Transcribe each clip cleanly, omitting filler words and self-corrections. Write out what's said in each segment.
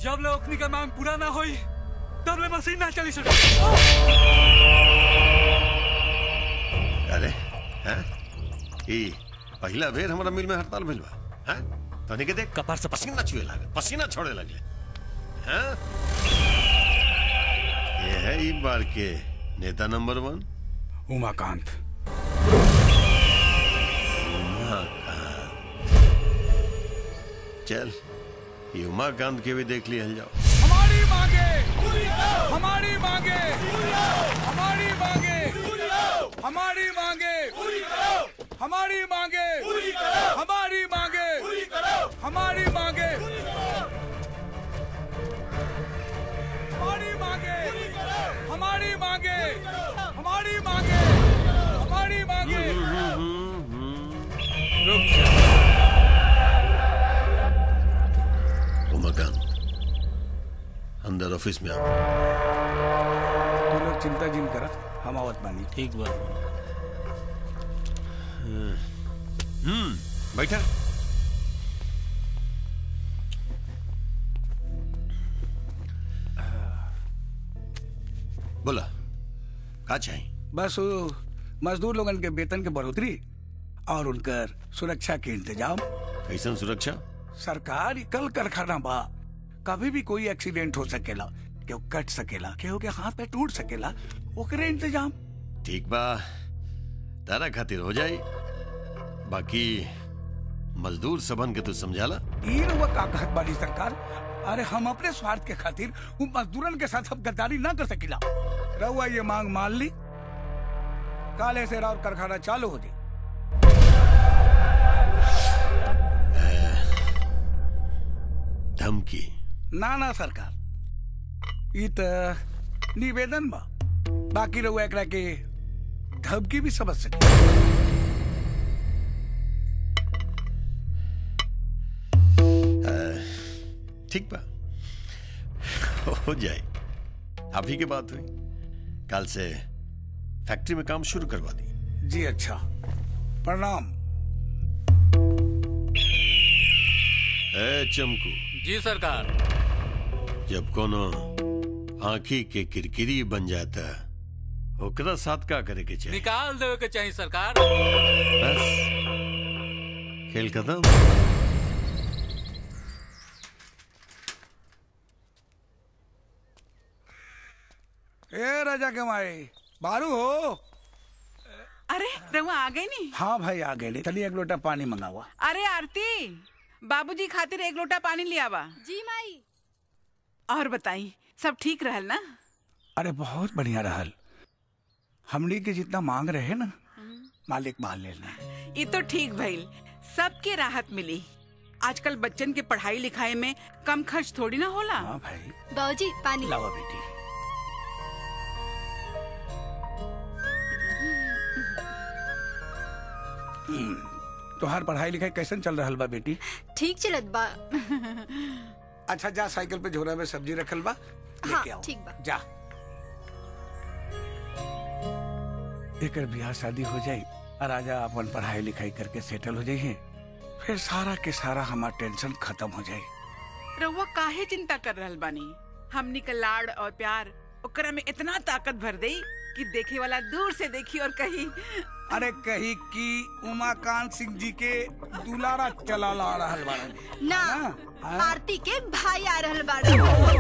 जब ले ओखनी का मांग पूरा ना होई तब ले मशीन ना चली सके। अरे हैं ई पहला बेर हमारा मिल में हड़ताल मिल बा हैं तने के देख कपार से पसीना छुए लगे, पसीना छोड़े लगले हैं। ये है ई बार के नेता नंबर 1 उमाकांत। चल ये उमाकांत के भी देख लिया जाओ। हमारी मांगे, हमारी मांगे, हमारी मांगे, हमारी मांगे, हमारी मांगे, हमारी मांगे, हमारी मांगे, हमारी मांगे, हमारी मांगे, हमारी मांगे, हमारी मांगे। रुक जा उमाकांत, अंदर ऑफिस में आओ। तो लोग चिंता जिन करा, हम आवत बानी। ठीक बा। बैठा। बोला का चाहिए? बस मजदूर लोगन के वेतन के बढ़ोतरी और उनकर सुरक्षा के इंतजाम। कैसन सुरक्षा? सरकार कल कारखाना बा, कभी भी कोई एक्सीडेंट हो सकेला, केहू कट सकेला, केहू के हाथ पे टूट सकेला, ओकरे इंतजाम। ठीक बा, तारा खातिर हो जाए, बाकी मजदूर सबन के तू समझाला। ई रउआ का कहत बानी सरकार? अरे हम अपने स्वार्थ के खातिर उन मजदूरन के साथ अब गद्दारी ना कर सकेला। रउआ ये मांग मान ली, काले से राउर कारखाना चालू हो जाए। धमकी? ना ना सरकार, ई त निवेदन बा, बाकी रउआ एकरा के धमकी भी समझ सके। ठीक बा, हो जाए। आप ही की बात हुई, कल से फैक्ट्री में काम शुरू करवा दी। जी अच्छा, प्रणाम। चमकू। जी सरकार। जब कोनो आंखी के किरकिरी बन जाता ओकरा साथ का करे के चाहिए? निकाल देवे के चाहिए सरकार। बस खेल खत्म। ए राजा के माई बारू हो? अरे रहुआ आ गई नी? हाँ भाई आ गए। चलिए एक लोटा पानी मंगावा। अरे आरती, बाबूजी खातिर एक लोटा पानी ले आवा। जी माई। और बताई सब ठीक रहल ना? अरे बहुत बढ़िया रहल, हमनी के जितना मांग रहे ना मालिक मान लेना। ये तो ठीक भइल, सबके राहत मिली। आजकल बच्चन के पढ़ाई लिखाई में कम खर्च थोड़ी ना होला। हाँ भाई। बाबूजी पानी लावा बेटी। तोहार पढ़ाई लिखाई कैसन चल रहल बा बेटी? ठीक चलत बा। अच्छा जा, साइकिल पे झोरा में सब्जी रखल बा, लेके आओ। ठीक बा। जा। एकर ब्याह शादी हो जाई और राजा अपन पढ़ाई लिखाई करके सेटल हो जाइए, फिर सारा के सारा हमार टेंशन खत्म हो जाए। रहुआ काहे चिंता कर रहल बानी? हमनी का लाड़ और प्यार ओकरा में इतना ताकत भर देई कि देखे वाला दूर से देखी और कही अरे कही कि उमाकांत सिंह जी के दुलारा चला ला रहल बाड़न ना, आरती के भाई आ रहल बाड़न।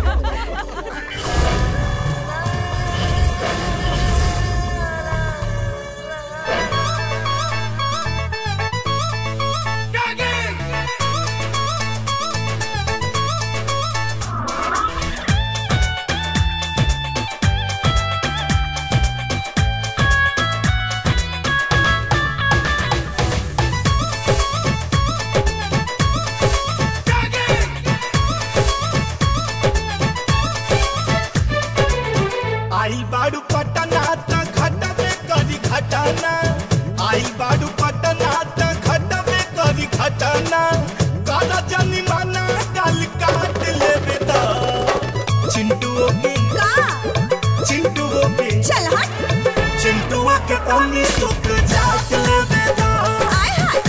आई बाड़ू पटना त घटबे करी घटना, आई बाड़ू पटना त घटबे करी घटना, काला जनी माना गाल काट लेबे दा। चिंटुओ के चिंटुओ के चल हट, चिंटुओ के तनी सुख जात लेबे दा।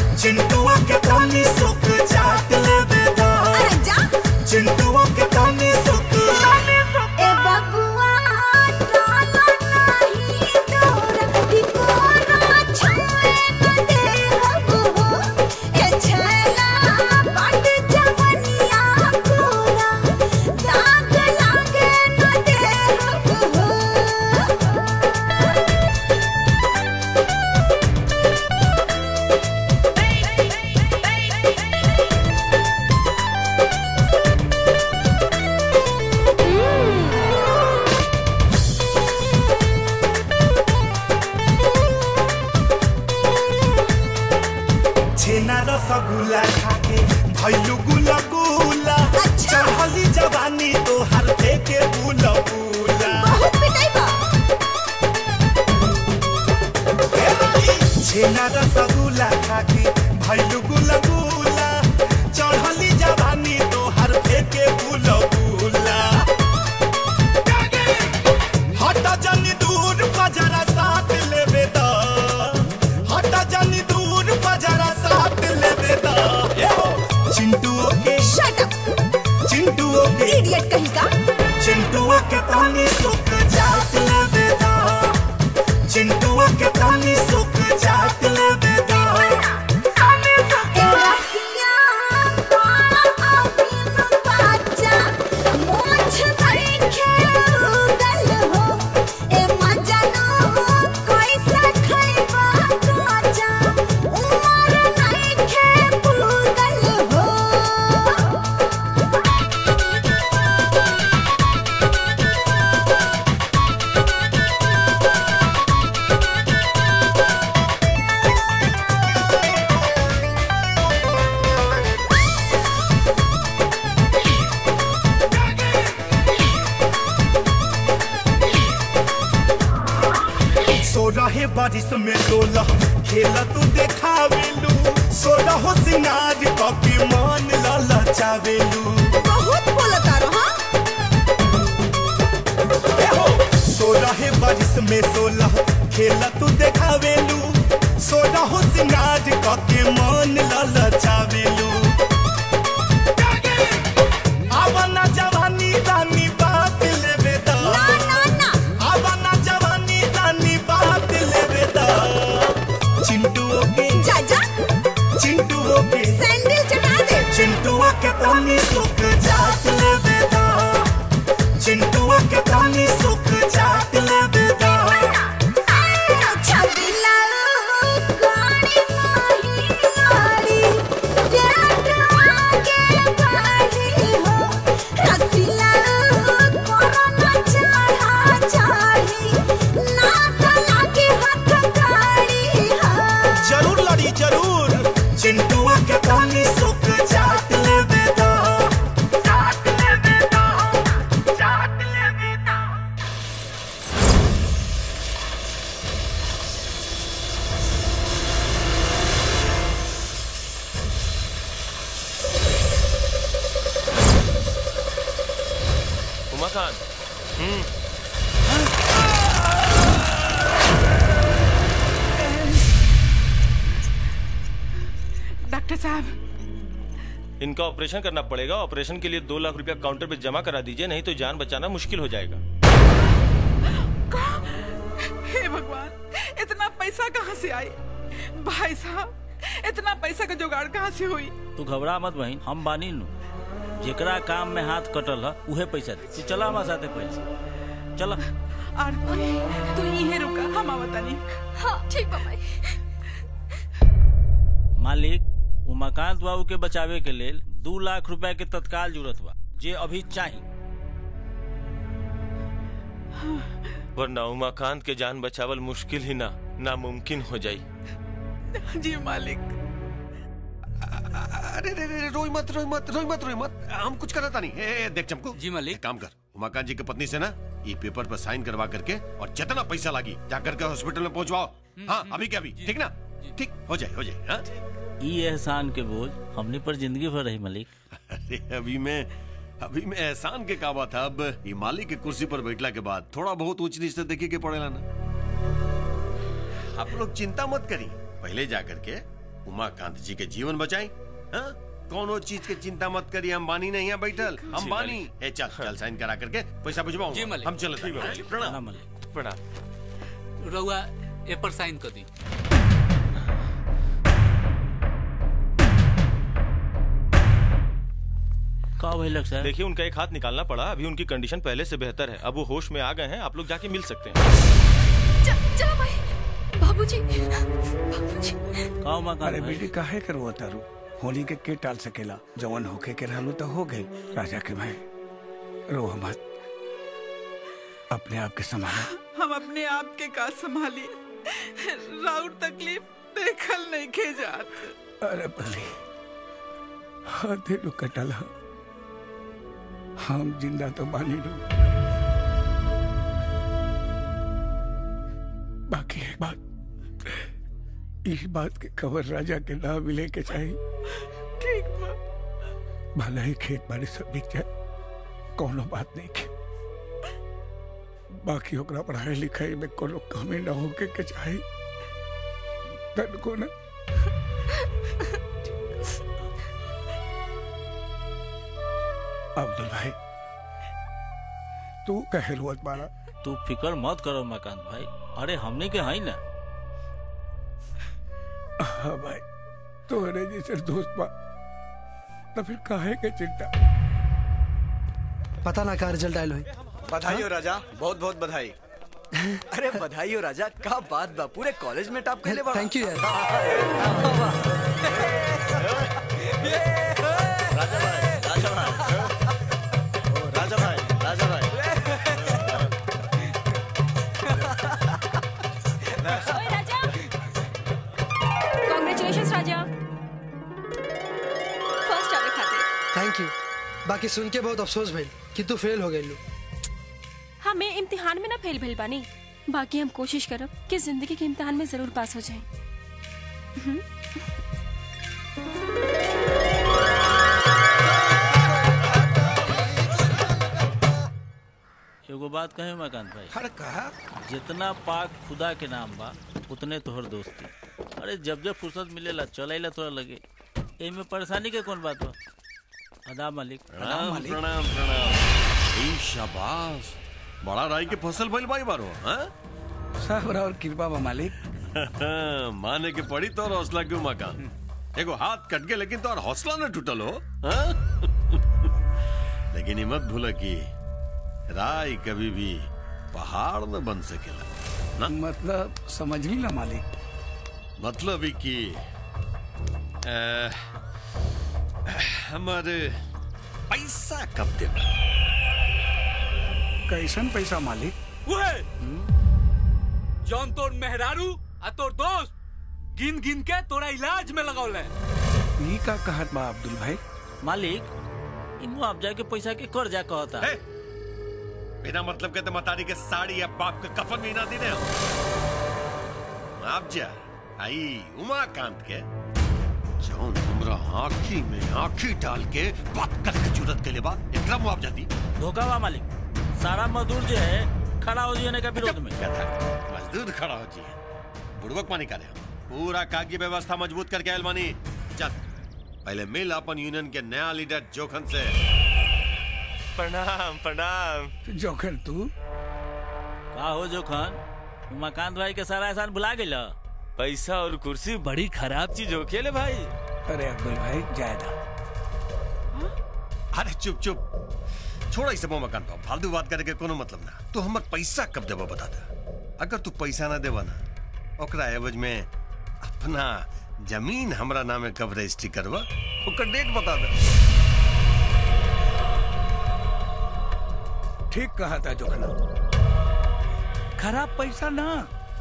चिंटुओ के तनी सुख जात लेबे दा। अरे जा, चिंटुओ के तनी रसगुल्ला खाके भैलू गुला गुला चढ़ली जवानी तो हर के बुला बुला छेना रसगुल्ला खाके भैलू गुला गुला चढ़ली जवानी तो हर के बुला बुला हटा जानी दूर बजरा साथ लेबे दा हटा जानी दूर बजरा साथ लेबे दा चिंटू के शट अप चिंटू के इडियट कहीं का चिंटू के पानी सुख जात लेबे दा चिंटू के पानी सुख जात लेबे दा रहे बारिश में डोला खेला तू देखावेलू सोना हो सिंगार कॉपी मान लाला चावेलू बहुत बोलता रहा सो रहे बारिश में सोला खेला तू देखावेलू सोना हो सिंगार कॉपी मान लाला चावेलू आवाना जवानी रानी बात लेबे दा ना आवाना जवानी रानी बात लेबे दा चिंटू के चाचा चिंटू के सैंडल चढ़ा दे चिंटू के पानी सुख जात लेबे दा चिंटू के पानी सुख जात लेबे दा छबिला गाड़ी माही गाड़ी जेट आगे बढ़ी हो रसीला कोरोना चढ़ा चढ़ी ना कला के हाथ गाड़ी हो जरूर लड़ी जरूर चिंटू के पानी सुख जात लेबे दा जात लेबे दा जात लेबे दा उमाकांत डॉक्टर साहब इनका ऑपरेशन करना पड़ेगा। ऑपरेशन के लिए 2 लाख रुपया काउंटर पे जमा करा दीजिए, नहीं तो जान बचाना मुश्किल हो जाएगा। हे भगवान, इतना पैसा कहाँ से आई? भाई साहब, इतना पैसा का जुगाड़ कहाँ से हुई? तू घबरा मत बहन, हम बानी नु जेकरा काम में हाथ कटल है उहे पैसा दे। तू चला हमारे साथे पहले चला। आरती तू यहीं रुका, हम आवता नहीं। हाँ ठीक बाबा। मालिक, उमाकांत बाबू के बचावे के लेल 2 लाख रुपया के तत्काल जरूरत बा, जे अभी चाहिए। वरना उमाकांत के जान बचावल मुश्किल ही ना नामुमकिन हो जाई। जी मालिक। अरे रोई मत रोई मत रोई मत रोई मत, हम कुछ करता नहीं। देख चमकू, जी मालिक। काम कर, उमाकांत जी की पत्नी से ना ये पेपर पर साइन करवा करके और जितना पैसा लगी जाकर के हॉस्पिटल में पहुंचवाओ। हाँ अभी के अभी, ठीक ना? ठीक हो जाए हो जाए। हाँ ये एहसान के बोझ हमने पर जिंदगी भर रही मालिक। अरे अभी मैं एहसान के का बात था। अब ये मालिक की कुर्सी पर बैठला के बाद थोड़ा बहुत ऊंच नीच देखे के पड़ेगा ना। आप लोग चिंता मत करिए, पहले जाकर के उमाकांत जी के जीवन बचाएं। हाँ कौन चीज की चिंता मत करिए, हम बानी नहीं है बैठल, हम बानी। चल चल साइन करा करके पैसा भिजवाऊंगा, हम चलते हैं। प्रणाम मालिक। प्रणाम। रउआ ए पर साइन कर दी। देखिए उनका एक हाथ निकालना पड़ा, अभी उनकी कंडीशन पहले से बेहतर है। अब वो होश में आ गए हैं, आप लोग जाके मिल सकते हैं। चलो भाई। बाबूजी बाबूजी। अरे बेटी काहे करवा तारू? होली के टाल सकेला, जवन होके के रहलू तो हो गए। राजा के भाई रो मत, अपने आप के संभालो। हम अपने आप के का संभाली, राउर तकलीफ देख देखल नहीं खे जात। अरे बली हाथे नु कटल हम जिंदा तो बानी नु। बाकी एक बात, इस बात के खबर राजा के ना मिले के चाहिए। ठीक बा। भला ही खेत बाड़ी सब बिक जाए, कोनो बात नहीं के। बाकी ओकरा पढ़ाई लिखाई में कोनो कमी ना होके के चाहिए। तन को ना अब्दुल भाई तू कहे रोज बारा। तू फिकर मत करो मकान भाई, अरे हमने के है ना। हाँ भाई तोरे जैसे दोस्त बा तो फिर काहे के चिंता। पता ना का रिजल्ट आयल हुई। बधाई हो राजा, बहुत बहुत बधाई। अरे बधाई हो राजा, का बात बा, पूरे कॉलेज में टॉप कैले बा। थैंक यू यार। राजा भाई, राजा भाई, राजा भाई, राजा भाई। ओए राजा, कांग्रेचुलेशंस राजा, फर्स्ट आवे खातिर। Thank you. बाकी सुन के बहुत अफसोस भइल कि तू फेल हो गइलू। हमें इम्तिहान में ना फेल भइल बानी, बाकी हम कोशिश करब कि जिंदगी के इम्तिहान में जरूर पास हो जाए। एगो बात कहे मकान भाई, हर कहा जितना पाक खुदा के नाम बा उतने तोहर दोस्ती। अरे जब जब फुर्सत मिलेला चलेला तोरा लगे, एमे परेशानी के कौन बात बा। अदा मालिक। प्रणाम प्रणाम प्रणाम। शाबाश, बड़ा राई के फसल भइल भाई बारो। हाँ सब और कृपा बा मालिक। माने के पड़ी तो हौसला क्यों मकान। एगो हाथ कट गए लेकिन तो हौसला न टूटल हो। हाँ? लेकिन मत भूला कि राई कभी भी पहाड़ न बन सकेला ना। मतलब समझ ली ना मालिक। मतलब ही कि हमारे पैसा कब देगा। कैसन पैसा मालिक। जौन तोर मेहरारू आ तोर दोस्त गिन गिन के तोरा इलाज में लगौले। ये का कहत बा अब्दुल भाई। मालिक ई मुआवजा के पैसा के कर्जा कहता। बिना मतलब के तो मतारी के साड़ी या बाप के कफन भी ना दी दे। मुआवजा आई उमाकांत के जौन हमरा आँखी में आँखी डाल के बात करे के जरूरत के लिए बा एकरा मुआवजा दी। धोखा बा मालिक, सारा मजदूर जो है खड़ा हो जाने का विरोध में। मजदूर खड़ा हो जी, बुड़बक पानी का पूरा कागजी व्यवस्था मजबूत करके आयल मानी। चल पहले मिल अपन यूनियन के नया लीडर जोखन से। प्रणाम प्रणाम। जोखन तू का हो जोखन, उमाकांत भाई के सारा एहसान भुला गइला। पैसा और कुर्सी बड़ी खराब चीज हो खेले भाई। अरे अब्दुल भाई जायदा। अरे चुप चुप छोड़ा इसे मकान पाओ, फालतू बात करे के कोनो मतलब ना। तू हमर पैसा कब देबा बता दे। अगर तू पैसा ना देबा ना ओकरा एवज में अपना जमीन हमरा नामे कब रजिस्ट्री करवा ओकर डेट बता दे। ठीक कहा था जोखना। खराब पैसा ना,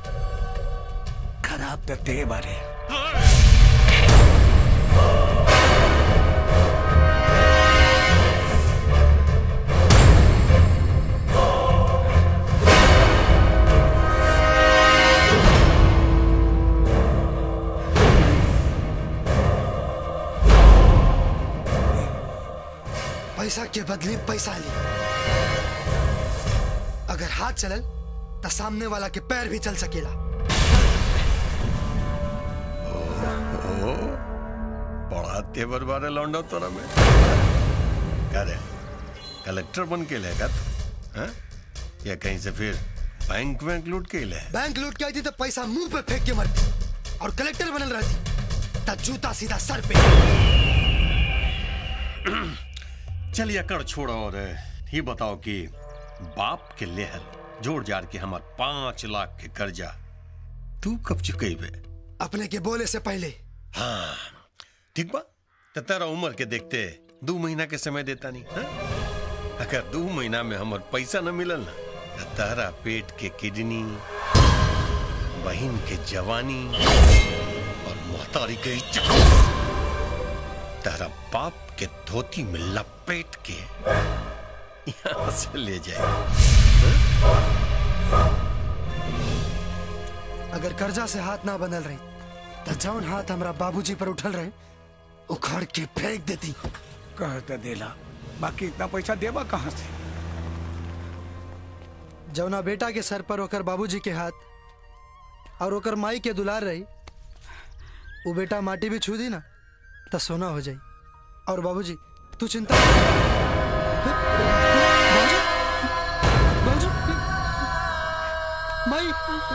खराब तो ते बारे। पैसा के बदले पैसा ली। अगर हाथ चलल तो सामने वाला के पैर भी चल सकेला। बड़ा तेवर बारे लौंडा तोरा में। करे कलेक्टर बन के लेगा हाँ? या कहीं से फिर बैंक लूट के ले। बैंक लूट के आई थी तो पैसा मुंह पे फेंक के मरती, और कलेक्टर बनल रहती तो जूता सीधा सर पे। चलिए कर छोड़ो और ये बताओ कि बाप के लेहल जोड़ जाड़ के हमार 5 लाख के कर्जा तू कब चुकेबे? अपने के बोले से पहले। हाँ ठीक बा, तो तेरा उम्र के देखते 2 महीना के समय देता नहीं हा? अगर 2 महीना में हमार पैसा न मिलल ना तो तेरा पेट के किडनी, बहन के जवानी और मारी गई तेरा बाप के धोती में लपेट के यहां से ले जाए। अगर कर्जा से हाथ ना बदल रही तो जौन हाथ हमरा बाबूजी पर उठल रहे उखाड़ के फेंक देती। कहते देला, बाकी इतना पैसा देबा कहाँ से? जौना बेटा के सर पर ओकर बाबूजी के हाथ और ओकर माई के दुलार रही, वो बेटा माटी भी छू दी ना तो सोना हो जाई। और बाबूजी तू चिंता बाबूजी माई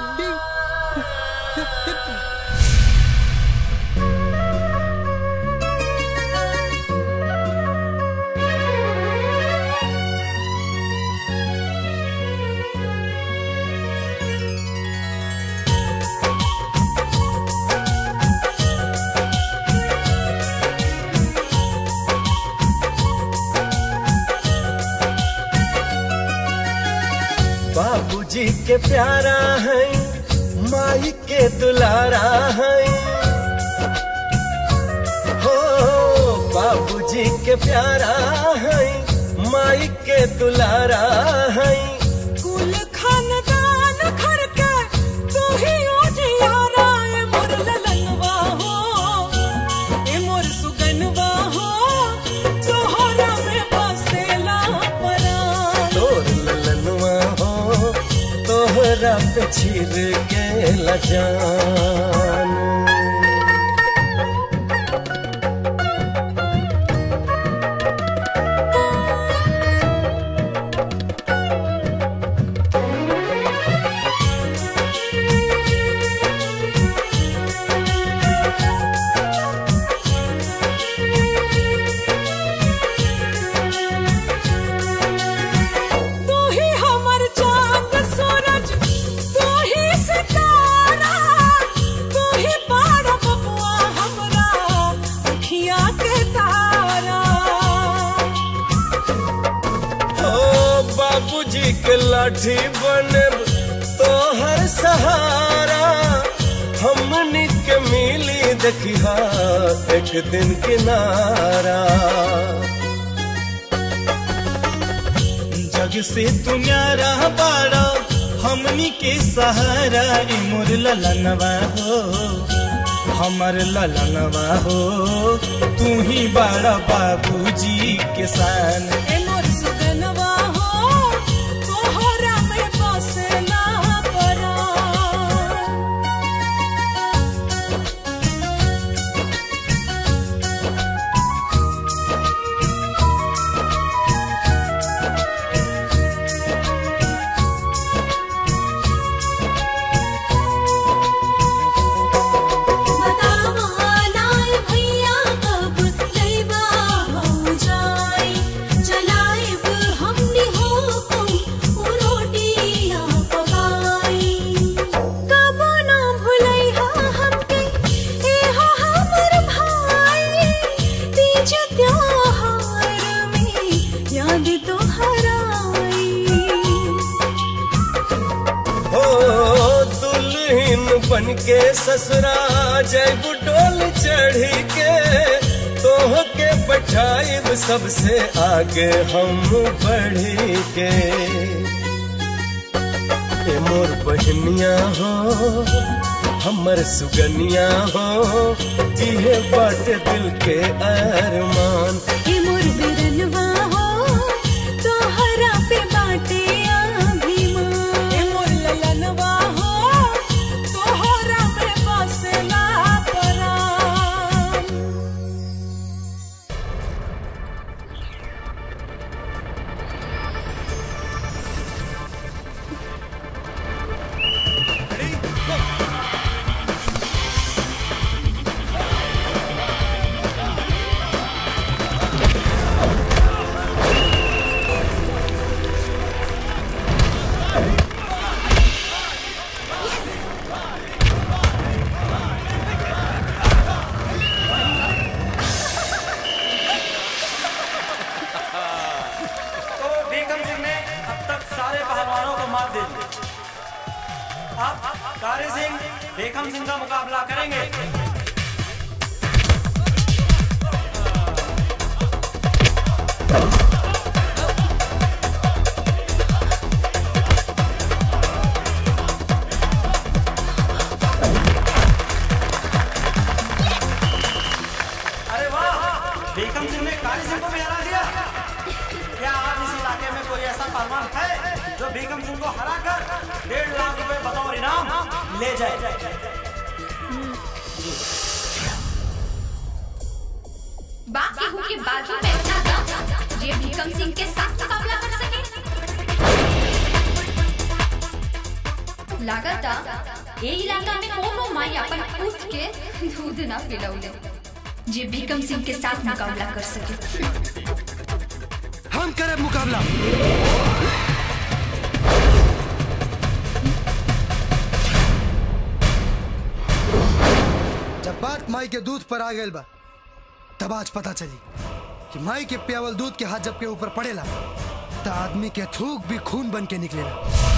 बाबूजी के प्यारा है, माई के दुलारा है। हो बाबूजी के प्यारा है, माई के दुलारा है। कुल खानदान घर के तू ही उजियारा, ए मोर ललनवा हो, ए मोर सुगनवा हो, तोहरा में बसेला परान। तोर ललनवा हो, तोहरा पे छिर के लजान। तू ही हमर चांद सूरज, तू ही सितारा, तू ही बड़ा बबुआ हमरा अखिया के तारा। ओ बाबूजी के लाठी बनब तोहर सहारा, हमनी के मिली देखिहा एक दिन किनारा। जग से तू न्यारा बाड़ा, हमनी के सहारा, ए मोर ललनवा हो, हमर ललनवा हो, तू ही बड़ा बाबूजी के शान। ए मोर सुगनवा हो, तोहरा में बसेला परान। बतावानाय भैया कब लैबा हो जाई, चलाएब हमनी होकुम उ रोटियां पकाई। कबो ना भुलैहा हमके एहा हमर भाई, तीज त्योहार में याद तोहराई। हो दुल्हन बन के ससुरा जैब डोल चढ़ी के, तोह के बैठाइब सबसे आगे हम बढ़ी के। ए मोर बहनिया हो, हमर सुगनिया हो, इहे बाटे दिल के अरमान। ए मोर बिरनवा हो, तोहरा पे बाटे अभिमान। ए मोर ललनवा हो, तोहरा में बसेला परान। तो बेगम सिंह ने अब तक सारे पहलवानों को मात दे दी। अब कारी सिंह बेगम सिंह का मुकाबला करेंगे। भीकम सिंह ने काली सिंह को भी हरा दिया। क्या आज इस इलाके में कोई ऐसा पहलवान है जो भीकम सिंह को हराकर 1.5 लाख रुपए बतौर इनाम ले जाए? बाकी हूँ के बाजू में इतना दम ये भीकम सिंह के साथ मुकाबला कर सके। लागता ये इलाका में कोनो माई अपन पूछ के दूध ना पिलौले जे भीकम सिंह के साथ मुकाबला कर सके। हम करे मुकाबला। जब बात माई के दूध पर आ गई बा तब आज पता चली कि माई के प्यावल दूध के हाथ जब के ऊपर पड़ेला तो आदमी के थूक भी खून बन के निकलेला।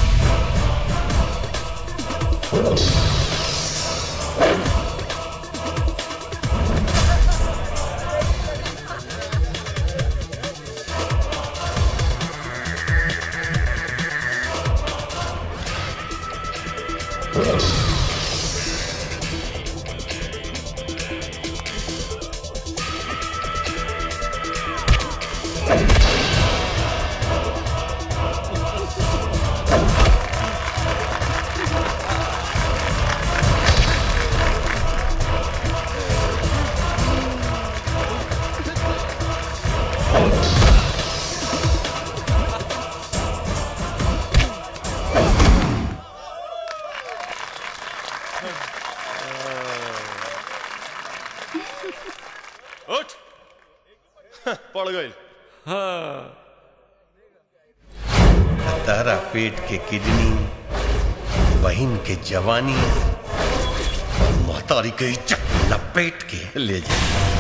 उठ पड़ गई। तारा पेट के किडनी, बहन के जवानी, महतारी के इज्जत लपेट के ले जा।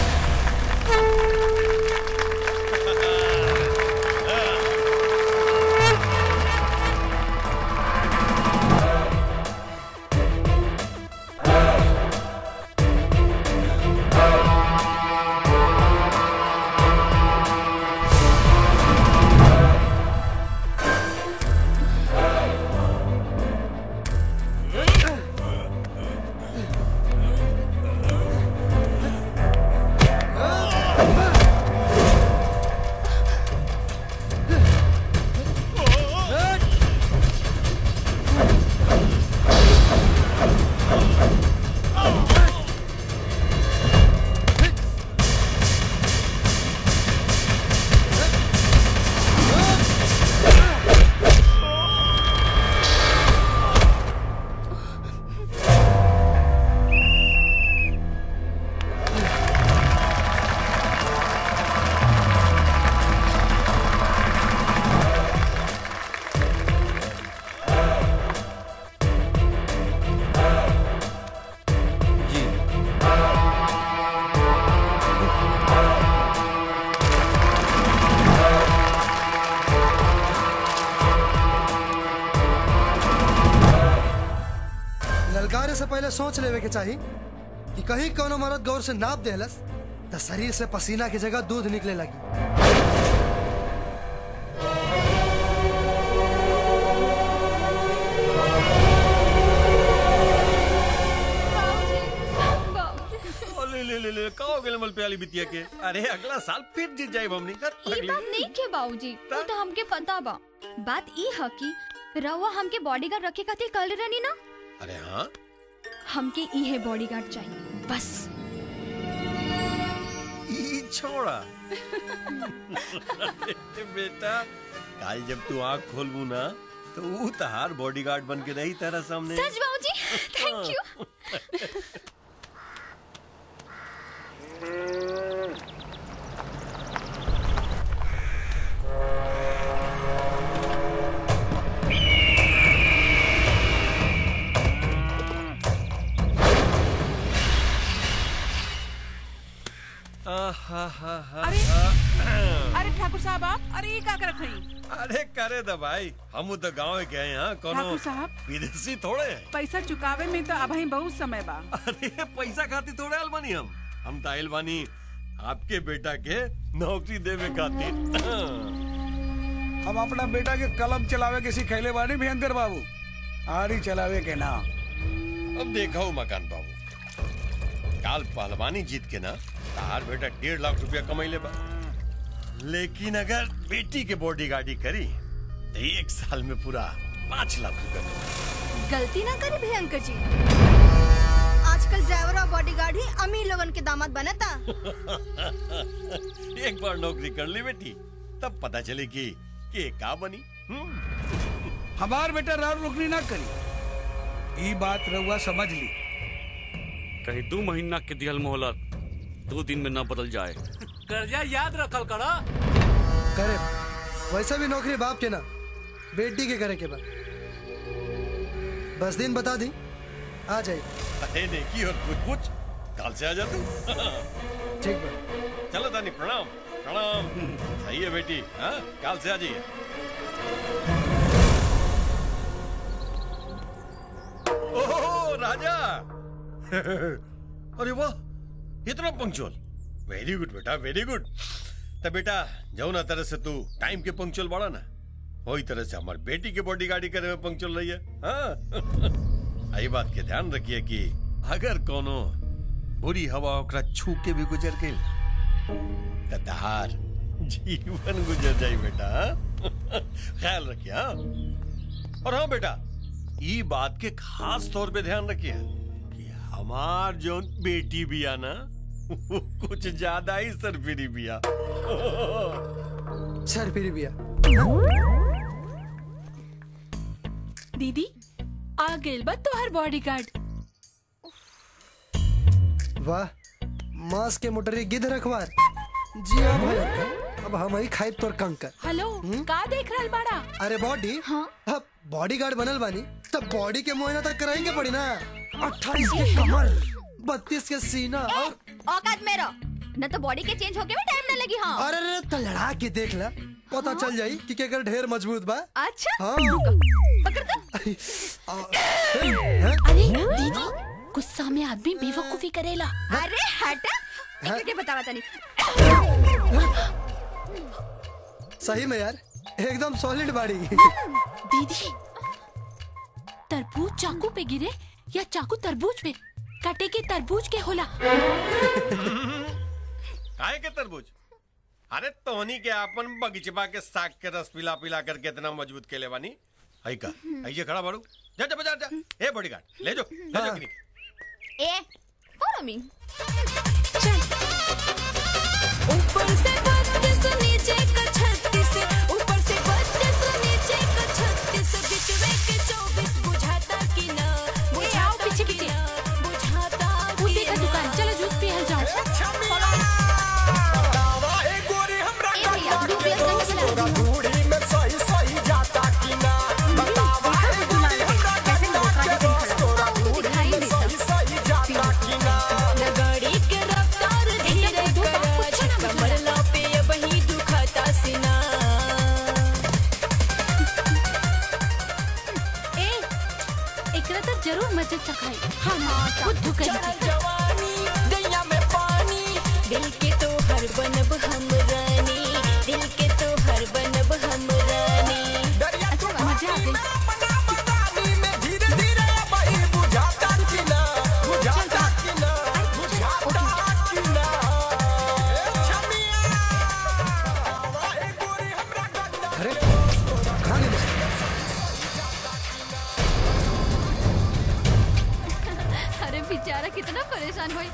ललकारे से पहले सोच लेवे के चाहिए कि कहीं कोनो मर्द गौर से नाप देहलस तो शरीर से पसीना की जगह दूध निकले लगी। ले का हो गेल मल प्याली बिटिया के? अरे अगला साल फिर जीत जाए हमनी कर। ई बात नहीं के बाबूजी, वो तो हमके पता बा। बात ई है कि रउआ हमके बॉडीगार्ड रखे खातिर कल रहनी ना। अरे हाँ, हमके ई है बॉडीगार्ड चाहिए बस। ई छोड़ा बेटा, कल जब तू आँख खोलबू ना तो वो तहार बॉडीगार्ड बन के रही तेरा सामने। सच बाबूजी, थैंक यू। अरे ठाकुर साहब आप, अरे ये क्या कर रही? अरे करे दा भाई, हम तो गाँव के हैं यहाँ, कोनो ठाकुर साहब विदेशी थोड़े हैं। पैसा चुकावे में तो अभी बहुत समय बा। अरे पैसा खातिर थोड़े आयल बानी हम तो आयल बानी आपके बेटा के नौकरी देवे खातिर। हम अपना बेटा के कलम चलावे के सिखैले बानी भयंकर बाबू, आरी चलावे के ना। अब देखा मकान बाबू, काल पहलवानी जीत के ना तार बेटा 1.5 लाख रुपया कमाई ले बा, लेकिन अगर बेटी के बॉडीगार्डी करी तो 1 साल में पूरा 5 लाख रुपया कमाई। गलती ना करी भयंकर जी, आजकल ड्राइवर और बॉडीगार्ड ही अमीर लोगन के दामाद बनता। एक बार नौकरी कर ली बेटी, तब पता चले कि का बनी। हमार बेटा राव नौकरी ना करी, ये बात रउआ समझ ली। कहीं 2 महीना के दियल मोहलत 2 दिन में न बदल जाए। कर्जा याद रखल करा। करे वैसा भी नौकरी बाप के ना बेटी के करे के बाद, बस दिन बता दी आ जाए। अरे नेकी और कुछ काल से आ जा तू। ठीक बा, चलो दानी प्रणाम प्रणाम। सही है बेटी, हाँ काल से आ जाइए। ओह राजा, अरे वाह इतना पंक्चुअल, वेरी गुड बेटा वेरी गुड। तो बेटा जाओ ना तरह से तू टाइम के पंक्चुअल बड़ा ना, वही तरह से हमारी बेटी के बॉडीगार्डी करे में पंक्चुअल रही है। हाँ आई बात के ध्यान रखिए कि अगर कोनो बुरी हवा ओकरा छू के भी गुजर गई तो तहार जीवन गुजर जाई बेटा। ख्याल रखिए। हाँ और हाँ बेटा ये बात के खास तौर पे ध्यान रखिए कि हमार जो बेटी बिया ना वो कुछ ज्यादा ही सरफिरी बिया। सरफिरी बिया। दीदी आ गेल बा तोहर बॉडीगार्ड। वाह मांस के मोटरी गिद्ध रखवार। जी हाँ भाई, अब हम ही खाए तोर कंकर। हेलो का देख रहल बाड़ा? अरे बॉडी, हाँ अब बॉडीगार्ड बनल बानी तब बॉडी के मुआयना तक कराएंगे पड़ी ना। 28 के कमर, 32 के सीना और औकात मेरा न तो बॉडी के चेंज होके भी टाइम न लगी। हाँ अरे तो लड़ा के देख ला, पता चल जाई कि केकर ढेर मजबूत बा। अच्छा हाँ पकड़ अरे दीदी गुस्सा में आदमी बेवकूफी करेला। अरे हटा, एक बतावा तनी। सही में यार एकदम सॉलिड बॉडी। दीदी तरबूज चाकू पे गिरे या चाकू तरबूज पे? काटे के तरबूज के होला। काहे के तरबूज? अरे तोहनी के अपन बगीचबा के साग के रस पिला पिला करके इतना मजबूत केले बानी। आई का आइए खड़ा बाड़ू, जा जा बाजार जा। ए बॉडीगार्ड ले जो किनी। ए फॉलो मी। ऊपर से 32 नीचे का 36, ऊपर से 32 नीचे का 36, बिचवे के 24 बुझाता कि ना बुझाता पीछे पीछे बुझाता कुत्ते का दुकान, चलो जूस पियल जाओ। जरूर मजे चखाई। हाँ खुद जवानी दैया में पानी, दिल के तो हर बनब हम रानी, दिल के तो हर बनब हम रानी। मजा आ गई। बेचारा कितना परेशान हुई।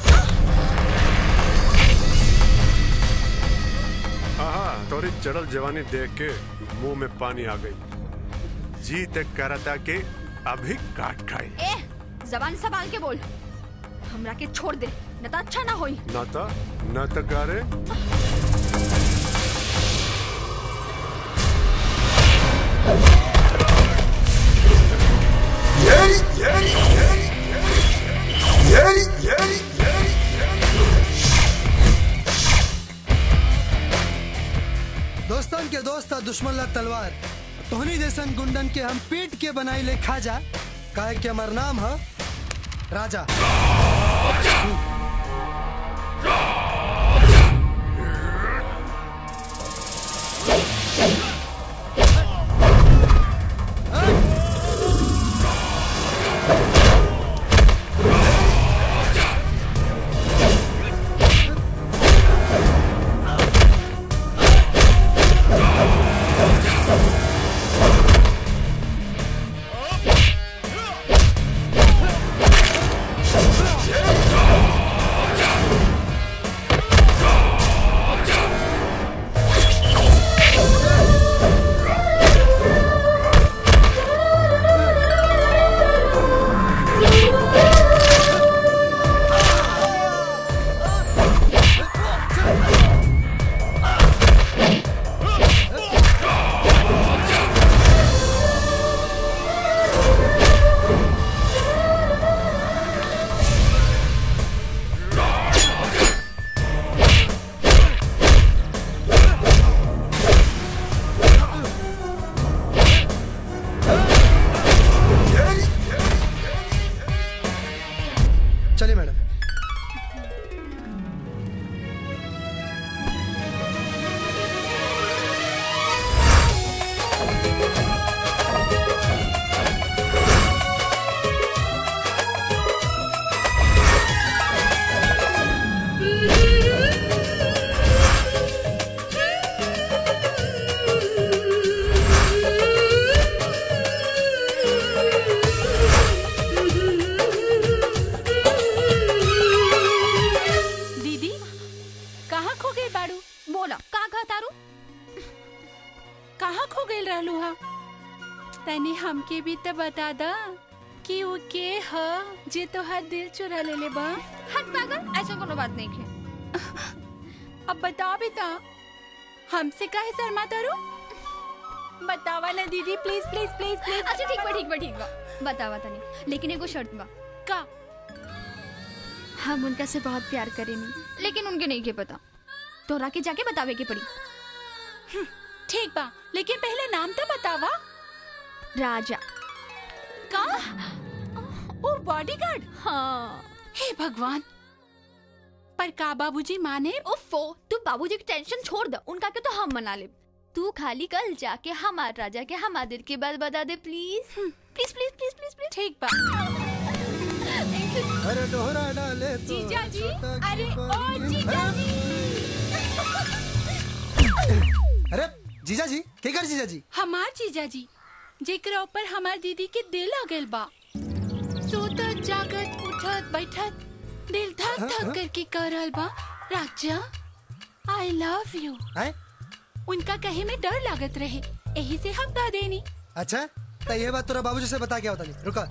हाँ तोरी चढ़ल जवानी देख के मुंह में पानी आ गई। जी तक कह रहा था कि अभी काट खाए। ए जबान संभाल के बोल, हमरा के छोड़ दे न तो अच्छा ना होई। न तो गारे दोस्तन के दोस्त दुश्मन ला तलवार, तोहनी जैसन गुंडन के हम पीट के बनाई ले खाजा, काहे के हमार नाम है राजा। तने हमके भी तो बता दा कि वो के ह जे तोहार दिल चुरा ले ले बा। हट पागल, ऐसा कोनो बात नहीं है। अब बता बेटा, हमसे काहे शर्मा तारू? बतावा ना दीदी, प्लीज प्लीज प्लीज प्लीज। अच्छा ठीक बा ठीक बा बतावा तनी, लेकिन एगो शर्त बा। का? हम उनका से बहुत प्यार करेनी, लेकिन उनके नहीं के पता, तोरा के जाके बतावे के पड़ी। ठीक बा, लेकिन पहले नाम तो बतावा। राजा। का? और बॉडीगार्ड? हाँ। हे भगवान, पर का बाबूजी माने? उफ़ो, तू बाबूजी की टेंशन छोड़ दे, उनका के तो हम मना ले। तू खाली कल जाके हमार राजा के हमारे के बात बता दे please please please please please please. ठीक बा। अरे दोहरा डाले तो जीजा जी, अरे ओ जीजा जी। अरे जीजा जी, के कर जीजा जी? हमार जीजा जी, जेकरा ऊपर हमार दीदी के दिल आ गइल बा। सोतत जागत उठत बैठत दिल धक धक करके करल बा। राजा, आई लव यू। उनका कहे में डर लागत रहे, यही से हम कह देनी। अच्छा, तो ये बात तोरा बाबूजी से बता के होता नहीं। रुका।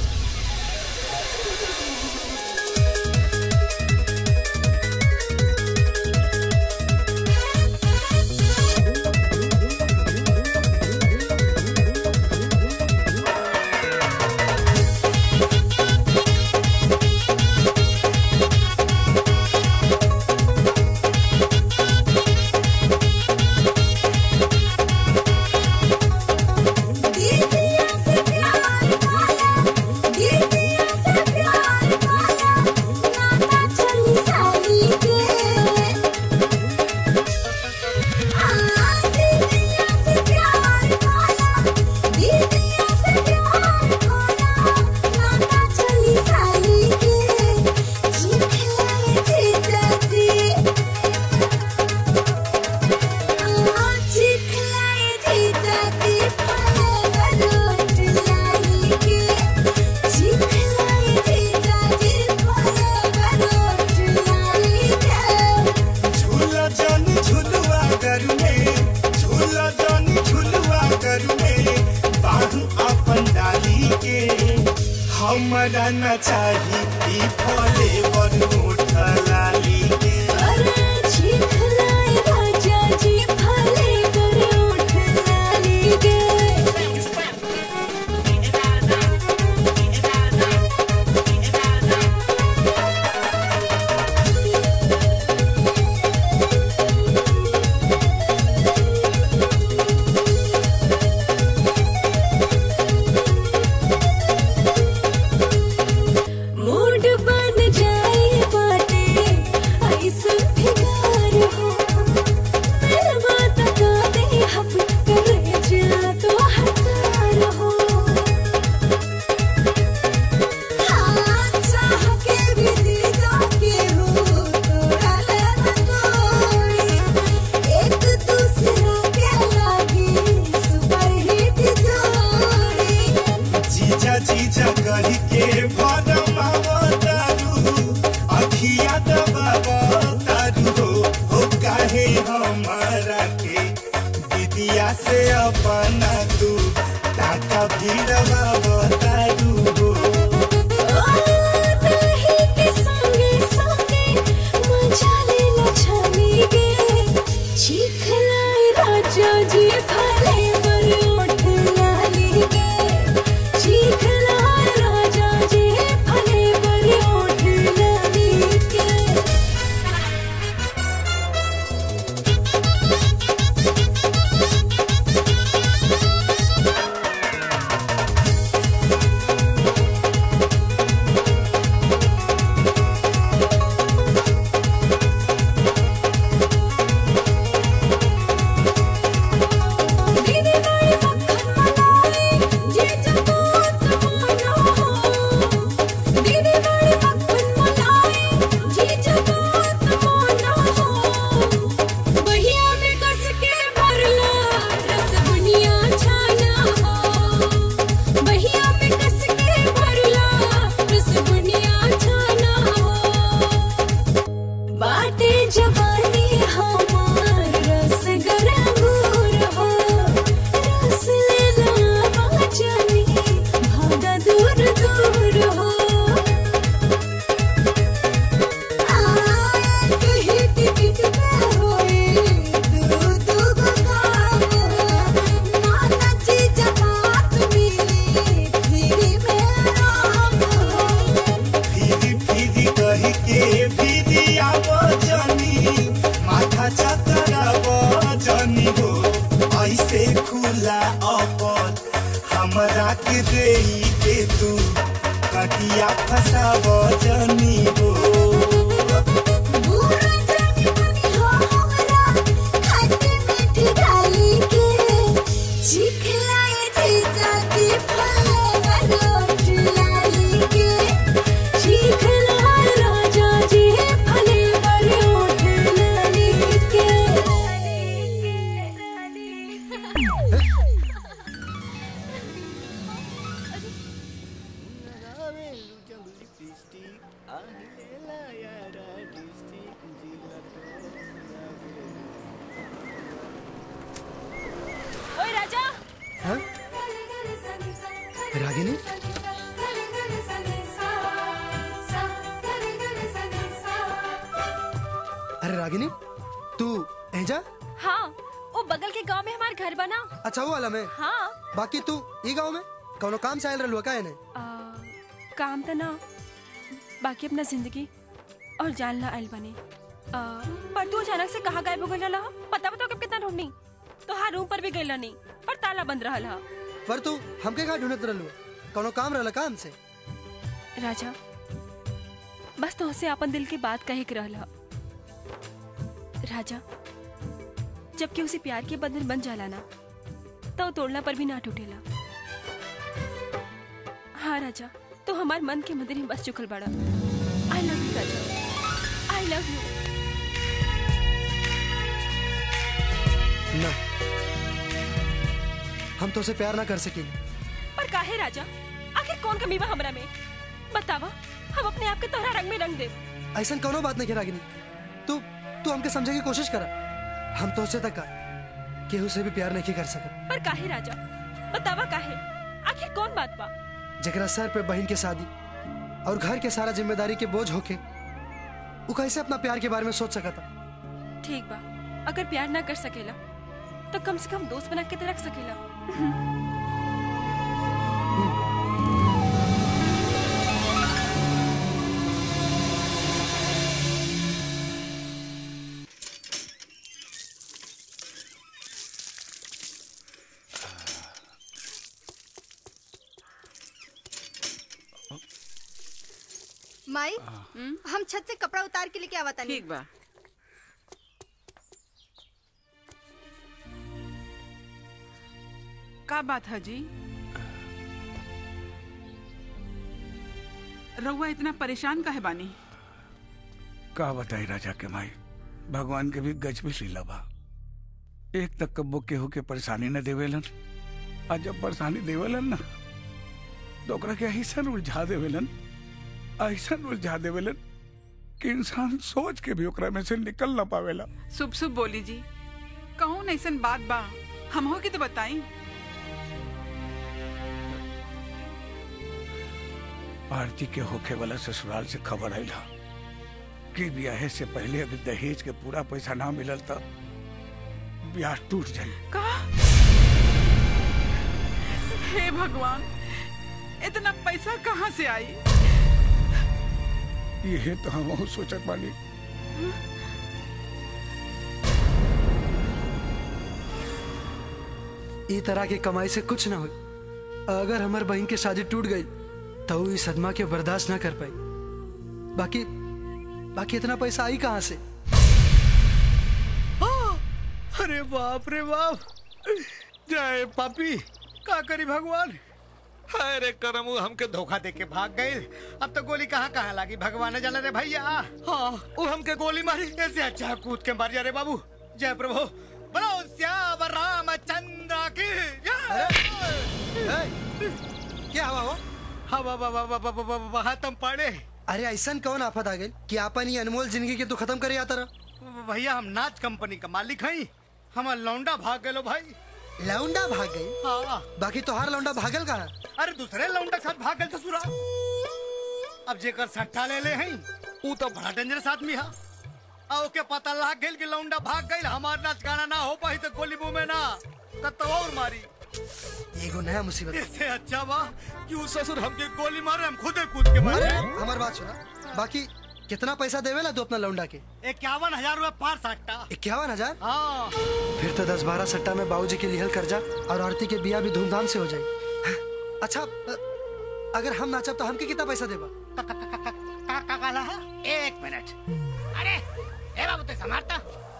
हमरा न चाही ई फले बनोट लाली के। अरे चीख लाए राजा जी फले बनोट लाली के। मूड बन जाए बाटे ऐसा फिकार हो, मेरे बात का दे हम करे जा तो हकार हो। हाँ चाह के भी दीदा के हो तोड़ा लेना कोई, एक दूसरा के लागी सुपर हिट जोड़ी। जीजा जीजा कही के अखिया दबावतारू हो काहे हमारा के दीदिया से अपना तू टाका भिड़वावतारू हो। नहीं के संगे संगे मजा लेना छानी गे। चीख लाए राजा जी फले बनोट लाली गे। चीख लाए राजा जी फले बनोट लाली गे। रागिनी अरे रागिनी तू एजा हाँ वो बगल के गांव में हमार घर बना। अच्छा वो वाला में हाँ बाकी तू ई गांव में कौनो काम से आयल रहलुआ का ने काम तो ना बाकी अपना जिंदगी और जानना आयल बने पर तू अचानक से कहाँ गायब हो गया ला पता बताओ कब कितना ढूंढनी तो हाँ रूम पर भी गईला नहीं पर ताला बंद रहा ला। पर तू हमके कहाँ ढूंढत रहलुआ कौनो काम रहला काम से राजा बस तो से अपन दिल की बात कहे के रहला राजा जबकि उसे प्यार के बंधन बन जाला ना तो तोड़ना पर भी ना टूटेला। हाँ राजा तो हमार मन के मंदिर में बस चुकल बड़ा। आई लव यू राजा आई लव यू। ना हम तो उसे प्यार ना कर सकेंगे। पर काहे राजा आखिर कौन कमी बा हमरा में बतावा हम अपने आप के तोहरा रंग में रंग दे। ऐसा कोनो बात नहीं रागिनी तू तू हमके समझे की कोशिश करा हम तो उसे तक केहू से भी प्यार नहीं कर सकत। पर काहे राजा बतावा काहे आखिर कौन बात बा जकरा सर पे बहन के शादी और घर के सारा जिम्मेदारी के बोझ होके वो कैसे अपना प्यार के बारे में सोच सकता। ठीक बा अगर प्यार ना कर सकेला तो कम से कम दोस्त बना के तो रख सकेला। माई हम छत से कपड़ा उतार के लेके आवता नहीं। ठीक बा। का बात है जी रउआ इतना परेशान काहे बानी? का बताई राजा के माई भगवान के भी गज भी लीला बा। एक तक कब्बो केहू के परेशानी न देवेलन और जब परेशानी देवेलन ना तो ओकरा के ऐसा उलझा देवेलन कि इंसान सोच के भी ओकरा में से निकल ना पावेला। शुभ शुभ बोली जी कौन ऐसा बात बा हम हो की तो बताई। आरती के होखे वाला ससुराल से खबर आइला कि ब्याह से पहले अगर दहेज के पूरा पैसा ना मिलल तो ब्याह टूट जाई। का? हे भगवान इतना पैसा कहाँ से आई? ये तो हम सोचत बानी। ई तरह की कमाई से कुछ ना हो। अगर हमार बहन की शादी टूट गई तो वो इस सदमा के बर्दाश्त ना कर पाई। बाकी इतना पैसा आई कहाँ से? अरे बाप रे बाप जय पापी का करी भगवान। अरे करमू हमके धोखा दे के भाग गए। अब तो गोली कहाँ कहाँ लगी भगवान ने जाने रे भैया। हाँ वो हमके गोली मारी ऐसे अच्छा कूद के मार जा रे बाबू। जय प्रभु बोलो श्याम रामचंद्र की क्या हुआ हो? वहाँ तुम पड़े। अरे ऐसा कौन आफत आ गई कि आपन ये अनमोल जिंदगी के तू खत्म करे आता रहा? भैया हम नाच कंपनी का मालिक हई हमार लौंडा भाग गए भाई। लौंडा भाग गई? हाँ। बाकी तोहार लौंडा भागल कहाँ? अरे दूसरे लौंडा के साथ भाग गए ससुरा। अब जेकर सट्टा ले ले हैं वो तो बड़ा डेंजरस आदमी है। और के पता लग गई कि लौंडा भाग गई हमार नाच गाना ना हो पाई तो गोली मुंह में ना तो और मारी। एगो नया मुसीबत। इससे अच्छा बा क्यों ससुर हमके गोली मारे हम खुदे कूद के मारे। हमार बात सुना बाकी कितना पैसा देवेला तू अपना लौंडा के? 51,000 रुपए पार सट्टा। 51,000? हाँ। फिर तो 10-12 सट्टा में बाबूजी के लिहल कर जा और आरती के बिया भी धूमधाम से हो जाए। अच्छा अगर हम नाचब तो हमके कितना पैसा देबा? एक मिनट। अरे ए बाबू ते समारता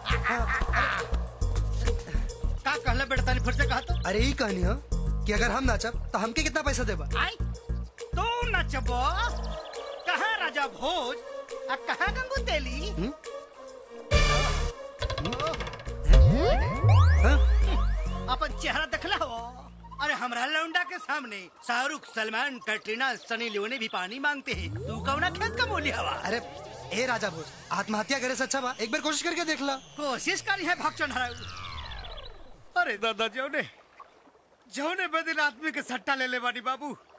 का कहले बेटा तनी फिर से कहा तो? अरे ये कहनी हो कि अगर हम नाचब तो हमके कितना पैसा देबा? आई तू नचबो कहाँ राजा भोज आ कहाँ गंगू तेली? अपन चेहरा देखला हो? अरे हमरा लौंडा के सामने शाहरुख सलमान कैटरीना सनी लियोनी भी पानी मांगते हैं। तू कौना खेत का बोली हवा? अरे ए राजा भोज आत्महत्या करे से अच्छा बा एक बार कोशिश करके देख ला। कोशिश करी है भक्षण हराऊ। अरे दादा जौने बदिन आदमी के सट्टा ले ले बानी बाबू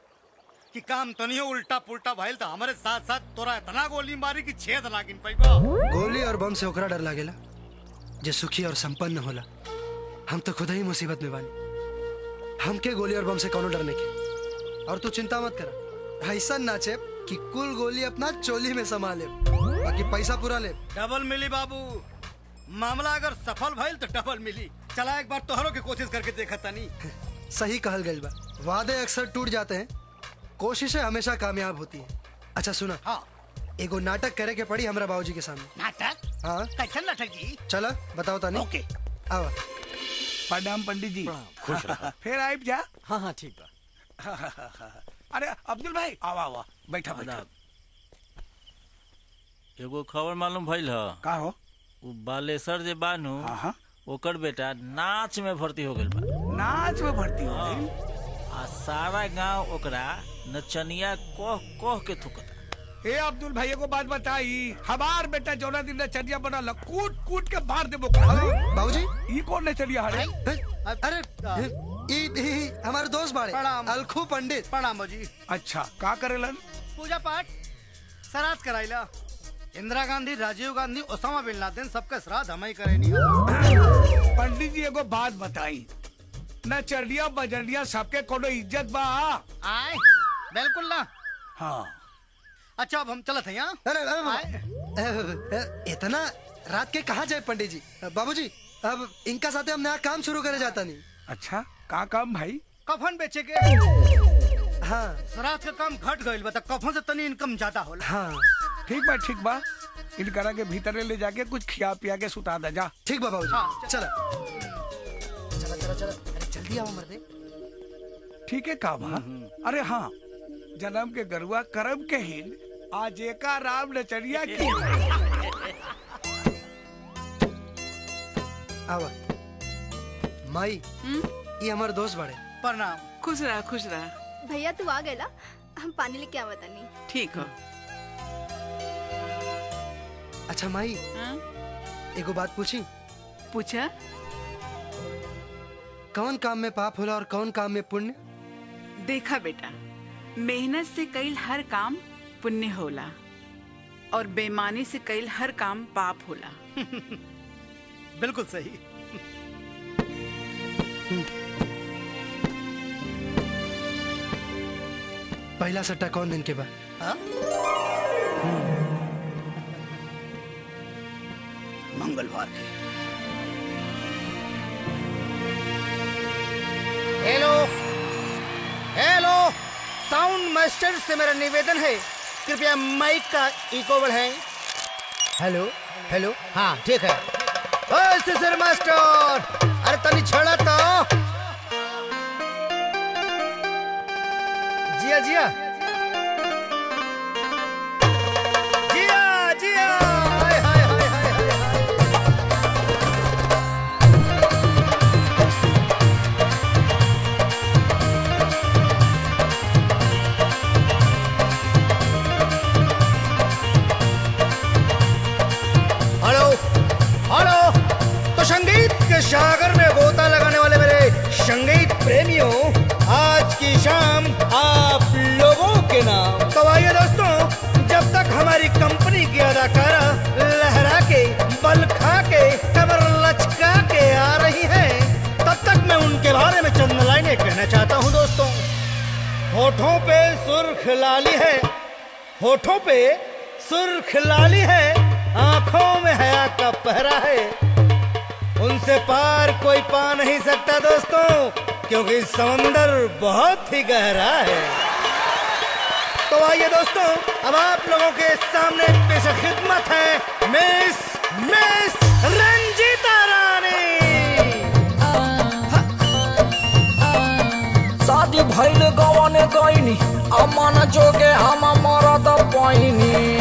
कि काम तनियो उल्टा पुल्टा भइल तो हमारे साथ साथ तोरा इतना गोली मारी कि 6 ना गिन पाइबा। गोली और बम से ओकरा डर लागेला जे सुखी और संपन्न होला। हम तो खुद ही मुसीबत में बानी। हमके गोली और बम से कोनो डर नहीं के। और तू चिंता मत कर, ऐसा नाचे कि कुल गोली अपना चोली में समा ले, बाकी पैसा पूरा ले। डबल मिली बाबू, मामला अगर सफल भइल तो डबल मिली। चला एक बार तोहरों की कोशिश करके देखा तानी। सही कहल गइल बा, वादे अक्सर टूट जाते हैं, कोशिशें हमेशा कामयाब होती हैं। अच्छा सुना, एगो नाटक करे के पड़ी हमरा बाबूजी के सामने। नाटक? हाँ कैसन नाटक जी? चला बताओ तानी। ओके। आवा। प्रणाम पंडित जी। खुश रहा। फिर आइब जा। हाँ ठीक बा। अरे अब्दुल भाई आवा आवा, बैठा बैठा। एगो खबर मालूम भइल ह का हो? उ बालेसर जे बानू ओकर बेटा नाच में भर्ती हो गेल बा। नाच में भर्ती हो गइल? आ सारा गांव ओकरा नचनिया कह कह के थुकता। ए अब्दुल भाई को बात बताई, हमार बेटा जौना दिन नचनिया बनल कूट कूट के मार देबो। बाबूजी ई कौन नचनिया हरे? अरे ई हमारे दोस्त बाड़े, अलखू पंडित। प्रणाम जी। अच्छा का करेलन? पूजा पाठ, श्राद्ध कराइला। Indira Gandhi, Rajiv Gandhi, Osama bin Laden सबका श्राद्ध हम ही करेनी। पंडित जी एगो बात बताई, नचनिया बजनिया सबके कोनो इज्जत बा? आए बिल्कुल ना। हाँ अच्छा अब हम चलत हैं यहाँ। इतना रात के कहाँ जाए पंडित जी? बाबूजी अब इनका साथे हम नया काम शुरू करे जाता नहीं। अच्छा का काम भाई? कफन बेचे के। हाँ श्राद्ध का काम घट गइल बता, कफन से तनी इनकम ज्यादा होला। हाँ ठीक बा ठीक बा, इनकरा के भीतर ले जाके कुछ खिया पिया के सुता दे जा। ठीक बा बाबूजी। हाँ, चला चला चला चला, अरे जल्दी आओ मर्दे। ठीक है का बा? अरे हाँ, जन्म के गरुआ करम के हिंद आज एका राम नचनिया की। आवा माई, ये हमारे दोस्त बड़े। प्रणाम। खुश रहा खुश रहा। भैया तू आ गएला, हम पानी लेके आवत नहीं। ठीक हो। अच्छा माई, एगो बात पूछी? पूछा। कौन काम में पाप होला और कौन काम में पुण्य? देखा बेटा, मेहनत से कईल हर काम पुण्य होला और बेईमानी से कईल हर काम पाप होला। बिल्कुल सही। पहला सट्टा कौन दिन के बाद? मंगलवार के। हेलो हेलो, साउंड मास्टर से मेरा निवेदन है, कृपया माइक का इको बढ़ाएं। हेलो हेलो, हाँ ठीक है। ओए सिसर मास्टर, अरे तनी छड़ा तो। जिया जिया जिया जिया, हाय हाय हाय हाय हाय। हेलो हेलो, तो संगीत के सागर में गोता लगाने वाले मेरे संगीत प्रेमियों, आज की शाम आप लोगों के नाम। तो आइए दोस्तों, जब तक हमारी कंपनी की अदाकारा लहरा के, बल खा के, कमर लचका के आ रही है, तब तक मैं उनके बारे में चंद लाइनें कहना चाहता हूँ दोस्तों। होठों पे सुर्ख लाली है, होठों पे सुर्ख लाली है, आंखों में हया का पहरा है, उनसे पार कोई पा नहीं सकता दोस्तों, क्योंकि समंदर बहुत ही गहरा है। तो आइए दोस्तों, अब आप लोगों के सामने पेश खिदमत है मिस रंजीता रानी। शादी भइल गवन गईनी, अमन जोगे हम मरद पैनी।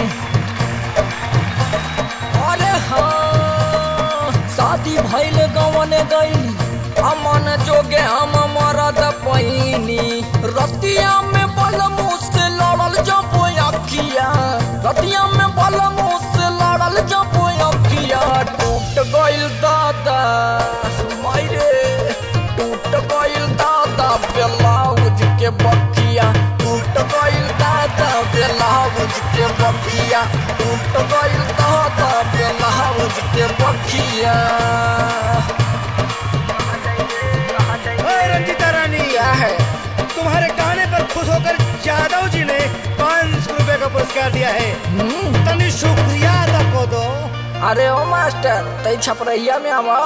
अरे हाँ, शादी भइल गवन गईनी, अमन जोगे हम मरद पैनी। रतिया में बलमू से लड़ल जब अखिया, रतिया में बलमू से लड़ल जब अखिया। टूट गइल दादा मायरे, टूट गइल दादा ब्लाउज के बखिया, टूट गइल लफिया टूट गइल दादा ब्लाउज के बखिया। रंजीता रानी क्या है? तुम्हारे गाने पर खुश होकर यादव जी ने 500 रुपए का पुरस्कार दिया है। तनी शुक्रिया अदा को दो। अरे ओ मास्टर तई छपरैया में आवा।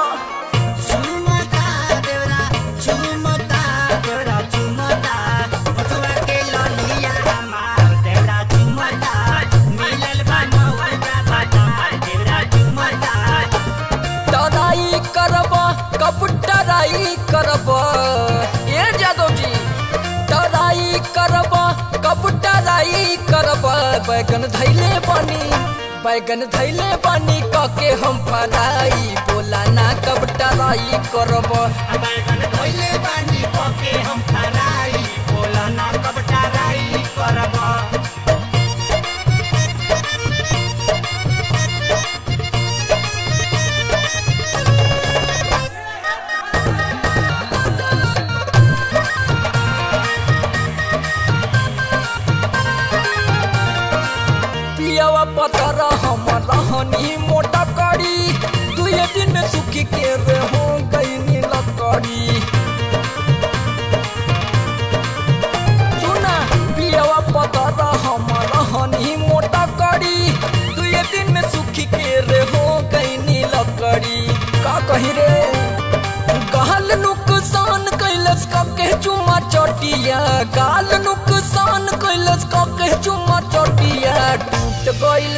तराई करब कब टराई करब ये जादव जी टराई करब कब टराई करब बैगन धैले बनी कके हम पराई बोला ना कब टराई करब बैगन धैले बनी कके हम पराई बोला ना कब टराई करब। पतर हम रहनी मोटा कड़ी 2 दिन में सुखी के रे हो गई लकड़ी। सुना पियावा पतर हम रहनी मोटा कड़ी 2 दिन में सुखी के रे हो गई लकड़ी। का कही रे गाल नुकसान कैलस कके चुमा चटिया गाल नुकसान कैलस कके चुमा चटिया। टूट गइल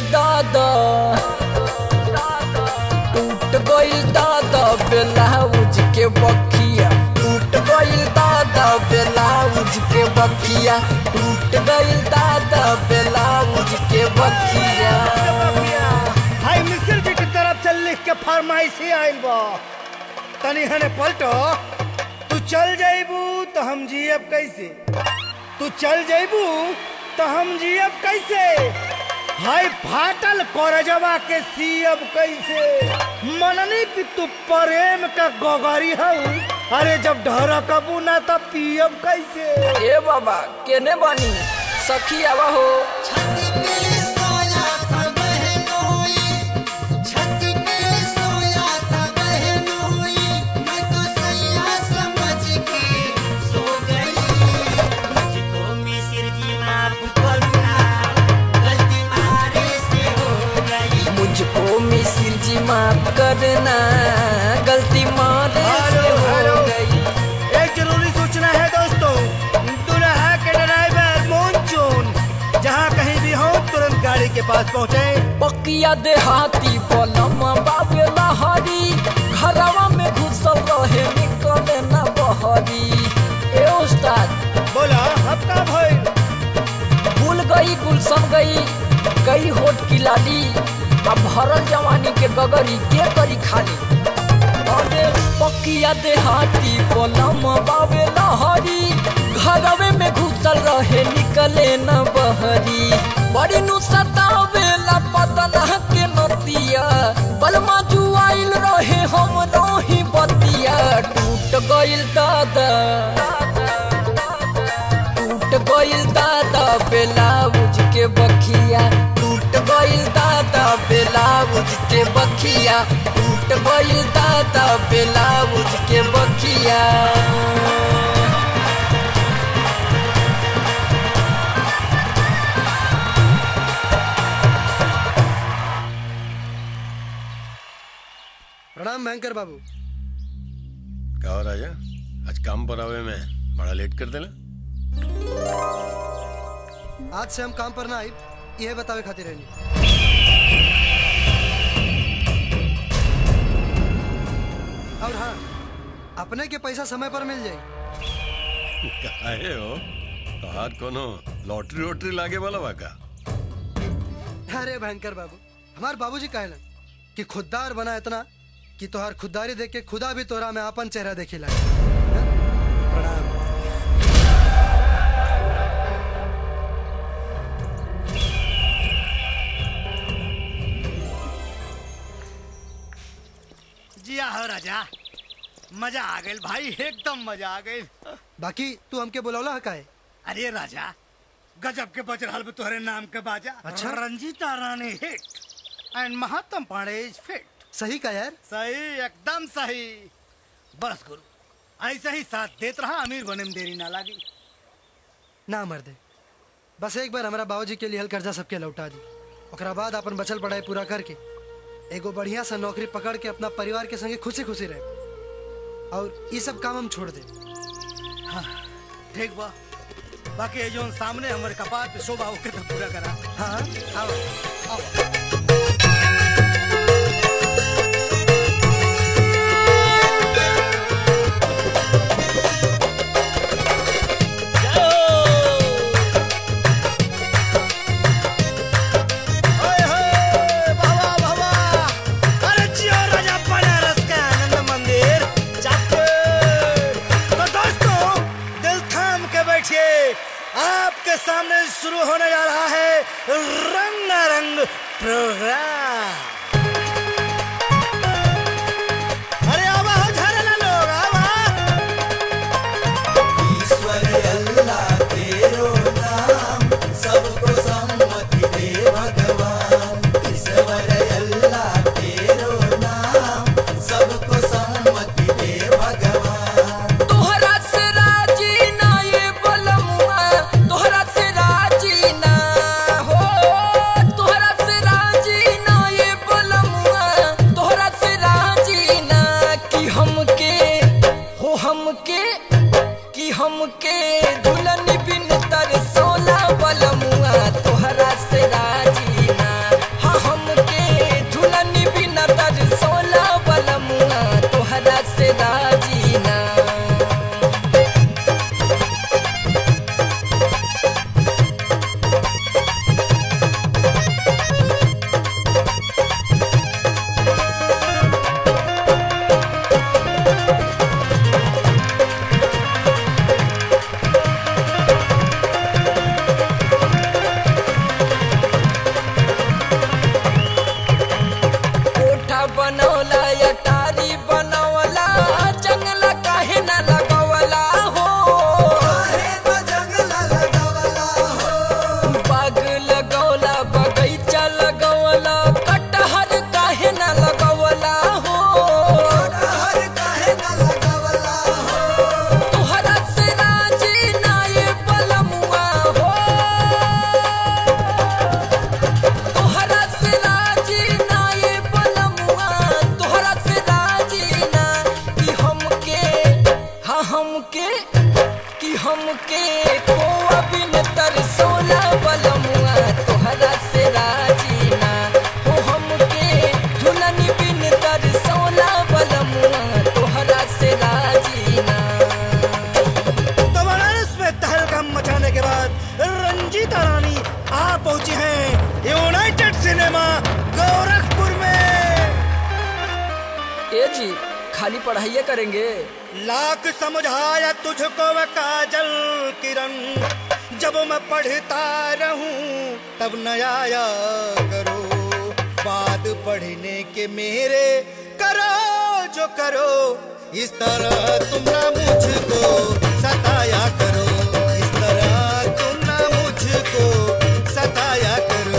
दादा ब्लाउज के बखिया टूट गइल दादा ब्लाउज के बखिया टूट गइल दादा ब्लाउज के बखिया। हाय मिस्र जी की तरफ से लिख के फरमाइश ही आइल बा तनी हने पलटो। तू चल जाइबू तो हम जियब कैसे तू चल जाइबू तो हम जियब कैसे हाय फाटल करजवा के सीयब कैसे मननी कि तू प्रेम का गोगरी हऊ अरे जब ढरकबू ना तब पियब कैसे। ए बाबा केने बानी सखी आवा हो। मुझको मिसिर जी माफ करना गलती मारे से हो गई। एक जरूरी सूचना है दोस्तों दुल्हा के ड्राइवर मोनचून जहाँ कहीं भी हो तुरंत गाड़ी के पास पहुँचे। पकिया देहाती बलम बाबे लहरी घरवा में घुसल रहे निकले ना बहरी। ए उस्ताद बोला अब का भइल? भूल गई गुलशन गई होठ की लाली अब भरल जवानी के गगरी के करी खाली। अरे पकिया देहाती बलम बाबे लहरी घरवे में घुसल रहे निकले न बहरी। बड़ी नु सतावेला पतना के नतिया बलमा जुआइल रहे हम रही बतिया। टूट गइल दादा ब्लाउज के बखिया टूट गइल दादा ब्लाउज के बखिया टूट गइल दादा ब्लाउज के बखिया। प्रणाम बैंकर बाबू। क्या हो राजा आज काम पर आवे में बड़ा लेट कर देला। आज से हम काम पर ना आई यह बतावे खातिर रहनी। और हाँ अपने के पैसा समय पर मिल जाए। काहे हो तोहार कोनो लॉटरी वोटरी लागे वाला वाका। अरे बैंकर बाबू हमार बाबूजी कहलन कि खुददार बना इतना कि तोहार खुददारी देख के खुदा भी तोरा में अपन चेहरा देखे लगे। प्रणाम। जिया हो राजा मजा आ गई भाई एकदम मजा आ गई। बाकी तू हमके बुलौला है काहे? अरे राजा गजब के बज रहा तुहरे नाम के बाजा। अच्छा? रंजीता रानी हिट एंड महात्म पांडे इज फिट। सही का यार? सही, एकदम सही। बस गुरु ऐसे ही साथ देत रहा, अमीर बने में देरी ना लगी। ना मर्दे, बस एक बार हमारा बाबूजी के लिए हल कर्जा सबके लौटा दी, ओकरा बाद अपन बचल पढ़ाई पूरा करके एगो बढ़िया सा नौकरी पकड़ के अपना परिवार के संगे खुशी खुशी रहे, और ये सब काम हम छोड़ दे। हाँ ठीक बा, बाकी ये जो सामने हमारे कपाट पे शोभा होके तो पूरा करा। हाँ आओ आओ। आपके सामने शुरू होने जा रहा है रंगारंग प्रोग्राम। अरे आवा हो झरना लोग आवा। ईश्वर अल्लाह तेरो नाम सबको सम्मति दे भगवान। ईश्वर अल्लाह तेरो नाम सबको सम्मति दे भगवान। तोहरा से राजी ना ये बलमुआ, तोहरा से राजी ना हो, तोहरा से राजी ना ये बलमुआ, तोहरा से राजी ना कि हमके हो हमके कि हमके दुल्हन बिन तरसोला बलमुआ, तोहरा से राजी ना। हाँ हमके दुल्हन बिन तरसोला बलमुआ, तोहरा से राजी ना। कोठा बनौला अटारी बनौला, जंगला काहे ना लगवला हो, काहे ना जंगला लगवला हो। बाग लगौला बगीचा लगवला, कटहर काहे ना लगवला हो, कटहर काहे ना लगवला हो। तोहरा से राजी ना ये बलमुआ हो, तोहरा से राजी ना ये बलमुआ, तोहरा से राजी ना कि हमके हाँ हमके कि हमके कोआ बिन तरसोला बलमुआ, तोहरा से राजी ना हो। हमके दुल्हन बिन तरसोला बलमुआ, तोहरा से राजी ना। तो बनारस में तहलकम मचाने के बाद रंजीता रानी आ पहुंची हैं यूनाइटेड सिनेमा गोरखपुर में। ए जी खाली पढ़ाई करेंगे? लाख समझाया तुझको वह काजल किरण, जब मैं पढ़ता रहूं तब न आया करो। बाद पढ़ने के मेरे करो जो करो, इस तरह तुम ना मुझको सताया करो, इस तरह तुम ना मुझको सताया करो।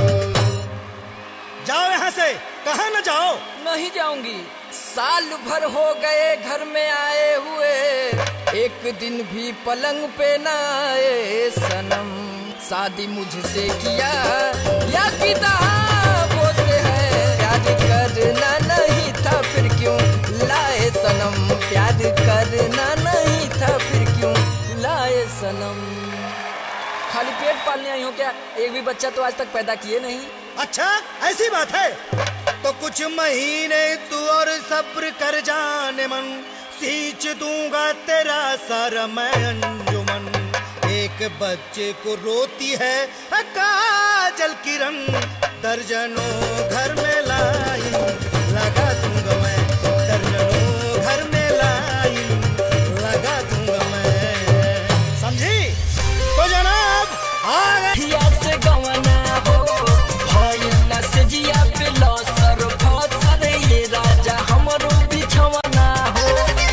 जाओ यहाँ से, कहाँ न जाओ। नहीं जाऊंगी, साल भर हो गए घर में आए हुए, एक दिन भी पलंग पे ना आए सनम। शादी मुझसे किया या किताबों से है, प्यार करना नहीं था फिर क्यों लाए सनम, प्यार करना नहीं था फिर क्यों लाए सनम। खाली पेट पालने आई हो क्या? एक भी बच्चा तो आज तक पैदा किए नहीं। अच्छा ऐसी बात है तो कुछ महीने तू और सब्र कर जाने मन, सींच दूंगा तेरा सारा मैं अंजुमन। एक बच्चे को रोती है काजल किरण, दर्जनों घर में लाइन लगा दूंगा मैं, दर्जनों घर में लाइन लगा दूंगा मैं। समझी? तो जनाब आ गए से गवना हो, भइल से जिया पे लसर फसर, ये राजा हमरो बिछवना हो।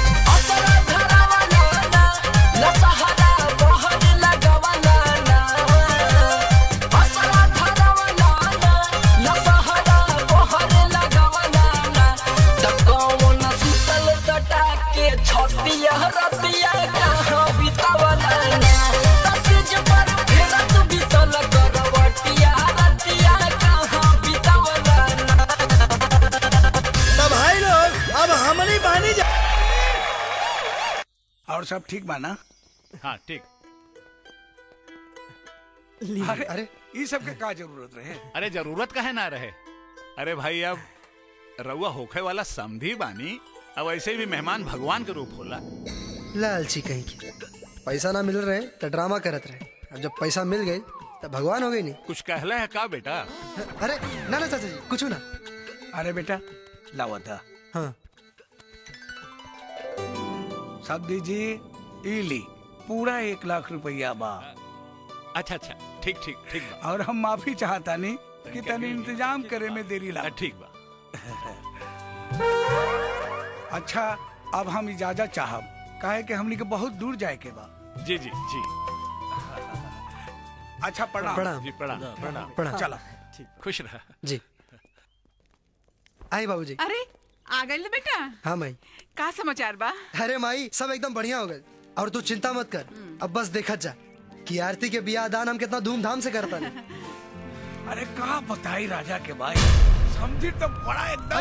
असरा धरावना ना, लसहरा बहर लगवना ना हो, और सब ठीक बा ना? हाँ ठीक। अरे अरे ये सब के का जरूरत रहे? अरे जरूरत काहे ना रहे। अरे भाई अब रउआ होखे वाला समधी बानी, अब ऐसे भी मेहमान भगवान के रूप होला। लालची कहीं की पैसा ना मिल रहे तो ड्रामा करत रहे, अब जब पैसा मिल गई तो भगवान हो गई नहीं। कुछ कहला है का बेटा? अरे ना ना चाचा जी कुछ ना। अरे बेटा लावा था। हाँ सब दीजिए, ई ली पूरा 1 लाख रुपया बा। अच्छा अच्छा ठीक ठीक ठीक बा। और हम माफी चाहता नहीं कि तनी इंतजाम करे में देरी लगा। ठीक बा। अच्छा अब हम इजाजत चाहब, काहे कि हमनी के बहुत दूर जाए के बा। जी जी जी। अच्छा प्रणाम। प्रणाम। जी प्रणाम प्रणाम प्रणाम। चलो खुश रह। जी आई बाबूजी। अरे आ गए बेटा। हाँ माई। का समाचार बा? अरे माई सब एकदम बढ़िया हो गए, और तू चिंता मत कर, अब बस देखत जा कि आरती के बियाह दान हम कितना धूमधाम से करता है। अरे कहा बताई राजा के भाई, समझी तो बड़ा एकदम।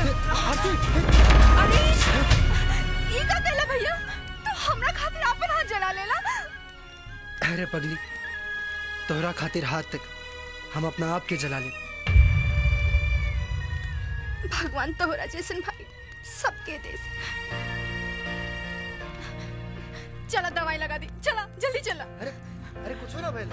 अरे ये का कहला भैया, तू हमरा खातिर अपन हाथ जला लेला। अरे पगली तोहरा खातिर हाथ तक हम अपना आप के जला ले। भगवान तोहरा जैसन भाई सबके देश। चला दवाई लगा दी, चला जल्दी चला। अरे अरे कुछ ना भैया।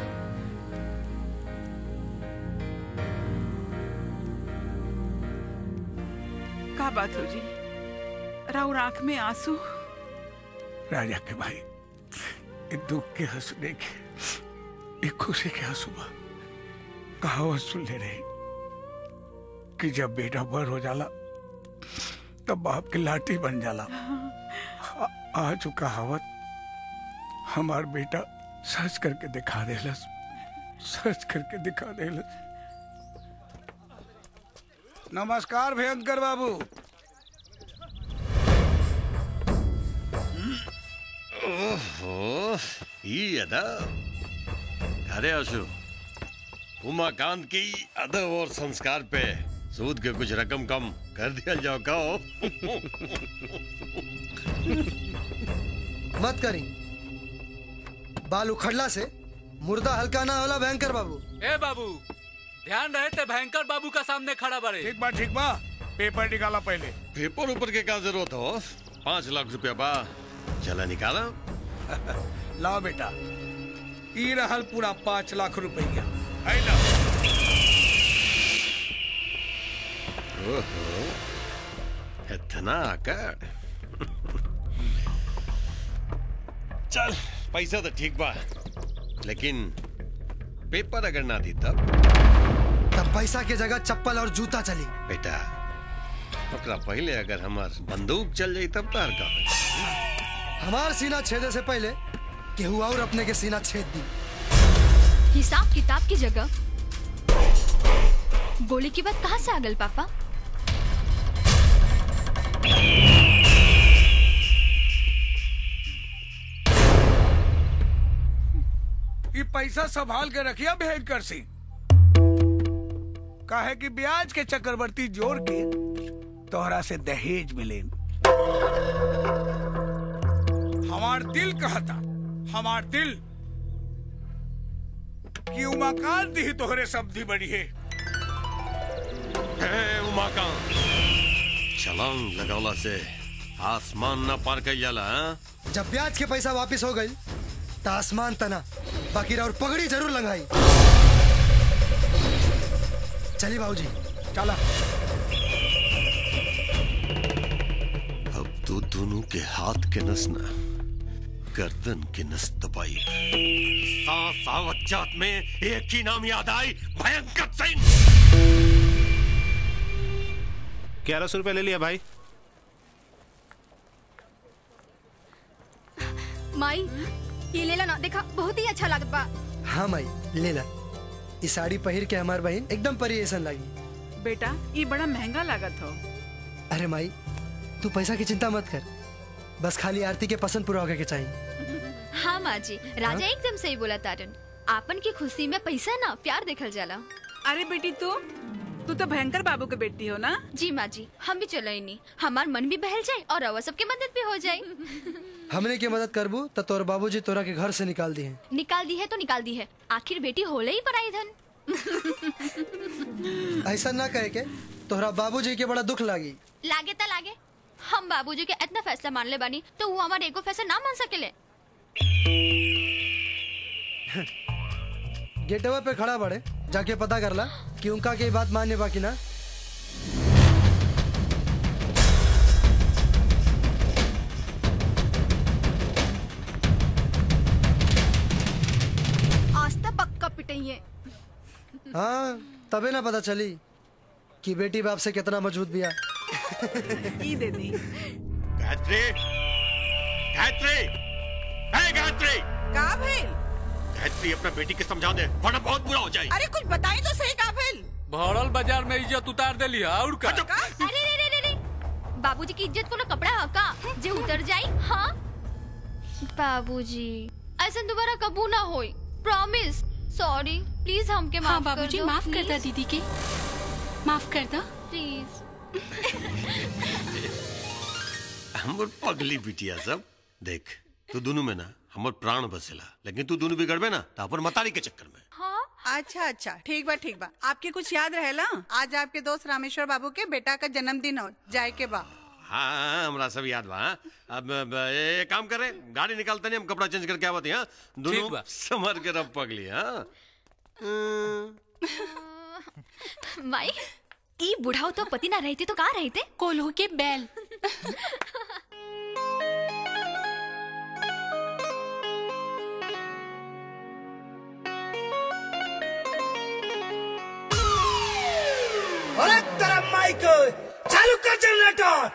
का बात हो जी, राउर आंख में आंसू? राजा के भाई ये दुख के हंसू देखे, ये खुशी के हंसू बा। कहावत सुन ले रही कि जब बेटा बड़ हो जाला तब बाप की लाठी बन जाला। आज वो कहावत हमार बेटा सच करके दिखा देलस, सच करके दिखा देलस। नमस्कार भयंकर बाबू। ओहो ये अदब। अरे अशु, उमाकांत की अदब और संस्कार पे सूद के कुछ रकम कम कर दिया जाओ। कहो मत करी, बाल उखड़ला से मुर्दा हल्का ना होला भयंकर बाबू। ए बाबू ध्यान रहे ते भयंकर बाबू का सामने खड़ा बड़े। ठीक बा पेपर निकाला पहले। पेपर ऊपर के क्या जरूरत हो? 5 लाख रुपया बा, चला निकाला। लाओ बेटा, ई रहल पूरा 5 लाख रुपया। ओहो इतना आकर। चल पैसा तो ठीक बा, लेकिन पेपर अगर ना दी तब पैसा के जगह चप्पल और जूता चली। बेटा ओकरा पहले अगर हमार बंदूक चल जाई तब तार का। हमार सीना छेदे से पहले केहू और अपने के सीना छेद दी। हिसाब किताब की जगह गोली की बात कहाँ से आ गई पापा? ये पैसा संभाल के रखिया भयंकर सिंह, काहे कि ब्याज के चक्रवर्ती जोड़ के तोहरा से दहेज मिले। हमार दिल कहता, हमार दिल कि उमाकांत ही तोहरे समधी बड़ी है। उमाकांत छलांग लगौला से आसमान न पार कर जाला। जब ब्याज के पैसा वापस हो गई तो आसमान तना, बाकी और पगड़ी जरूर लंघाई। चलिए बाबूजी चला। अब तो दोनों के हाथ के नस ना गर्दन के नस दबाई। सांस आवत जात में एक ही नाम याद आई, भयंकर सिंह। 1100 रुपए ले लिया भाई। माई ये ले ला ना, देखा बहुत ही अच्छा लगता बा। हाँ माई ले ला, ये साड़ी पहन के हमार बहन एकदम परी ऐसन लगी। बेटा ये बड़ा महंगा लागत हो। अरे माई तू पैसा की चिंता मत कर, बस खाली आरती के पसंद पूरा होके के चाहिए। हाँ माँ जी, राजा एकदम सही बोला तारन। आपन की खुशी में पैसा ना प्यार देखल जाला। अरे बेटी तू तो भयंकर बाबू के बेटी हो ना? जी माँ जी, हम भी चलो नहीं, हमार मन भी बहल जाए और रवा सबके मदद भी हो जाए। हमने की मदद करबू तो तोर बाबूजी तोरा के घर से निकाल दिए। निकाल दी है तो निकाल दी है, आखिर बेटी होले ही पराई धन। ऐसा ना कहे के तोहरा बाबूजी के बड़ा दुख लागी। लागे ता लागे, हम बाबूजी के इतना फैसला मान ले बानी तो वो हमारे एको फैसला ना मान सकेले। गेटवे पे खड़ा बड़े, जाके पता कर ला कि उनका के बात मानने बाकी ना। आज तक पक्का पिटाइए। हाँ तबे ना पता चली कि बेटी बाप से कितना मजबूत बिया। ई दे दी। गायत्री, गायत्री, हे गायत्री। का भेल? गायत्री अपना बेटी के समझा दे वरना बहुत बुरा हो जाए। अरे कुछ बताई तो सही का भेल? भरल बाजार में इज्जत उतार देली और का? अरे रे रे रे, बाबूजी की इज्जत को ना कपड़ा हका जे उतर जाई। हाँ बाबूजी ऐसा दोबारा कबू ना होई, प्रॉमिस। सॉरी प्लीज हमके माफ कर दो। बाबूजी माफ कर दा दीदी के, माफ कर दा प्लीज। हमर पगली बिटिया सब देख, तू दोनों में ना हमर प्राण बसेला, लेकिन तू दोनों बिगड़बे ना तो अपन मतारी के चक्कर में। हाँ अच्छा अच्छा ठीक बा ठीक बा। आपके कुछ याद रहेला? आज आपके दोस्त रामेश्वर बाबू के बेटा का जन्मदिन हो जाए के बा। हाँ हमरा सब याद बा। अब एक काम करे, गाड़ी निकालते नहीं, हम कपड़ा चेंज करके आवत हैं दोनों समर के रब पगली। हाँ माई ई बुढ़ाओ तो पति ना रहते तो कहाँ रहते? कोल्हू के बैल। अरे तेरा माइक चालू कर जनरेटर।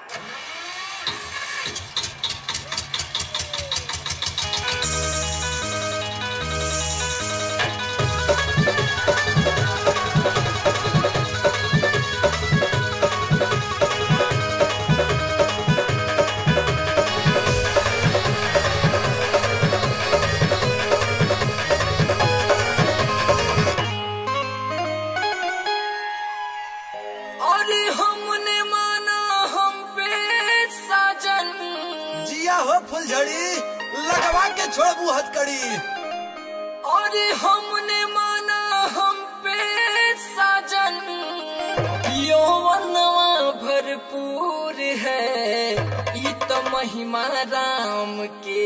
अरे हमने माना हम पे साजन। जिया हो फुलझड़ी, लगवा के छोड़बू हथकड़ी। अरे हमने माना हम पे साजन, यौवनवा भरपूर है ई तो महिमा राम के।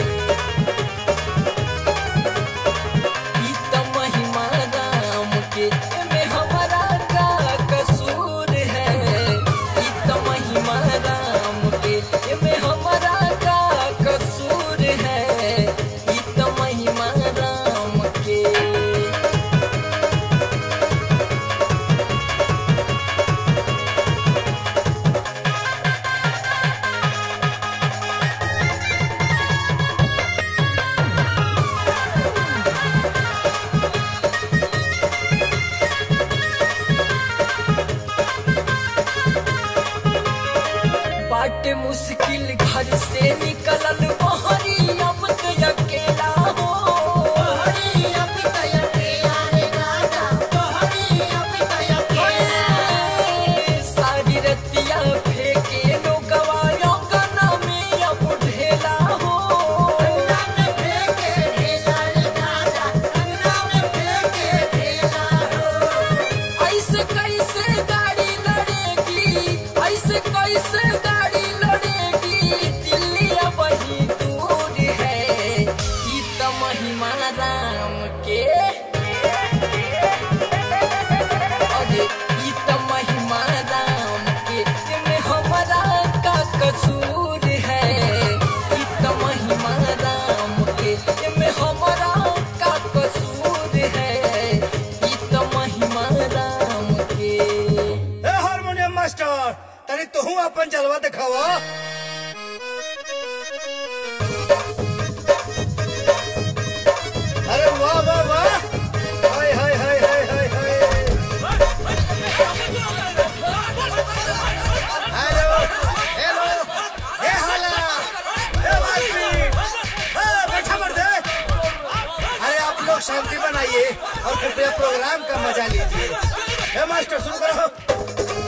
ई तो महिमा राम के, में हमारा का कसूर है। ई तो महिमा राम के, में हमारा का कसूर है। ई तो महिमा राम के। बाट मुश्किल घर से निकलल बहरी, अब तो अकेला हो। अब तो अकेला रे गाना, अब तो अकेला। सारी रतिया फेंके लोगवा योगना में अब ढेला हो। अंगना में फेंके ढेला रे गाना, अंगना में फेंके ढेला हो। ऐसे कैसे गाड़ी लड़ेगी, ऐसे कैसे गाड़ी लड़ेगी, दिल्ली अब वही दूर है। ई तो महिमा राम के। अरे ई तो महिमा राम के, में हमारा का कसूर है। ई तो महिमा राम के, में हमारा का कसूर है। ई तो महिमा राम के। ए हारमोनियम मास्टर, तनी तू अपन जलवा दिखावा। अरे वाह वाह वाह, हाय हाय हाय हाय हाय हाय। हेलो हेलो, ए हाला, ए वाइफी, बैठा मर्दे। अरे आप लोग शांति बनाइए और कृपया प्रोग्राम का मजा लीजिए। ए मास्टर शुरू करो।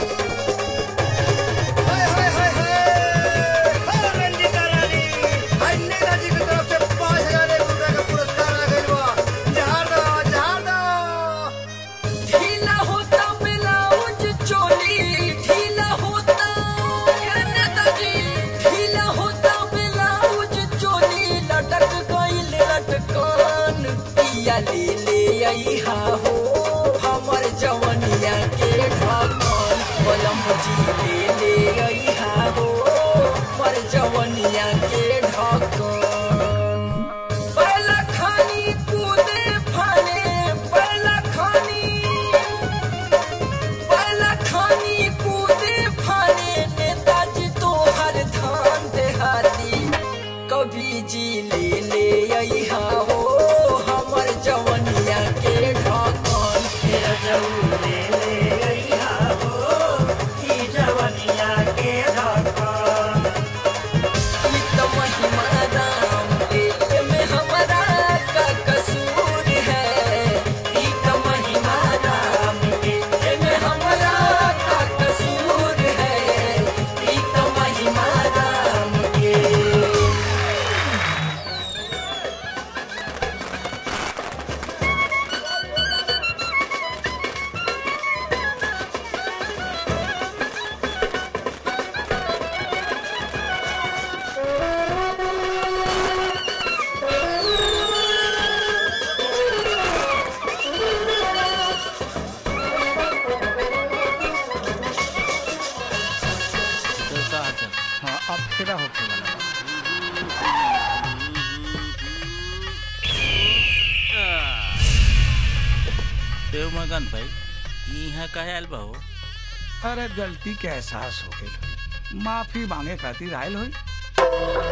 हाय हाय हाय हाय, हाय रंजीता रानी, हाय जी ले ले अइहा हो हमर जवनिया के ढकन रजऊ ले ले अइहा हो ई जवनिया के ढकन ई त महिमा राम के में हमरा का कसूर है ई त महिमा राम के में हमरा का कसूर है ई त महिमा राम के हाँ अब तेरा होके वाला देवमगन भाई यहाँ काहे आयल बा हो? अरे गलती के एहसास हो गई, माफी मांगे खातिर आयल होई।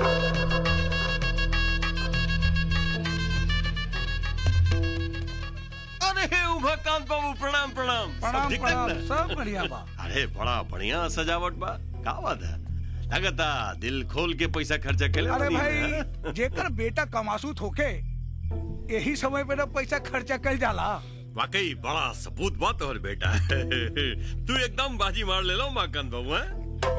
अरे उमाकांत बाबू प्रणाम प्रणाम प्रणाम, सब ठीक ठाक प्रणाम, ना? सब बढ़िया बा। अरे बड़ा बढ़िया सजावट बा, का बात है? लगता दिल खोल के पैसा खर्चा कर अरे भाई जेकर बेटा कमासू थोके यही समय पे ना पैसा खर्चा कर जाला। वाकई बड़ा सबूत बात और बेटा तू एकदम बाजी मार ले लो उमाकांत बाबू हैं?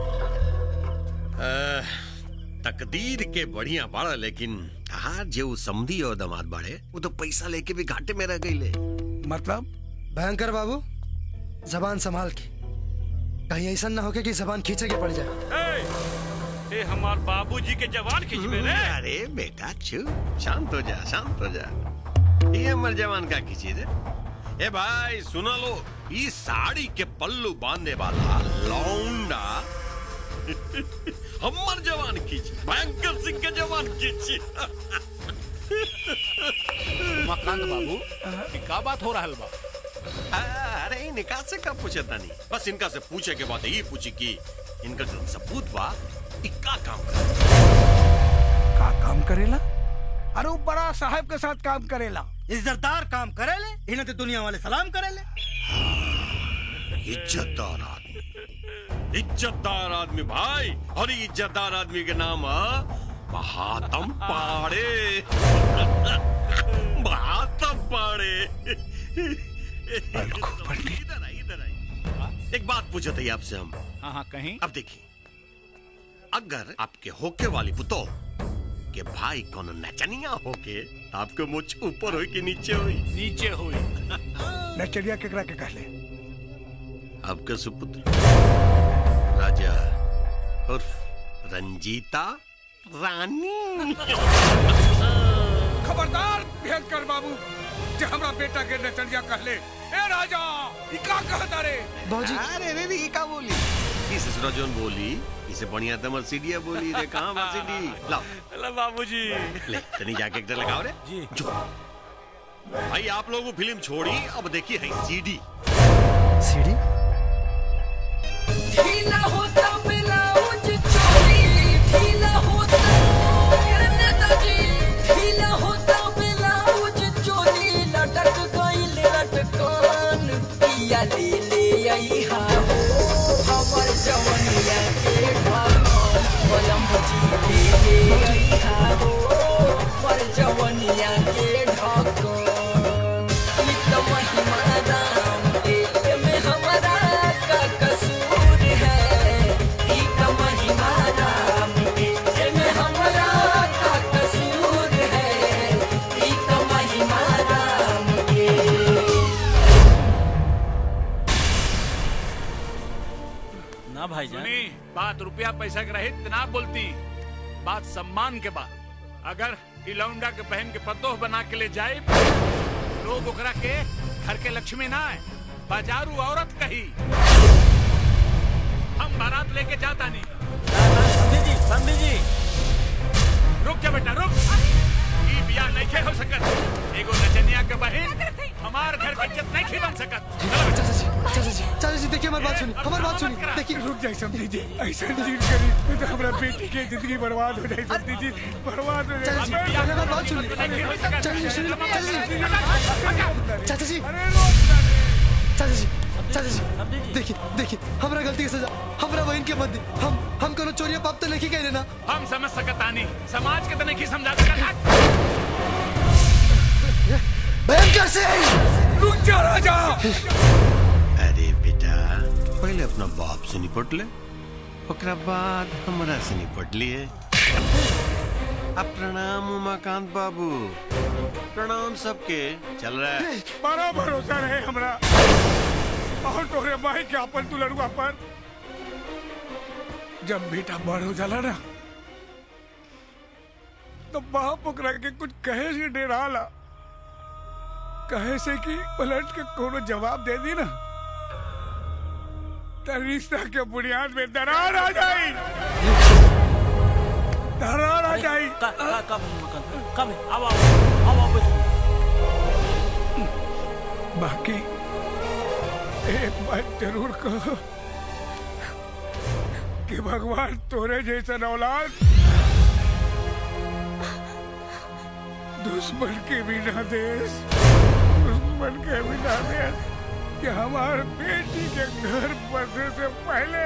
तकदीर के बढ़िया बाड़ा, लेकिन हार जो समधी और दामाद बाड़े वो तो पैसा लेके भी घाटे में रह गई ले। मतलब भयंकर बाबू जबान संभाल के, कहीं ऐसा ना हो कि जबान खींचे के पड़ जाए। ए हमार बाबूजी के जवान खींच में रे। अरे बेटा चुप, शांत हो जा, शांत हो जा। ये हमर जवान का खींची दे। ए भाई सुना लो, ये साड़ी के पल्लू बांधने वाला लौंडा हमर जवान खींची, भयंकर सिंह के जवान खींची। उमाकांत बाबू ये का बात हो रहा है बा? अरे निकाह से कब पूछे था नहीं, बस इनका से पूछे के बाद ये पूछी कि इनका जो सबूत बा का काम करेला? अरे वो बड़ा साहब के साथ काम करेला। इज्जतदार काम करेले, इन्हें तो दुनिया वाले सलाम करेले। इज्जतदार आदमी, इज्जतदार आदमी भाई, और ये इज्जतदार आदमी के नाम है महात्म पाड़े। महात्म पाड़े। इधर आई, इधर आई। एक बात पूछे थे आपसे हम। हाँ कहीं। अब देखिए, अगर आपके होके वाली पुतो के भाई कौन नचनिया होके, आपके मुझ ऊपर हो कि नीचे हुई? नीचे हुई। नचनिया केकरा के कहले? आपका सुपुत्र राजा उर्फ रंजीता रानी। खबरदार भयंकर बाबू, जे हमरा बेटा के नचनिया कहले। ए राजा ई का कहता रे? बाबूजी अरे रे ये का बोली? इस ससुराजोन बोली, इसे बढ़िया तमर सीढ़िया बोली रे। कहाँ बा सीढ़ी? लाओ अल्लाह बाबूजी। ले तनी जाके एक लगाओ रे। जी जो भाई आप लोगों फिल्म छोड़ी, अब देखिए है सीडी। सीडी? ढीला होता ब्लाउज चोली, ढीला होता नेताजी, ढीला होता ब्लाउज चोली, लटक गइल लटकन, पिया ले ले अइहा हो हमर जवनिया के ढकन, बलम जी ले ले अइहा हो हमर जवनिया के ढकन, ई त महिमा राम के में हमरा का कसूर है, ई त महिमा राम के में हमरा का कसूर है, ई त महिमा राम के। ना भाईजान, सुनी, बात रुपया पैसा के रहित ना बोलती, बात सम्मान के बात। अगर इलौंडा के बहन के पतोह बना के ले जाए, लोग ओकरा के घर के लक्ष्मी ना है, बाजारू औरत कही। हम बारात लेके जाता नहीं। समझी जी, रुक जा बेटा रुक। ई बियाह नहीं खे हो सकत। एगो नचनिया के बहन हमार घर की इज्जत नहीं खे बन सकत। चाचा जी देखिए हमारी बात सुनिए, हमारी बात सुनिए। देखिए रुक जाए समझी जी, ऐसा नहीं करी तो हमारा बेटी की जिंदगी बर्बाद हो जाए समझी जी, बर्बाद हो जाए। हमारी बात सुनिए। चाचा जी सुनिए, चाचा जी देखिए हमारा गलती की सजा हमारा बहन के मत दी। हम कोनो चोरिया पाप तो नहीं कह देना। हम समझ सकतानी, समाज के तो नहीं समझा सकत। भयंकर से रुक जा राजा। अरे बेटा पहले अपना बाप से निपट ले, ओकरा बाद हमरा से निपट लिए। अब प्रणाम उमाकांत बाबू, प्रणाम सबके। चल रहा है बड़ा भरोसा रहे हमरा और तोरे माई के अपन दुलरुआ पर। जब बेटा बड़ हो जाला ना तो बाप ओकरा के कुछ कहे से डराला, कहे से कि पलट के कोनो जवाब दे दी ना तो रिश्ता के बुनियाद में दरार आ जाई, दरार आ जाई। बाकी एक बात जरूर कहो कि भगवान तोरे जैसा औलाद दुश्मन के बिना देश, दुश्मन के बिना देश कि हमारे बेटी के घर बसने से पहले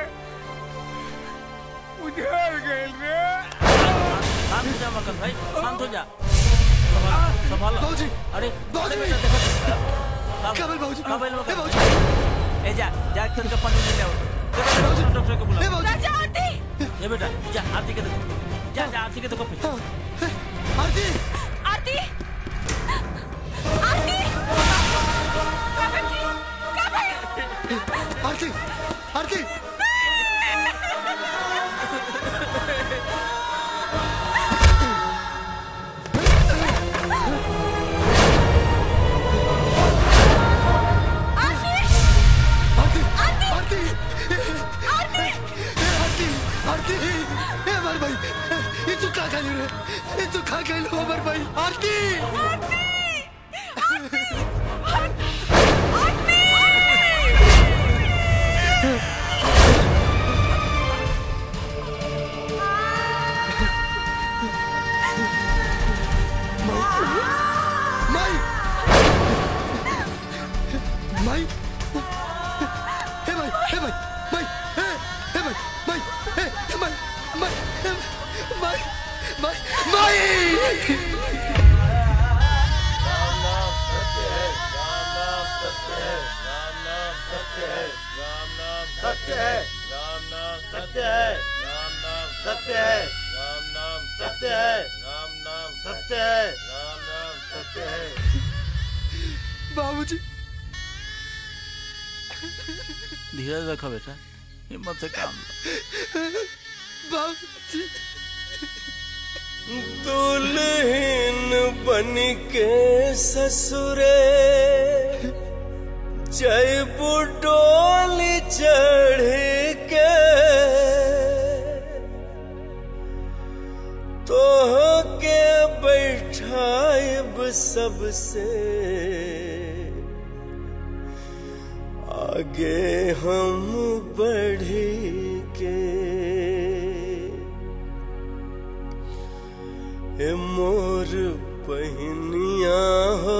उजाड़ गए रे। शांत हो जा मकन भाई, शांत हो जा। बाबूजी, अरे बाबूजी, काबिल बाबूजी, बाबूजी, ए जा तुम का पानी ले आओ। डॉक्टर को बुलाओ। राजा आरती। ये बेटा जा आरती के देखो, जा आरती के देखो। आरती आरती आरती आरती आरती बाबूजी धीरज रखो बेटा, हिम्मत से काम बाबूजी। दुल्हन बन के ससुरे जय बुडोली चढ़ के तो के बैठाएब सबसे आगे हम बढ़ के। ए मोर बहनिया हो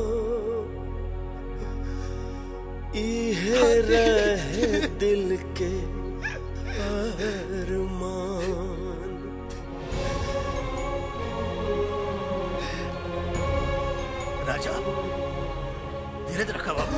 इहे रहे दिल के अरमान। राजा धीरज रखा बाबू।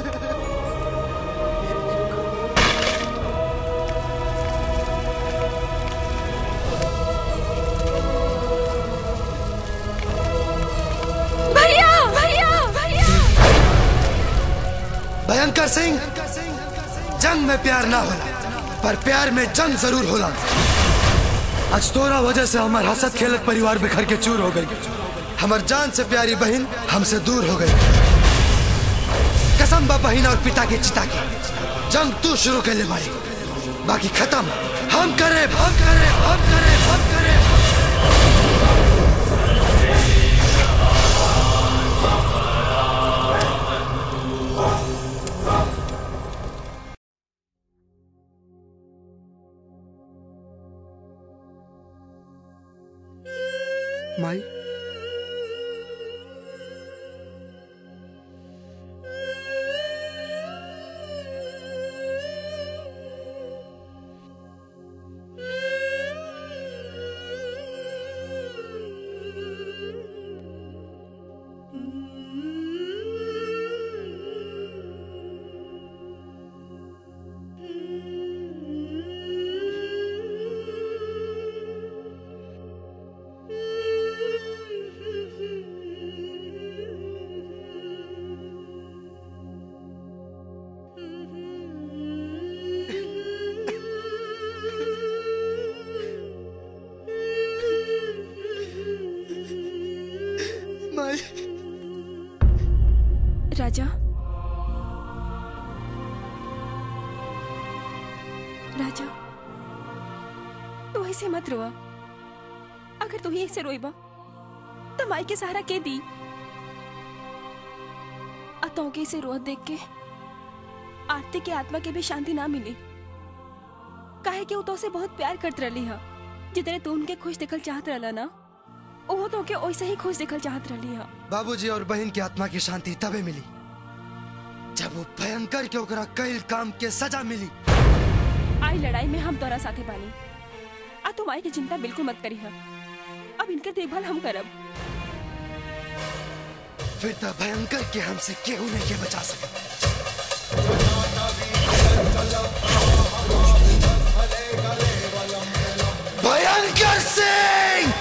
भयंकर सिंह, जंग में प्यार ना होला पर प्यार में जंग जरूर होला। आज तोरा वजह से हमार हसत खेलत परिवार बिखर के चूर हो गई। हमार जान से प्यारी बहन हमसे दूर हो गई। कसम बा बहन और पिता के चिता की, जंग तू शुरू कर ले माई, बाकी खत्म हम करे, हम करे, हम करे, हम करे। माई राजा राजा तू ऐसे मत रोआ। अगर तू ही ऐसे रोईबा तो माई के सहारा के दी। अतों के इसे रोत देख के आरती के आत्मा के भी शांति ना मिली। काहे कि वो तो उसे बहुत प्यार करत रही है। जितने तू उनके खुश दिखल चाहत रहला ना वो तो के वैसे ही खुश दिखल चाहत रही है। बाबूजी और बहन की आत्मा की शांति तबे मिली जब वो भयंकर के ओकरा कईल काम के सजा मिली। आई लड़ाई में हम तोरा साथे बानी। आ तुम आई की चिंता बिल्कुल मत करी है। अब इनके देखभाल हम करब। फिर तो भयंकर के हमसे केहू नहीं के बचा सके। भयंकर सिंह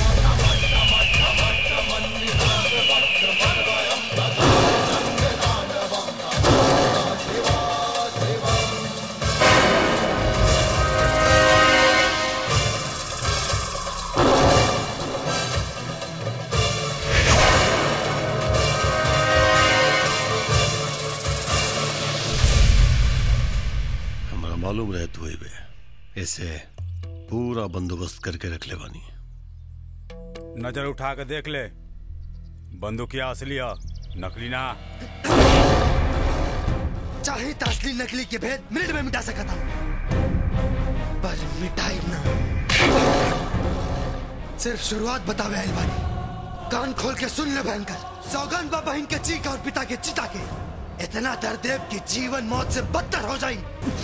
मालूम रहे तू बे ऐसे पूरा बंदोबस्त करके रख ले बानी। नजर उठा कर देख ले, बंदूकिया असली है नकली ना। चाहे तो असली नकली के भेद मिनट में मिटा सकता हूँ, पर मिटाई ना। सिर्फ शुरुआत बतावे आइल बानी। कान खोल के सुन ले भयंकर। सौगंध बा बहन के चीख और पिता के चिता के। इतना दर्द देव कि जीवन मौत से बदतर हो जाई।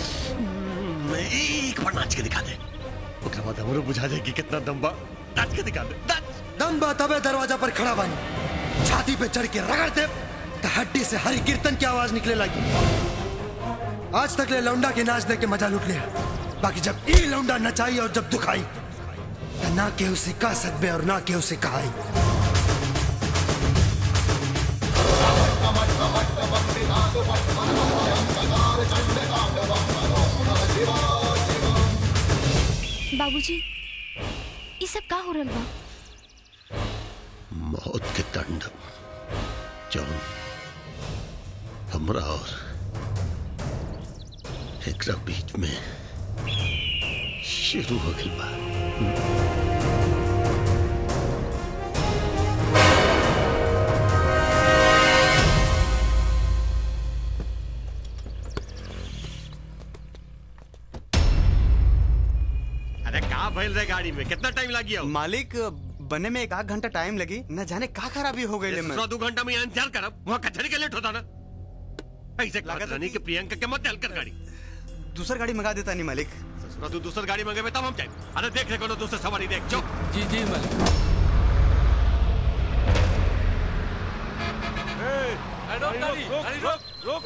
एक बार नाच के दिखा दे, उसके बाद हमरो बुझा जाए कि कितना दम बा। नाच के दिखा दे। दम बा तबे दरवाजा पर खड़ा बानी। छाती पे चढ़ के रगड़ दे तो हड्डी से हरि कीर्तन की आवाज निकले लगी। आज तक ले लौंडा के नाच देख के मजा लूट लिया, बाकी जब ई लौंडा नचाई और जब दुखाई तो ना के उसे कह सकबे और ना के उसे कहाई। बाबूजी ये सब का हो रहा बा? मौत के तांडव जौन हमरा और एकरा बीच में शुरू हो गई बा। भइल रे गाड़ी में कितना टाइम लग गया? मालिक बनने में 1 घंटा टाइम लगी। न जाने का खराबी हो गई। 2 घंटा में इंतजार करब, वहाँ कचहरी के लेट होता ना। ऐसे नहीं कि प्रियंका के मत हल कर गाड़ी। दूसर गाड़ी मंगा देता नहीं मालिक। तू दूसर गाड़ी मंगे तब हम जाए। अरे देख ले कोनो दूसरे सवारी देख जो। जी जी मालिक। रोक।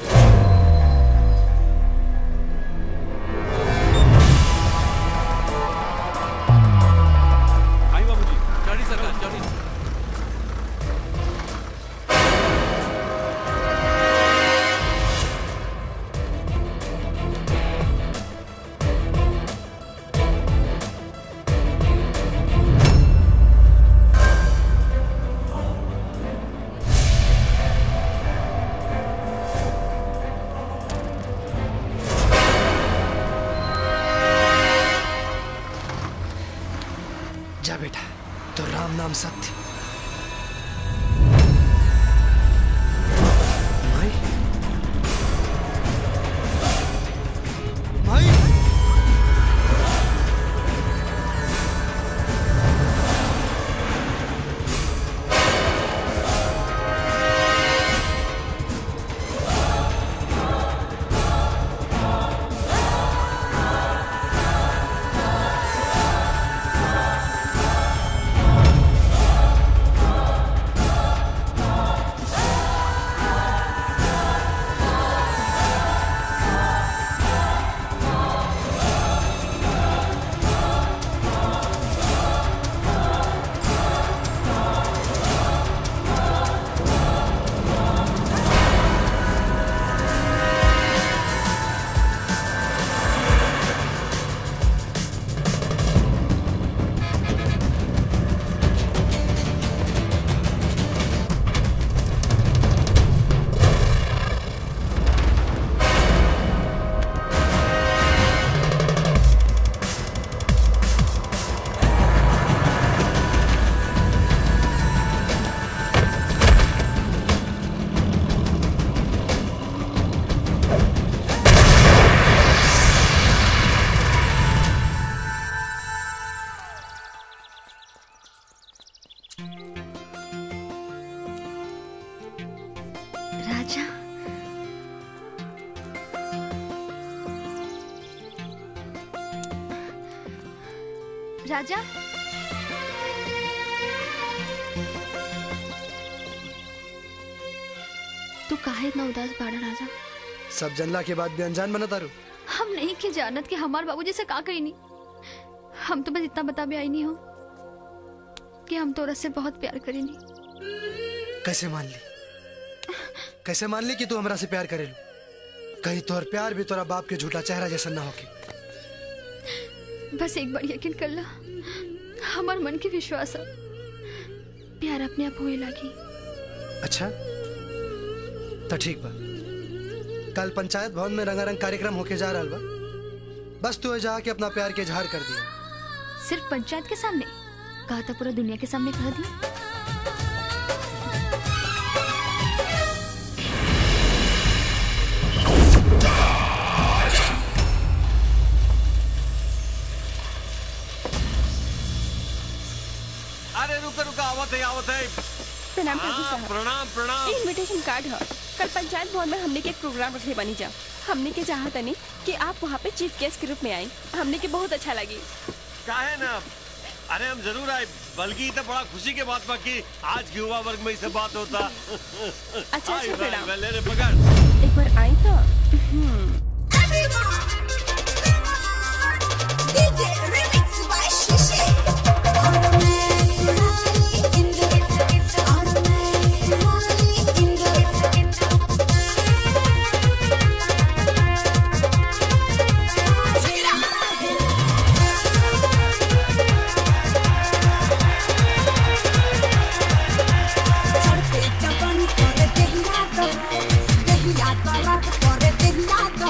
जा बेटा, तो राम नाम सत्य। माई माई राजा तू काहे इतना उदास बाड़ा राजा? सब जनला के बाद भी अनजान बना तारू। हम नहीं के जानत कि हमार बाबूजी से का कही नहीं। हम तो बस इतना बता भी आई नहीं हो कि हम तोरा से बहुत प्यार करेनी। कैसे मान ली? कैसे मान ली कि तू हमरा से प्यार करेलू? कहीं तोहर प्यार भी तोरा बाप के झूठा चेहरा जैसा ना होके। बस एक बार यकीन कर ला, हमार मन के विश्वास है प्यार अपने आप होए लागी। अच्छा तो ठीक बा, कल पंचायत भवन में रंगारंग कार्यक्रम होके जा रहा बा। बस तू जाके अपना प्यार के इजहार कर दिया। सिर्फ पंचायत के सामने कहा था, पूरा दुनिया के सामने कह दिया। अरे रुका रुका, आवत है। प्रणाम प्रभु साहब। प्रणाम प्रणाम। ये इनविटेशन कार्ड है। कल पंचायत भवन में हमने के एक प्रोग्राम रखे बनी जा। हमने के चाहत नहीं कि आप वहाँ पे चीफ गेस्ट के रूप में आए। हमने के बहुत अच्छा लगी। काहे ना, अरे हम जरूर आए। बल्कि तो बड़ा खुशी के बात बाकी आज के युवा वर्ग में इससे बात होता। अच्छा अच्छा प्रणाम। ले रे पकड़। एक बार आई तो Dehya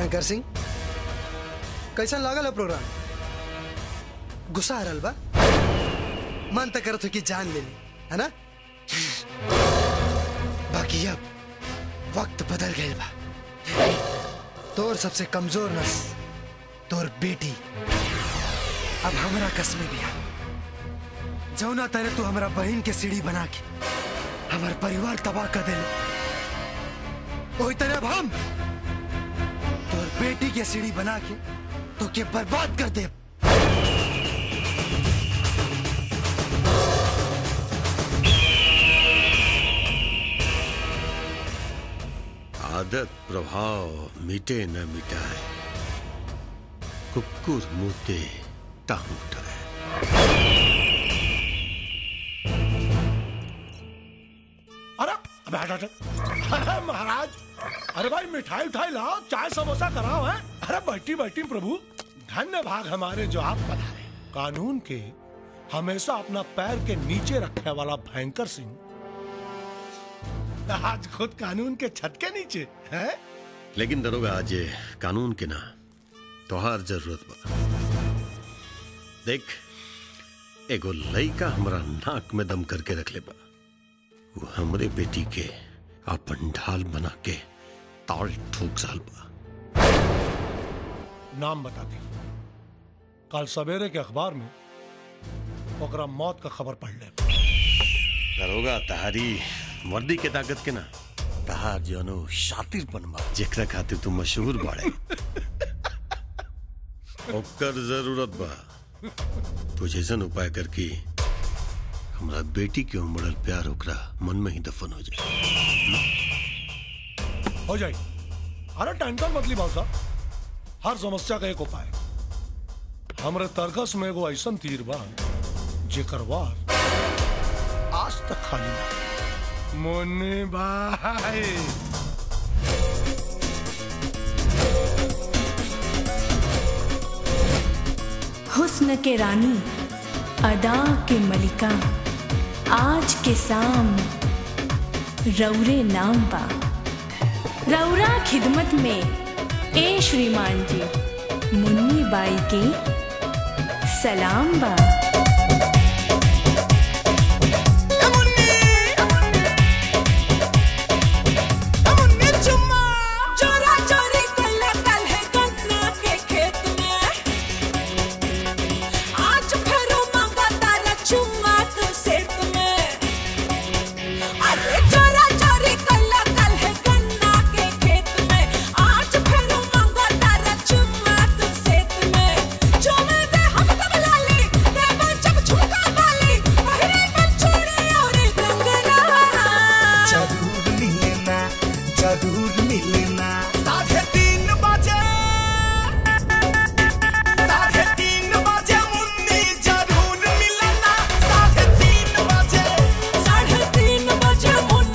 भयंकर सिंह कैसा लागल है प्रोग्राम? गुस्सा आ रहा बा? मन तक करत हो कि जान ले ली है ना? बाकी अब वक्त बदल गया बा। तोर सबसे कमजोर नस तोर बेटी अब हमरा कसमे भी है। जौना तरह तू हमारा बहन के सीढ़ी बना के हमार परिवार तबाह कर दे, वही तरह अब हम तोर बेटी के सीढ़ी बना के तो के बर्बाद कर दे। आदत प्रभाव मिटे न मिटाए, कुकुर मुते टांग उठाए। अरे अरे महाराज, अरे भाई मिठाई उठाई लाओ, चाय समोसा कराओ है। अरे बैठी बैठी प्रभु, धन्य भाग हमारे जो आप पधारे। कानून के हमेशा अपना पैर के नीचे रखने वाला भयंकर सिंह आज खुद कानून के छत के नीचे है। लेकिन दरोगा आज कानून के ना तोहार जरूरत बा। देख, एगो लइका हमरा नाक में दम करके रख ले बा। वो हमरे बेटी के अपन ढाल बना के ताल ठोक साल बा। नाम बता दी, कल सवेरे के अखबार में ओकरा मौत का खबर पढ़ ले। दरोगा तहारी वर्दी के ताकत के ना तहार जनो शातिरपन बा, जेकरा खातिर तू मशहूर बाड़े। ओकर जरूरत बा कुछ ऐसा उपाय करके हमारा बेटी के उमड़ल प्यार ओकरा मन में ही दफन हो जाए। हो जाए। अरे टेंशन मत ली भाव साहब, हर समस्या का एक उपाय। हमरे तरकस में एगो ऐसा तीर बा जेकर वार आज तक खाली ना। मुन्नी भाई हुस्न के रानी, अदा के मलिका, आज के शाम रौरे नाम बा। रौरा खिदमत में ए श्रीमान जी, मुन्नी बाई के सलाम बा। मुन्नी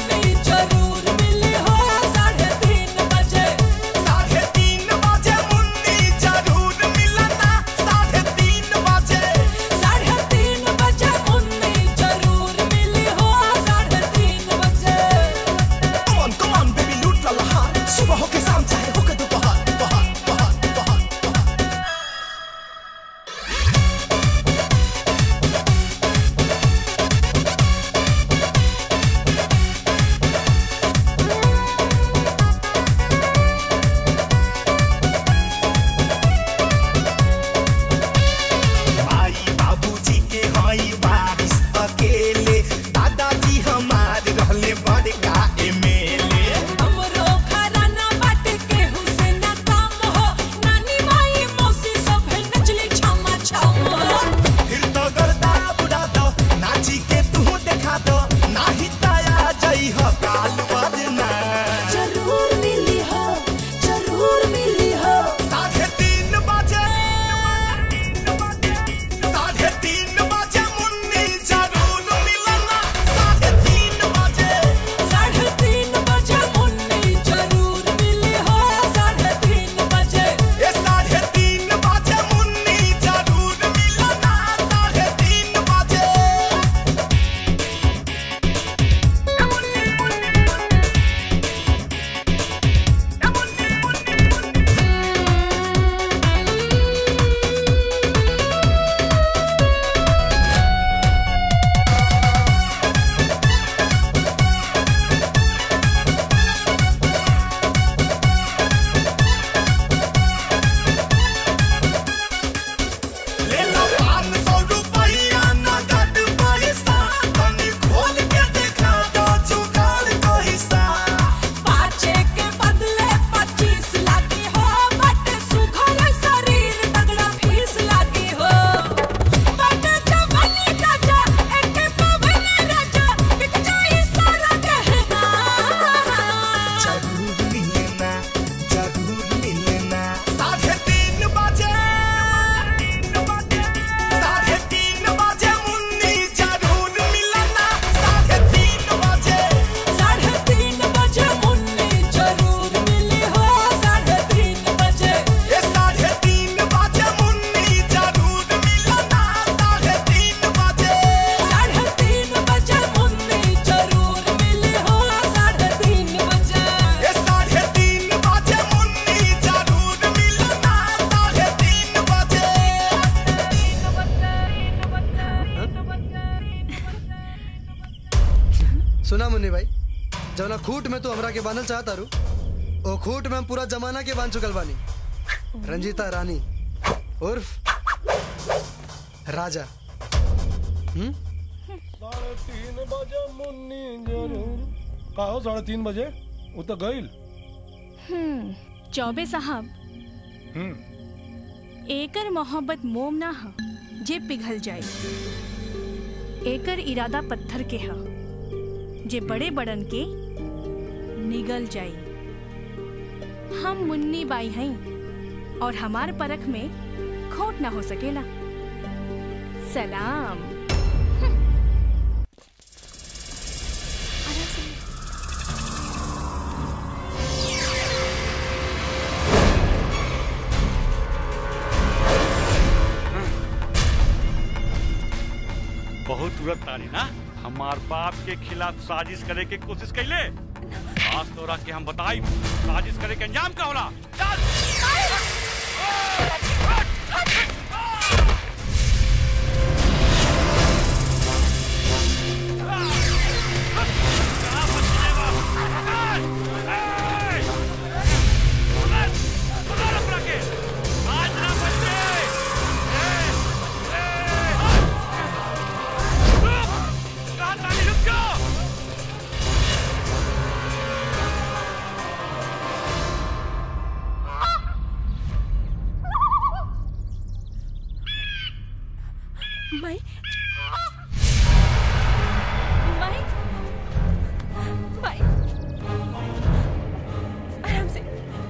सुना मुन्नी भाई, जौना खूट में तू हमरा के बांधल चाहता रू, ओ खूट में हम पूरा जमाना के बांध चुकल बानी। रंजीता रानी उर्फ राजा। 3:30 बजे मुन्नी जरूर का हो 3:30 बजे वो तो गईल। चौबे साहब, एकर मोहब्बत मोम ना ह जे पिघल जाए। एकर इरादा पत्थर के ह जे बड़े बड़न के निगल जाए। हम मुन्नी बाई हैं और हमार परख में खोट ना हो सकेला। सलाम। बहुत तुरंत तारी ना हमार बाप के खिलाफ साजिश करे के कोशिश कैले। आज तोरा के हम बताई साजिश करे के अंजाम का होला। चल माई आराम से।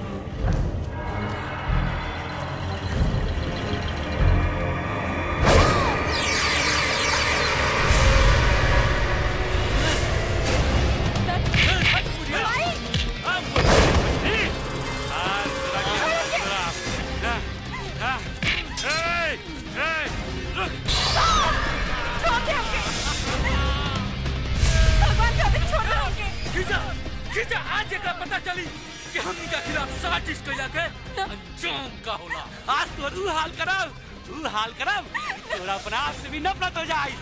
आज एक पता चली कि हम इनका खिलाफ साजिश कैला के अंजाम का होला। आज तो रू हाल करब तोरा अपना आप से भी नफरत हो जाए।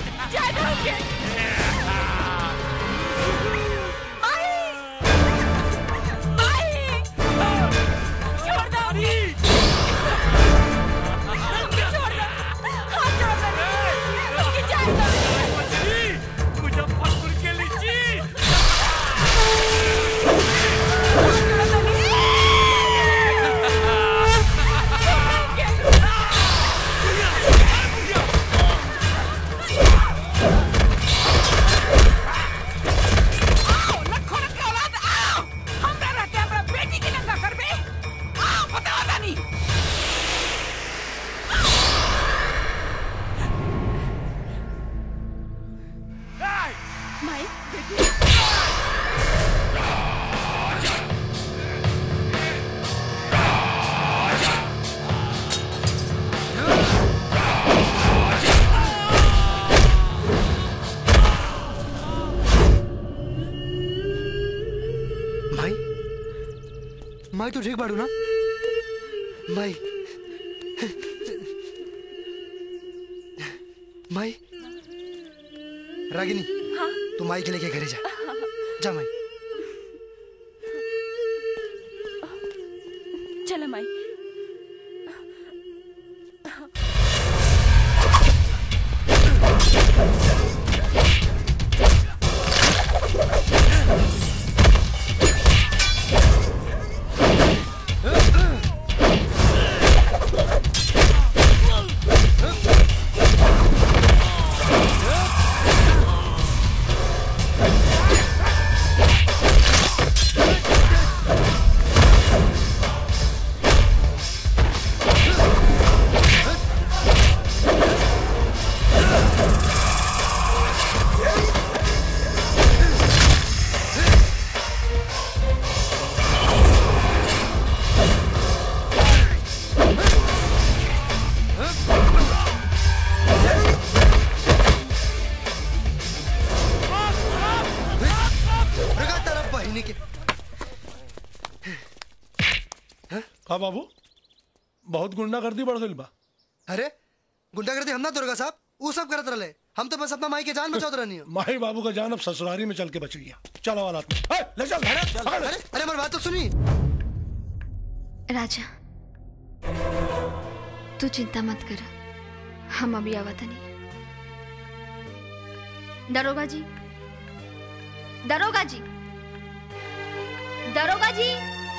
मुजफ्फरपुर के लीची माई तू ठीक बाड़ू ना? माई माई रागिनी, हाँ? तू माई के लेके घरे जा। जा माई। चला माई। हाँ बाबू, बहुत गुंडागर्दी बढ़ गई बा। अरे गुंडागर्दी हम ना दुर्गा साहब, वो सब करत रहे। हम तो बस अपना माई के जान बचाते रहनी हो। माही बाबू का जान अब ससुरारी में चल के बच गया। चलो वाला ले चल। अरे हमारी बात तो सुनी। राजा तू चिंता मत कर, हम अभी आवत नहीं। दरोगा जी, दरोगा जी, दरोगा जी,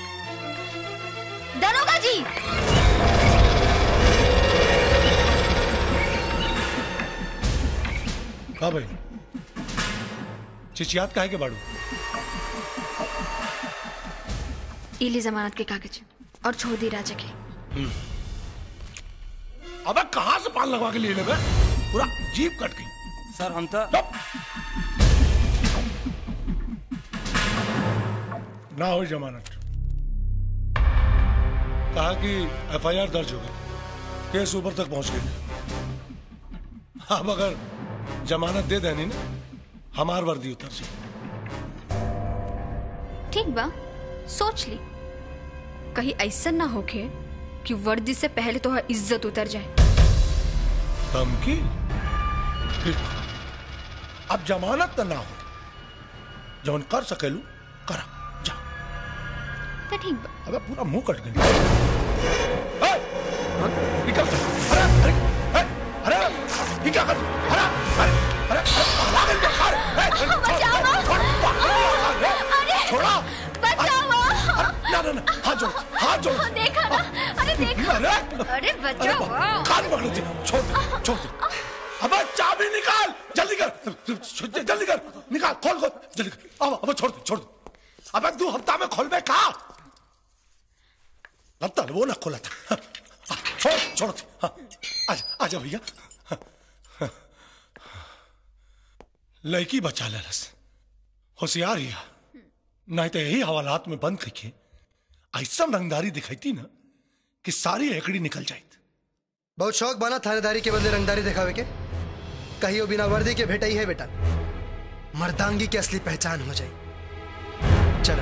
दरोगा जी। हाँ भाई, चिचियात काहे के बाड़ू? इली जमानत के कागज और छोड़ दी राजा के। अबे कहाँ से पान लगवा के लिए ले बे? पूरा जीप कट गई। सर हम तो ना हो जमानत। कहा कि एफआईआर दर्ज हो गई, केस ऊपर तक पहुंच गई। अब अगर जमानत दे देनी ना, हमार वर्दी उतर से। ठीक बा, सोच ली, कहीं ऐसा ना होके कि वर्दी से पहले तो इज्जत उतर जाए। धमकी? अब जमानत ना हो, जौन कर सकेलू करा जा। तो ठीक बा। अबे पूरा मुंह कट गया। अरे ये क्या कर? छोड़ा। ना हाथ जोड़। देखा ना? अरे देखा। अरे बचाओ। कान पकड़ दे। छोड़। अबे चाबी निकाल, जल्दी कर, निकाल, खोल जल्दी कर। अब छोड़। अबे 2 हफ्ता में खोल बे कहा? लगता है वो ना खोला था। छोड़। आजा भैया। लड़की बचा ले रस, होशियार हिया, नहीं तो यही हवालात में बंद करके ऐसा रंगदारी दिखाई ना कि सारी एकड़ी निकल जाए। बहुत शौक बना थानेदारी के बदले रंगदारी दिखावे के। कहियो बिना वर्दी के भेटा ही है बेटा, मर्दांगी की असली पहचान हो जाए। चलो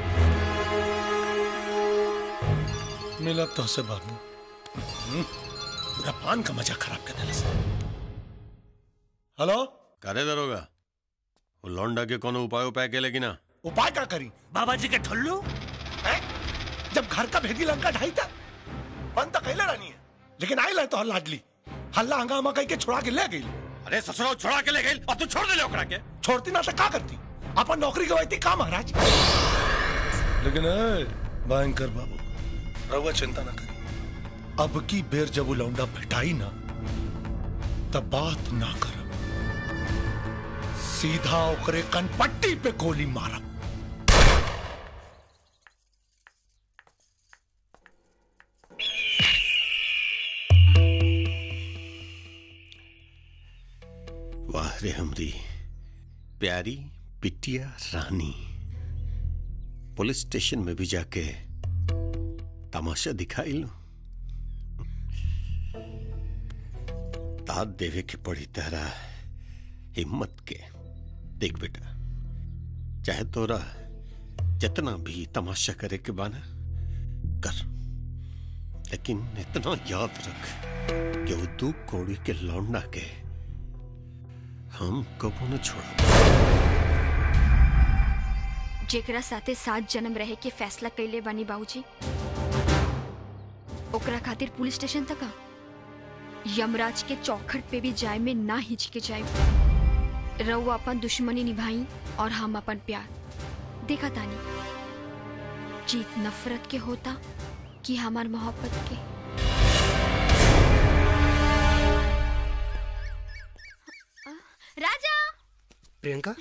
मिला तो से बाबू, पूरा पान का मजा खराब कर दिया। हेलो, करे दरोगा, वो लौंडा के कोनो उपाय के लेगी ना? उपाय क्या करी? बाबा जी के ठुल्लू जब घर का भेदी लंका ढाई था, बंद तो कहले रहनी है, लेकिन आई ला तो लाडली हल्ला हंगामा कह के छुड़ा के ले गई। अरे ससुराल छुड़ा के ले गई और तू छोड़ दे ले ओकरा के? छोड़ती ना तो क्या करती? अपन नौकरी गवाती का महाराज। लेकिन भयंकर बाबू, रहुआ चिंता ना करी, अब की बेर जब वो लौंडा भेटाई ना, तब बात ना कर, सीधा ओकरे कनपट्टी पे गोली मारा। वाह रे हमरी प्यारी बिटिया रानी, पुलिस स्टेशन में भी जाके तमाशा दिखाई लो। दाद देवे के पड़ी तेरा हिम्मत के। देख बेटा, चाहे तोरा जितना भी तमाशा करे के बाना कर, लेकिन इतना याद रख कि वो 2 कौड़ी के लौंडा के हम कबो न छोड़ा। जेकरा साथे 7 जन्म रहे के फैसला कैले बानी बाबूजी, ओकरा खातिर पुलिस स्टेशन तक यमराज के चौखट पे भी जाए में ना हिचके जाए। रहुआ अपन दुश्मनी निभाई और हम अपन प्यार। देखा तानी, जीत नफरत के होता कि हमार मोहब्बत के। राजा, प्रियंका,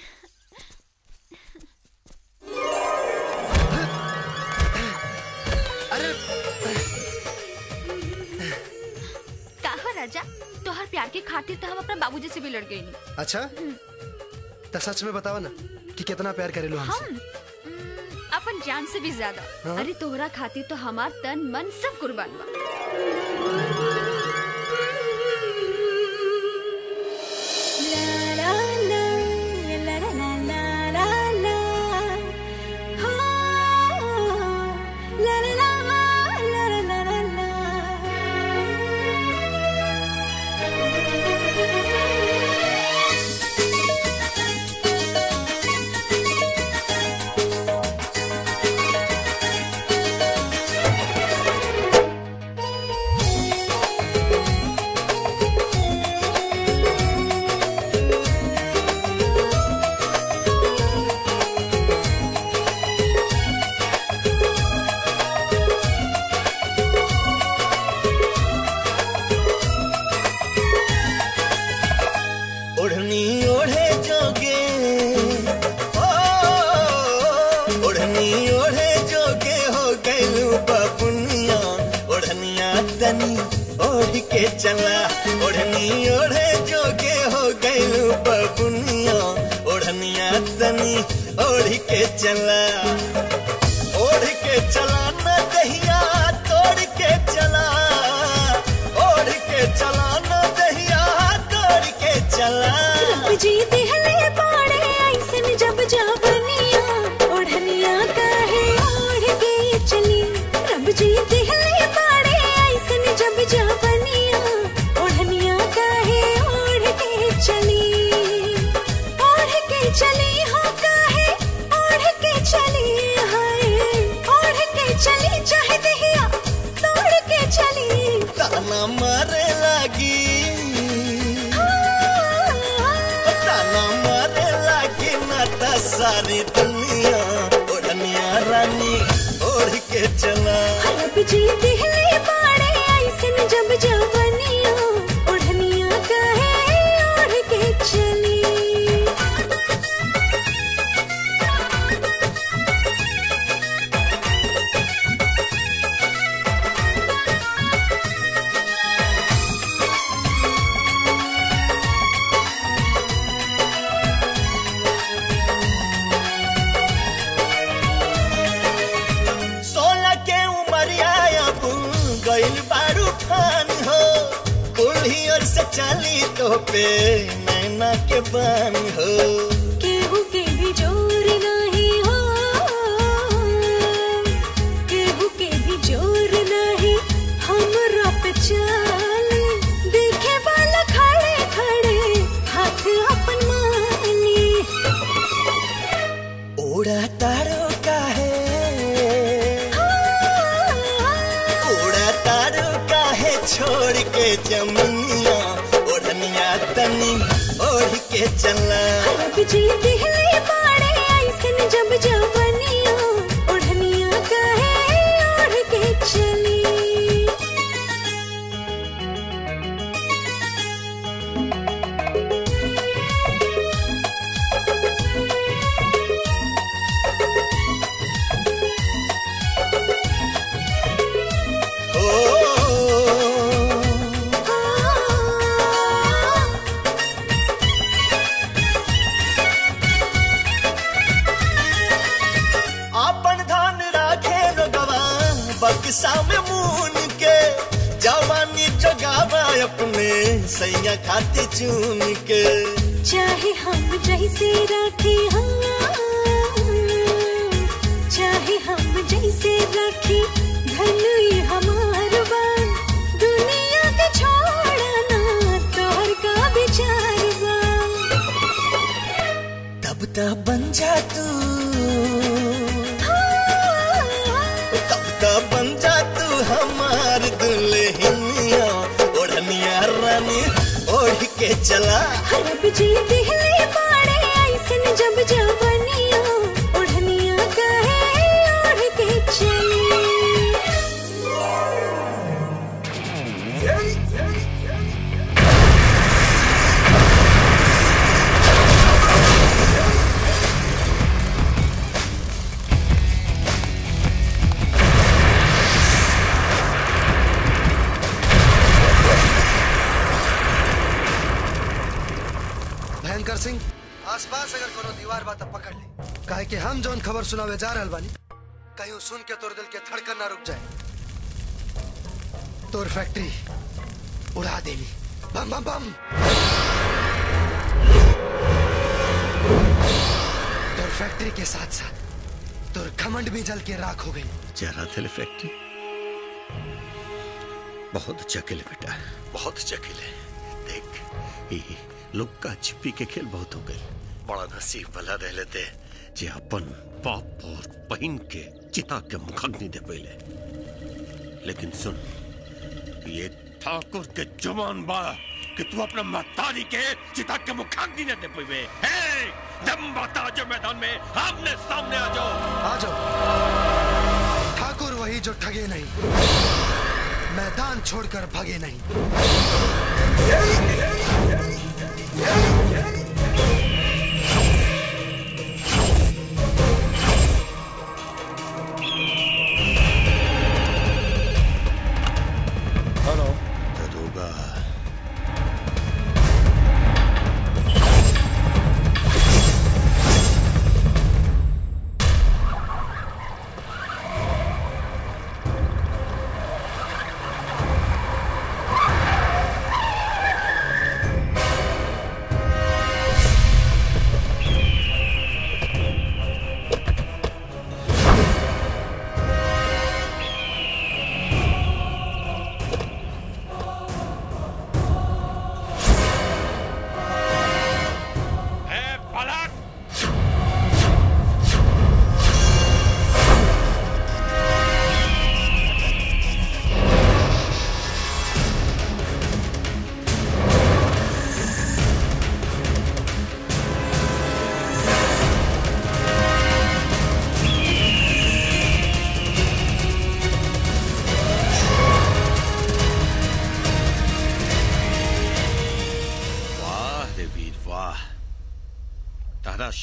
अरे कहा राजा, तोहर प्यार के खातिर तो हम अपना बाबूजी से भी लड़ गई नहीं। अच्छा तो सच में बतावा ना कि कितना प्यार करेलो हमसे। हम अपन जान से भी ज्यादा। हाँ? अरे तोहरा खातिर तो हमार तन मन सब कुर्बान बा। के चला ओढ़नी ओढ़े जोगे हो गइलू बबुनिया ओढ़निया तनी ओढ़ के चला ओढ़ के चला न दहिया तोड़ के चला ओढ़ के चला न दहिया तोड़ के चला रब जी दिहले पाड़े ऐसन जब जावनिया ओढ़निया काहे ओढ़ के चली रब जी दिहले पाड़े ऐसन जब जावनिया ओढ़निया काहे ओढ़ के चली हो काहे ओढ़ के चली हाय ओढ़ के चली चाहे दहिया तोड़ के चली ताना मारे लगी ताना मारे लगी ना ता सारी दुनिया ओढ़निया रानी ओढ़ के चला रब जी दिहले पाड़े ऐसन जब जवनिया ओढ़निया काहे ओढ़ के चली चली तो पे नैना के बान हो केहू के भी जोर नहीं हो केहू के भी जोर नहीं हमरा पे चले देखे वाला खड़े खड़े हाथ अपन मानी उड़ा तारो काहे उड़ा तारो काहे छोड़ के जमुनिया ओढ़निया तनी ओढ़ के चला रब जी दिहले पाड़े ऐसन जब जवनिया ओढ़निया काहे ओढ़ के चली बक्सा में मून के जवानी जगावा अपने सैया खाती चून के चाहे हम जैसे रखे चाहे हम जैसे रखे धन ये हमार बा दुनिया के छोड़ना तोहर का विचार बा तब तब बन जा तू बन जा तू हमार दुल्हनिया ओढ़निया रानी ओढ़ के चला रब जी दिहले पाड़े ऐसन जब जवनिया ओढ़निया काहे ओढ़ के चली भयंकर सिंह आसपास अगर कोनो दीवार बात पकड़ ले काहे कि हम जौन खबर सुनावे जा रहल बानी कहीं सुन के तोर दिल के धड़कन ना रुक जाए तोर फैक्ट्री उड़ा देनी बम बम बम तोर फैक्ट्री के साथ साथ तोर घमंड भी जल के राख हो गई जरा थे फैक्ट्री बहुत अच्छा खेले बेटा बहुत अच्छा खेले देख लुक्का छिपी के खेल बहुत हो गए बड़ा नसीब भला रह लेते जे अपन बाप और बहन के चिता के मुखाग्नि दे पहले लेकिन सुन ये ठाकुर के जुबान बा कि तू अपने महतारी के चिता के मुखाग्नि न दे पवे दम बता जो मैदान में आमने सामने आ जाओ ठाकुर वही जो ठगे नहीं मैदान छोड़कर भगे नहीं हेलो दरोगा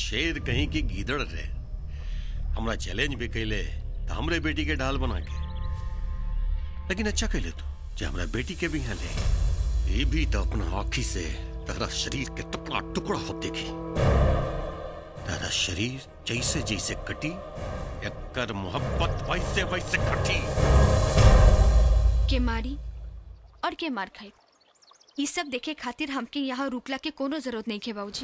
शेर कहीं की गीदड़ रहे। हमरा चैलेंज भी कैले तो हमरे बेटी के ढाल बना के, लेकिन अच्छा कैले तू जे हमरा बेटी के भी यहाँ ले। ये भी तो अपना आँखी से तेरा शरीर के टुकड़ा टुकड़ा हो देखी। तेरा शरीर जैसे जैसे कटी, एकर मोहब्बत वैसे वैसे कटी। के मारी और के मार खाई, ये सब देखे खातिर हमके यहाँ रुकला के कोनो जरूरत नहीं है बाबूजी।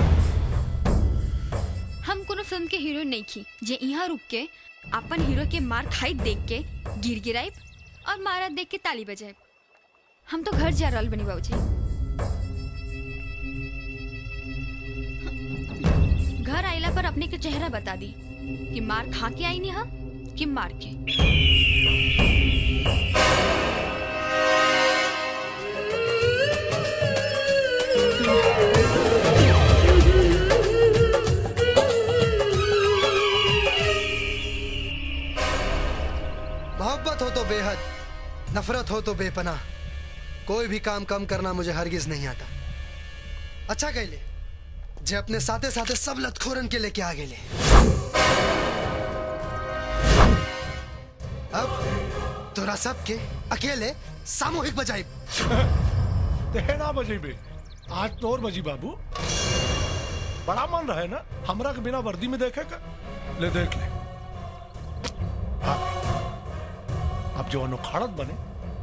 हम कोनो फिल्म के हीरो नहीं की जे यहाँ रुक के अपन हीरो के मार खाई देख के गिर गिराइब और मारा देख के ताली बजाइब। हम तो घर जा रहल बनी बाबूजी। घर आइला पर अपने के चेहरा बता दी कि मार खा के आई नहीं हम कि मार के। मोहब्बत हो तो बेहद, नफरत हो तो बेपनाह, कोई भी काम कम करना मुझे हरगिज नहीं आता। अच्छा कहले जे अपने साथे साथे सब लतखोरन के लेके आ गेले। अब तोरा सबके अकेले सामूहिक बजाई। देना बजेबे आज तोर बजी बाबू। बड़ा मन रहे ना हमरा के बिना वर्दी में देखे का। ले देख ले। हाँ। अब जो अनुखाड़त बने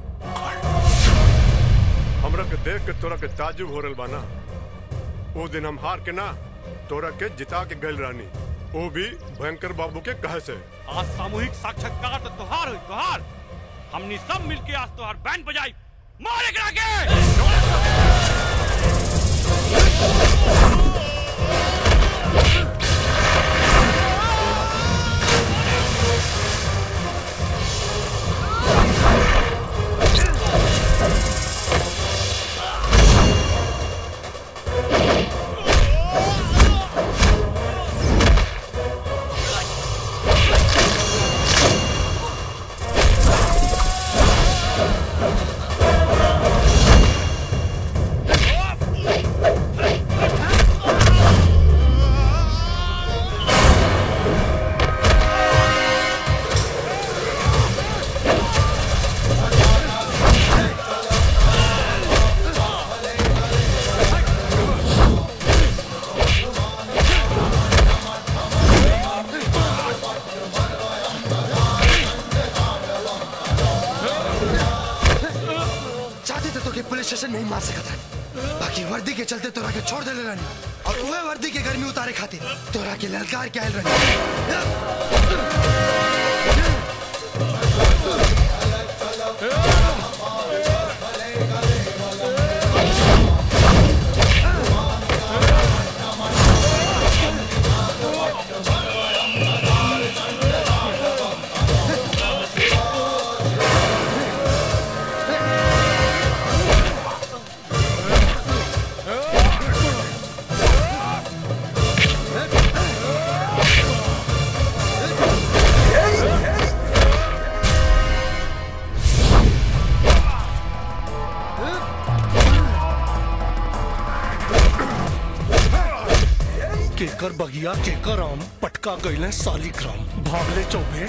हमरा के देख के तोरा के ताजुब हो रहल बाना। वो दिन हम हार के ना तोरा के जिता के गल रानी, वो भी भयंकर बाबू के कहे से। आज सामूहिक साक्षात्कार तो तोहार हुई तोहार। हमनी सब मिलके आज तोहार बैंड बजाई। मारे करा के। नहीं मार सकता, बाकी वर्दी के चलते तोरा के छोड़ दे रानी और वह वर्दी के गर्मी उतारे खातिर तोरा के ललकार के आयल केकर बगिया केकर आम पटका गईले सालिग्राम भागले चौबे।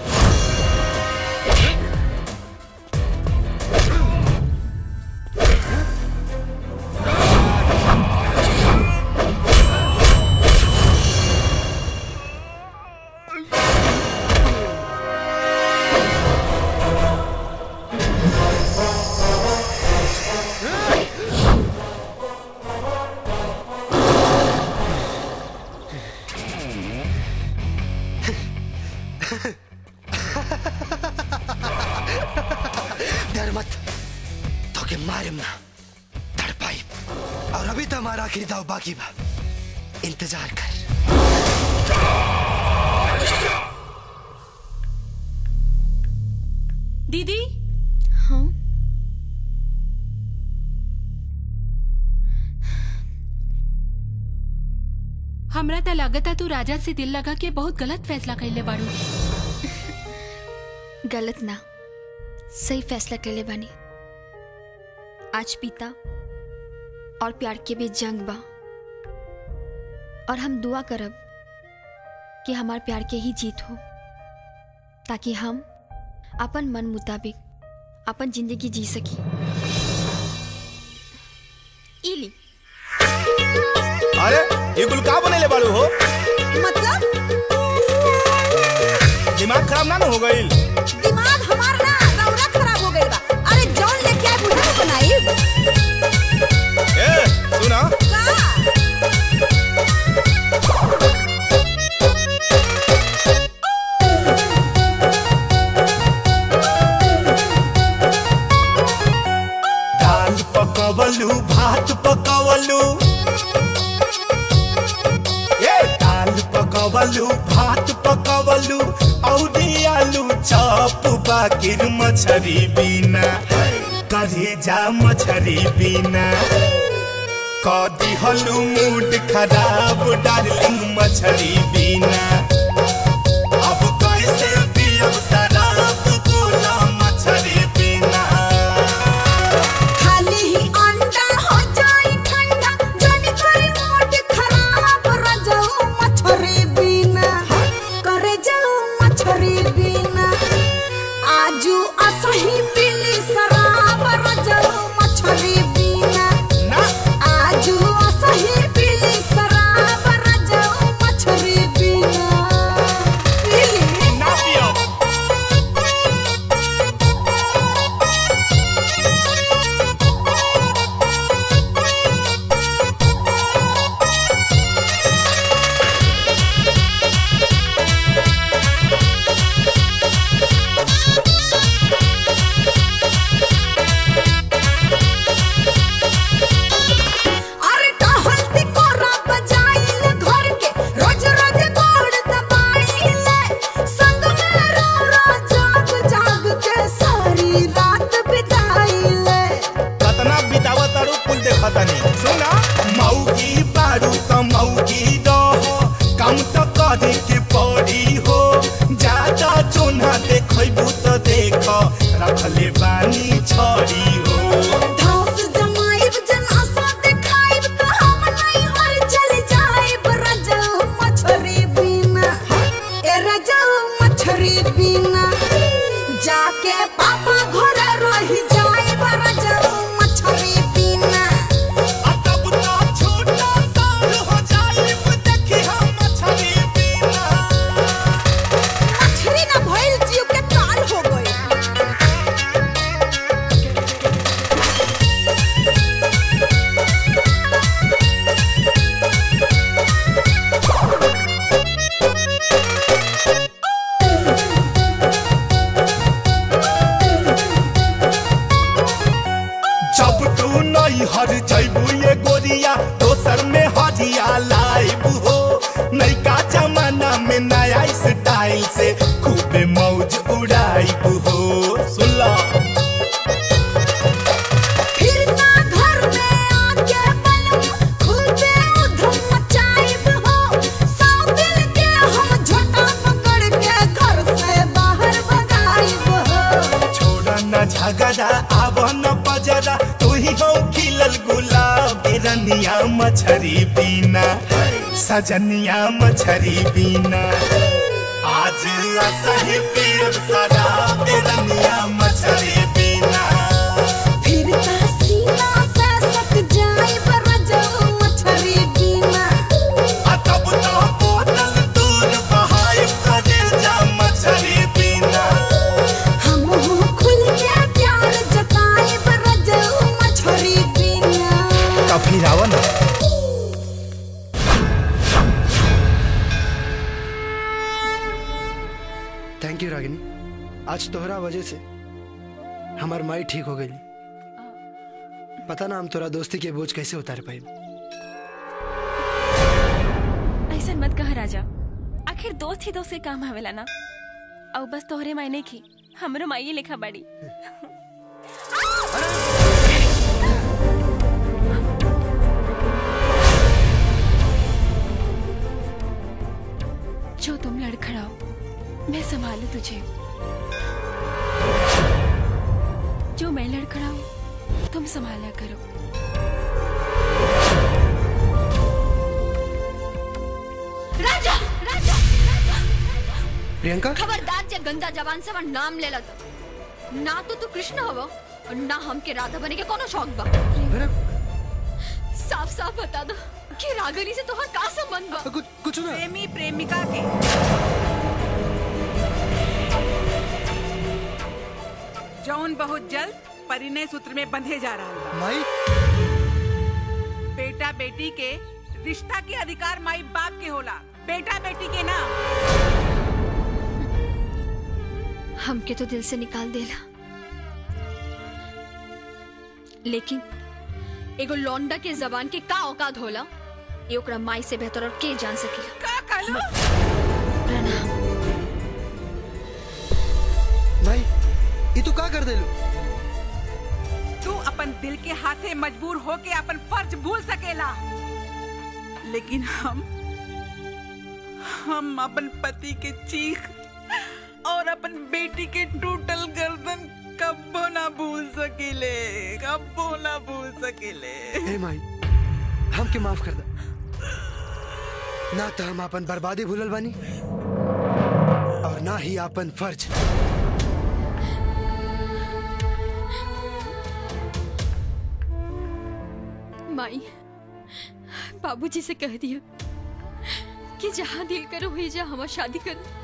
डर मत, तो के मारिम ना तड़पाई। और अभी तो हमारा आखिरी दाव बाकी बा, इंतजार कर। दीदी। हाँ हमरा त लागता तू राजा से दिल लगा के बहुत गलत फैसला कैले बाड़ू। गलत ना, सही फैसला कैले बानी। आज पिता और प्यार के बीच जंग बा। और हम दुआ करब कि हमार प्यार के ही जीत हो, ताकि हम अपन मन मुताबिक अपन जिंदगी जी सकी। इली अरे ये गुल का बनेले बाड़ू हो? मतलब दिमाग खराब ना हो गईल? दिमाग हमार ना रौरा खराब हो गइल बा। अरे जौन लेके आए बुढ़ा को बनाई। ए सुना दाल पकवलू भात पकवलू, दाल पकवलू भात पकवलू और आलू चॉप बाकिर मछरी बिना करेजा मछरी बिना कदी हलू मूड खराब डार्लिंग मछरी बिना। अब कैसे पियब शराब बोला मछरी बिना। खाली ही अंडा हो जाए ठंडा, जन करे मूड खराब रजाऊ मछरी बिना करे जाऊ मछरी बिना। आजू असही पीली शराब रजाऊ मछरी बिना ना। आजू असही पीली शराब रजाऊ मछरी बिना। पीली ना पियो। अरे टहलती कोरा बजाइल घर के, रोज रोज गोड़ दबाइल, संग में रौरा जाग जाग के सारी रात बिताइल। कतना बितावा तारू कुल देखतानी। सुना मौगी बारू त मौगी रहो, काम त करे के पड़ी हो। ज्यादा चोना देखबू त देख रखले बानी छड़ी हो। धौस जमाइब जन आशा दिखाइब त हम नहीं हर चल जाइब रजाऊ मछरी बिना। ए रजाऊ मछरी बिना जाके पापा घर रही जाइब रजाऊ मछरी बिना। तब तो छोटा साल हो जाइब देखी हम मछरी बिना। मछरी ना भइल जीव के काल हो गई। जब तू नहीं हर जैबू ये गोरिया, दोसर में हरिया लाइब हो। नैका जमाना में नया स्टाइल से खूबे मौज उड़ाइब हो। सुनला फिर ना घर में आके बलम खूबे उधम मचाइब हो। 100 दिन के हम झोटा पकड़ के घर से बाहर भगाइब हो। छोड़ा न झगड़ा आव न बजरा, तू ही हो खिलल गुलाब रनिया मछरी बिना सजनिया मछरी बिना। आज असही पीर शराब रनिया मछरी बिना। फिर ता सीना से सट जाइब रजाऊ मछरी बिना। तब तो बोतल दूर बहाई करेजा मछरी बिना। हम हो खुल के प्यार जताइब रजाऊ मछरी बिना। तब फिर आवा ना। थैंक यू रागिनी, आज तोहरा वजह से हमार माई ठीक हो गई। पता ना हम तोरा दोस्ती के बोझ कैसे उतार पाए। ऐसा मत कह राजा, आखिर दोस्त ही दोस्त के काम आवेला ना। और बस तोहरे मायने की हमरो माई लिखा बाड़ी। जो तुम लड़खड़ाओ मैं संभालू तुझे, जो मैं लड़खड़ाऊं तुम संभाला करो। राजा राजा प्रियंका खबरदार जे गंदा जवान से हमार नाम ले लत ना तो तू कृष्ण हवा और ना हमके राधा बने के कोनो शौक बा साफ साफ बता दो कि रागनी से तोहर का संबंध बा कुछ ना प्रेमी प्रेमिका के जौन बहुत जल्द परिणय सूत्र में बंधे जा रहा है माई बेटा बेटी के रिश्ता के अधिकार माई बाप के होला बेटा बेटी के ना हमके तो दिल से निकाल देला लेकिन एगो लौंडा के जबान के का औकात होला ये ओकरा माई से बेहतर और के जान सकेला का कालो माई ये तू का कर देलू तू अपन दिल के हाथे मजबूर होके अपन फर्ज भूल सकेला लेकिन हम अपन पति के चीख और अपन बेटी के टूटल गर्दन कब्बो ना भूल सकेले कब्बो ना भूल सकेले हे माई हमके माफ कर दे ना तो हम अपन बर्बादी भूलल बानी और ना ही अपन फर्ज माई बाबूजी से कह दिया कि जहाँ दिल करो हुई जा हमार शादी करो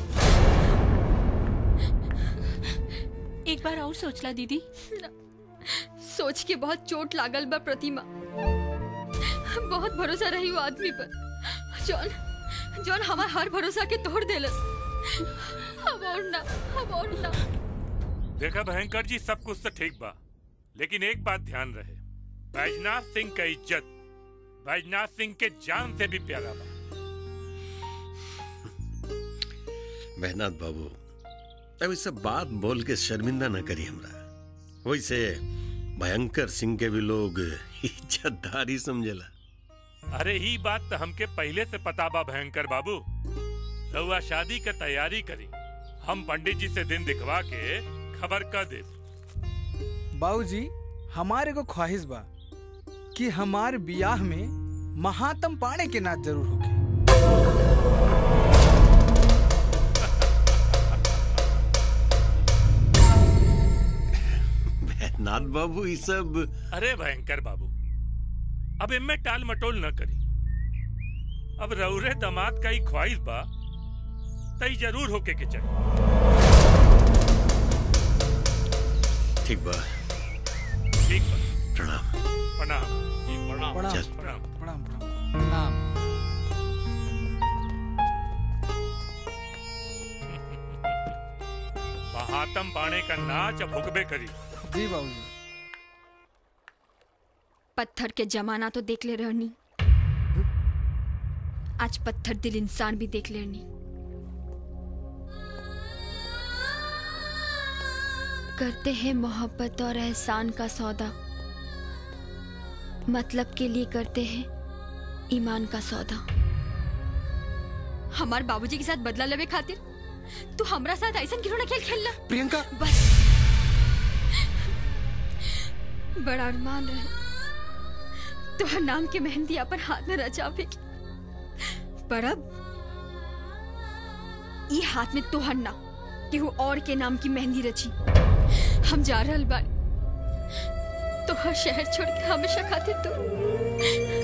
एक बार और सोचला दीदी सोच के बहुत चोट लागल बा प्रतिमा बहुत भरोसा रही वो आदमी पर जॉन हमार हर भरोसा के तोड़ देलस अब और ना देखा भयंकर जी सब कुछ तो ठीक बा लेकिन एक बात ध्यान रहे बैजनाथ सिंह का इज्जत बैजनाथ सिंह के जान से भी प्यारा बा। बैजनाथ बाबू अब इस सब बात बोल के शर्मिंदा न करी हमरा वैसे भयंकर सिंह के भी लोग इज्जतदार ही समझेला। अरे ही बात तो हमके पहले से पता बा भयंकर बाबू रउआ शादी का तैयारी करी हम पंडित जी से दिन दिखवा के खबर कर दे। बाबूजी हमारे को ख्वाहिश बा कि हमार बियाह में महात्म पाणे के नाच जरूर होके। नाथ बाबू ये सब अरे भयंकर बाबू अब इनमें टाल मटोल न करी अब रउरे दामाद का ही ख्वाहिश बा तई जरूर होके के चल। ठीक बा प्रणाम प्रणाम जी प्रणाम चल। प्रणाम महात्म पाणे का नाच अब हुक्बे करी। जी बाबूजी। पत्थर के जमाना तो देख ले रहनी आज पत्थर दिल इंसान भी देख लेनी। करते हैं मोहब्बत और एहसान का सौदा मतलब के लिए करते हैं ईमान का सौदा। हमारे बाबूजी के साथ बदला लेवे खातिर तू हमरा साथ ऐसा खिलौना खेल खेलना। प्रियंका बस बड़ा अरमान रहे तो नाम के मेहंदी अपन हाथ में रचावे पर अब ये हाथ में तोहर ना केहू और के नाम की मेहंदी रची। हम जा रहल बानी तो हर शहर छोड़ के हमेशा खातिर तू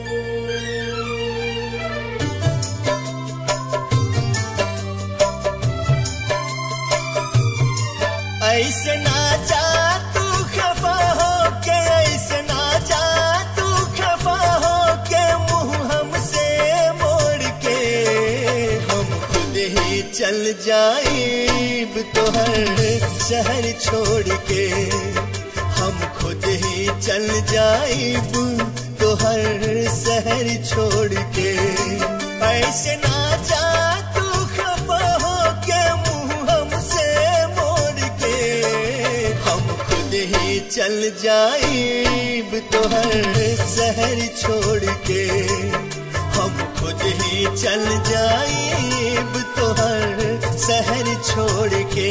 ऐसे ना जा तू खफा हो के ऐसे ना जा तू खफा हो के मुंह हमसे मोड़ के हम खुद ही चल जाएब तो हर शहर छोड़ के हम खुद ही चल जाएब तो हर शहर छोड़ के ऐसे ना जा तू खफा हो के मुंह हमसे मोड़ के हम खुद ही चल जाएब तो हर शहर छोड़ के हम खुद ही चल जाएब तो हर शहर छोड़ के।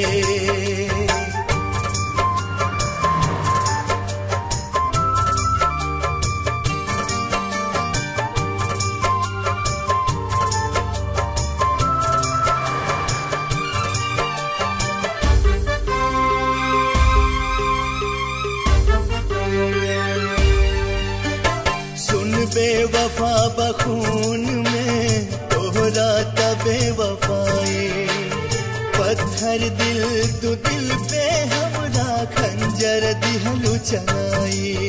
बेवफा बखून में तोहरा तबे वफाए पत्थर दिल तू दिल पे हमरा खंजर दिहलु चलाए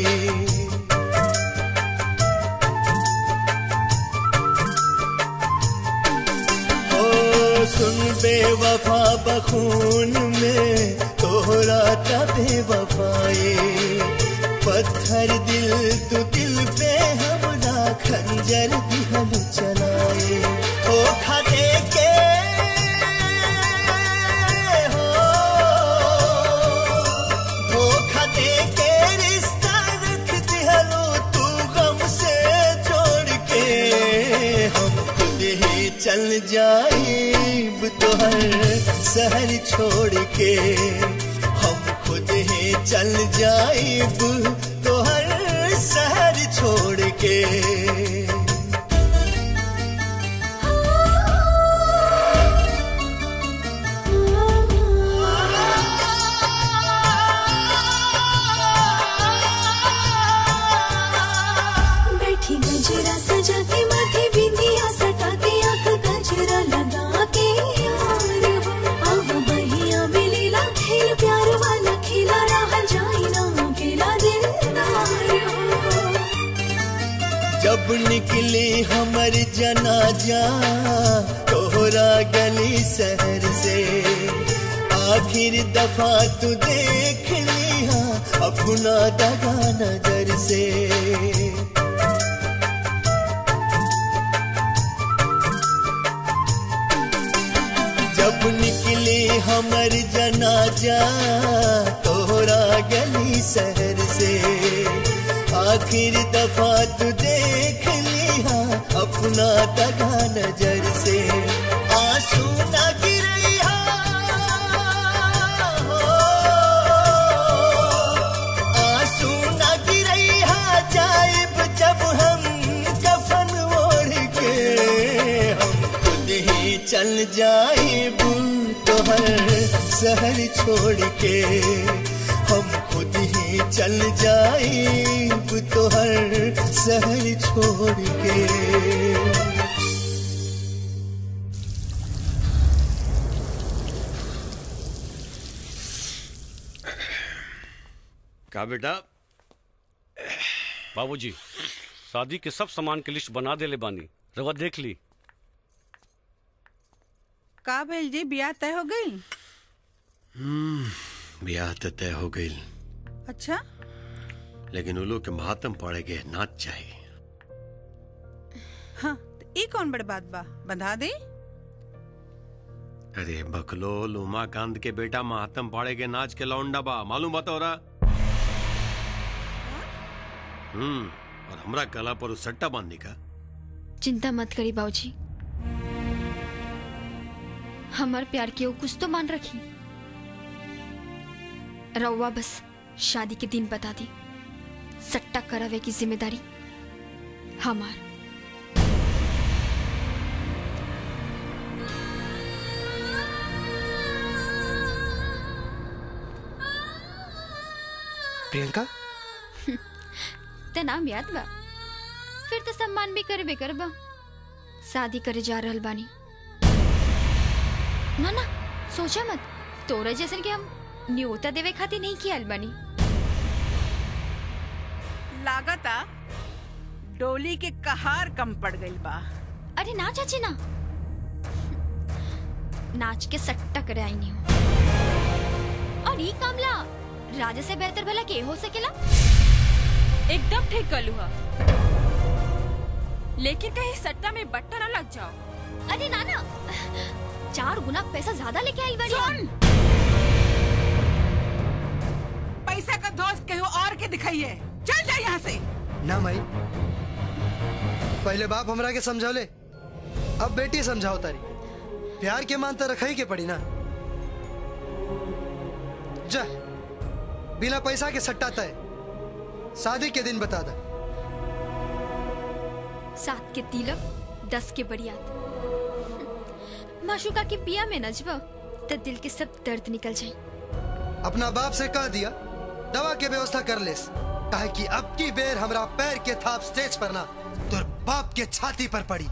सुन बेवफा बखून में तोहरा तबे वफाए पत्थर दिल तू दिल पे हमरा खंजर दिहलु चलाए धोखा दे के धोखा दे के रिश्ता रख दिहलु तू गम से जोड़ के हम खुद ही चल जाएब तोहर शहर छोड़ के हम खुद ही चल जाएब तोहर शहर छोड़ के बैठी गजरा सजा के माथे बिंदिया सटा के आंख गजरा लगा के यार हो अब बहिया मिलेला खेल प्यार वाला खेला रहा जाए ना अकेला दिलदार हो जब निकली हमर जनाजा तोहरा गली शहर से आखिर दफा तू देख लिया अपना दगा नजर से जब निकली हमर जनाजा तोहरा गली शहर से आखिर दफा तू देख लिया अपना दगा नजर से आंसू न गिरैया आंसू न गिरैया जाइब जब हम कफन ओढ़ के हम खुद ही चल जाइब तोहर शहर छोड़ के हम खुद ही चल जाइब तोहर शहर छोड़ के का बेटा बाबूजी शादी के सब सामान के लिस्ट बना देले बानी रवा देख ली का भेल जी बियाह तय हो गई ब्याह तो तय हो गई अच्छा लेकिन उन लोग के मातम पड़े के नाच चाहिए हाँ तो ई कौन बड़ बात बा बंधा दे अरे बकलोल उमाकांत के बेटा मातम पाड़े के नाच के लौंडा बा मालूम बात हो रहा और हमरा गला पर उस सट्टा बांधने का चिंता मत करी बाबूजी हमार प्यार के वो कुछ तो मान रखी रउआ बस शादी के दिन बता दी सट्टा करावे की जिम्मेदारी हमार प्रियंका ते नाम याद बा फिर तो सम्मान भी करबे करबा शादी करे जा रहल बानी ना ना सोचा मत तोरा जैसन के हम न्योता देवे खातिर नहीं किया बानी लागता डोली के कहार कम पड़ गई बा अरे ना चाची ना नाच के सट्टा करे आई नहीं हूँ और ये कामला राजा से बेहतर भला के हो सकेला एकदम ठीक कर लूहा लेकिन कहीं सट्टा में बट्टा ना लग जाओ अरे ना ना 4 गुना पैसा ज्यादा लेके आई बड़ी सुन पैसा का दोस्त कहीं और के दिखाइए चल जा यहाँ से ना माई पहले बाप हमरा के समझौले अब बेटी समझाओ तारी प्यार के मान तो रखा ही के पड़ी ना जा बिना पैसा के सट्टा तय शादी के दिन बता दा 7 के तिलक 10 के बरियात माशुका के पिया में नजबा तो दिल के सब दर्द निकल जाए अपना बाप से कह दिया दवा के व्यवस्था कर लेस काहे कि अब की बेर हमरा पैर के थाप स्टेज पर ना तोर बाप के छाती पर पड़ी।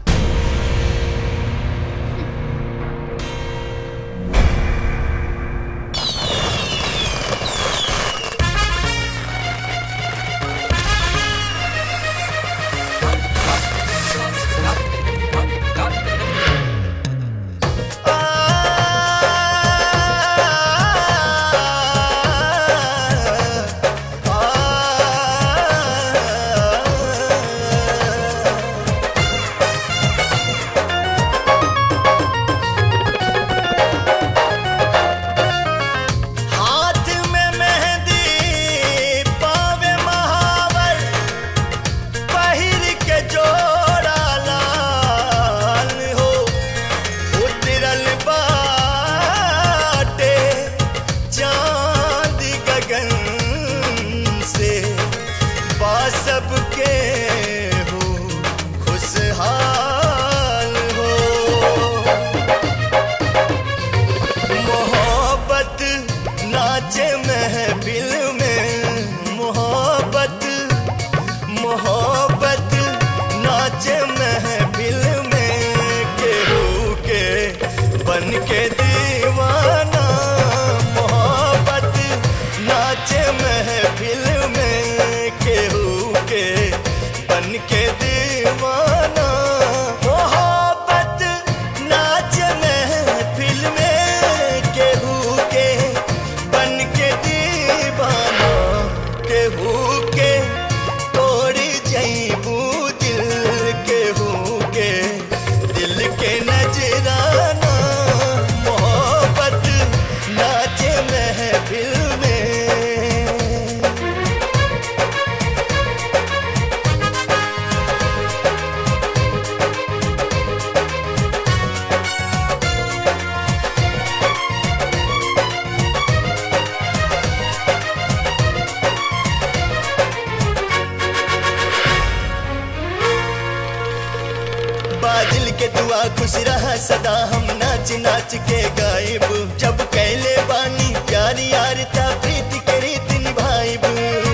खुश रहा सदा हम नाच नाच के गायब जब कहले बानी प्यार यार था प्रीति के रीत निभाइब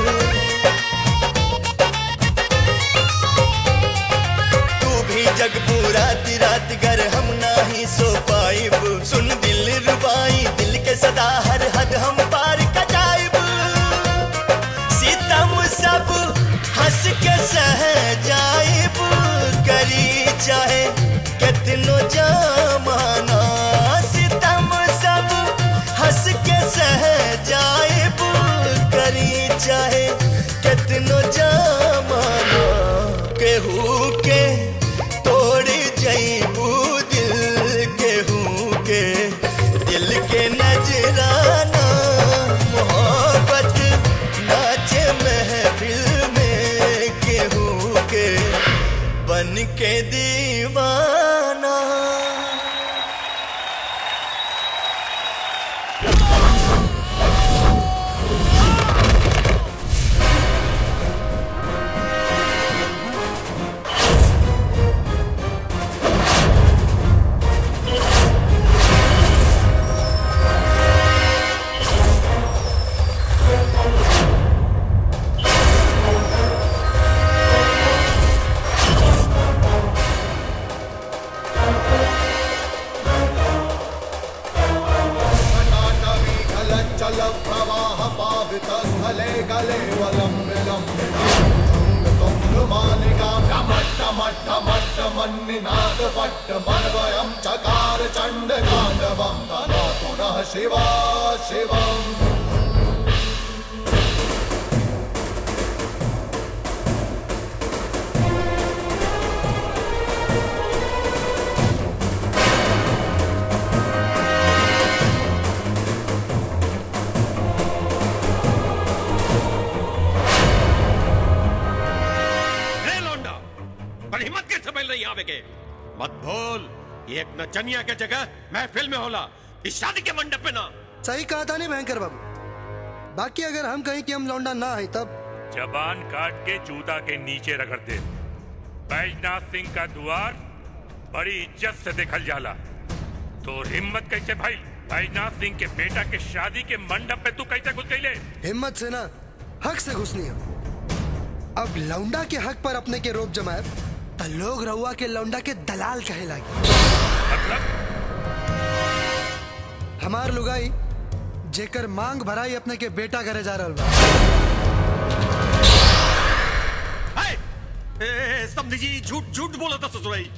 तू भी जग पूरा रात घर हम नाही सो पाइब सुन दिल रुबाई दिल के सदा हर हद हम पार का जाइब सितम सब हंस के सह जाइब करी चाहे कितनो जमाना सितम सब हंस के सह जाइब करी चाहे कितनो जमाना केहू के तोड़ जाइबू दिल केहू के दिल के नजराना मोहब्बत नाचे महफिल में केहू के बन के दीवाना स्थले गले वलम्बिलम् तुङ्गमालिका टमट्टमट्टमट्टमन्निनाद पट्टमन्वयं चकार चण्डताण्डवं तदा पुनः शिवा शिवम् मत भूल ये एक नचनिया के जगह महफिल में होला इस शादी के मंडप में ना। सही कहा था नहीं भयंकर बाबू। बाकी अगर हम कहीं कि हम लौंडा ना है तब जबान काट के जूता के नीचे रगड़ दे। बैजनाथ सिंह का द्वार बड़ी इज्जत से देखल जाला। तो हिम्मत कैसे भाई बैजनाथ सिंह के बेटा के शादी के मंडप पे तू कैसे घुस गई ले? हिम्मत से ना हक से घुसनी है। अब लौंडा के हक पर अपने के रोप जमाए तो लोग रउआ के लौंडा के दलाल कहे लागे। हमार लुगाई जेकर मांग भराई अपने के बेटा करे जा रहल बा। समझी जी झूठ झूठ बोला था ससुराई।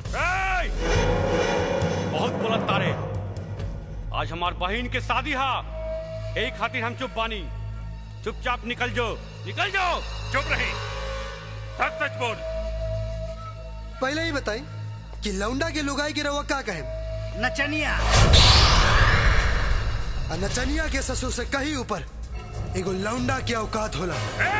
बहुत बोला तारे। आज हमार बहन के शादी हा, यही खातिर हम चुप बानी। चुपचाप निकल जाओ, निकल जाओ। चुप रही, सच सच बोल। पहले ही बताई कि लौंडा के लुगाई के रउआ का कहे? नचनिया। नचनिया के ससुर से कहीं ऊपर एगो लौंडा की औकात होला।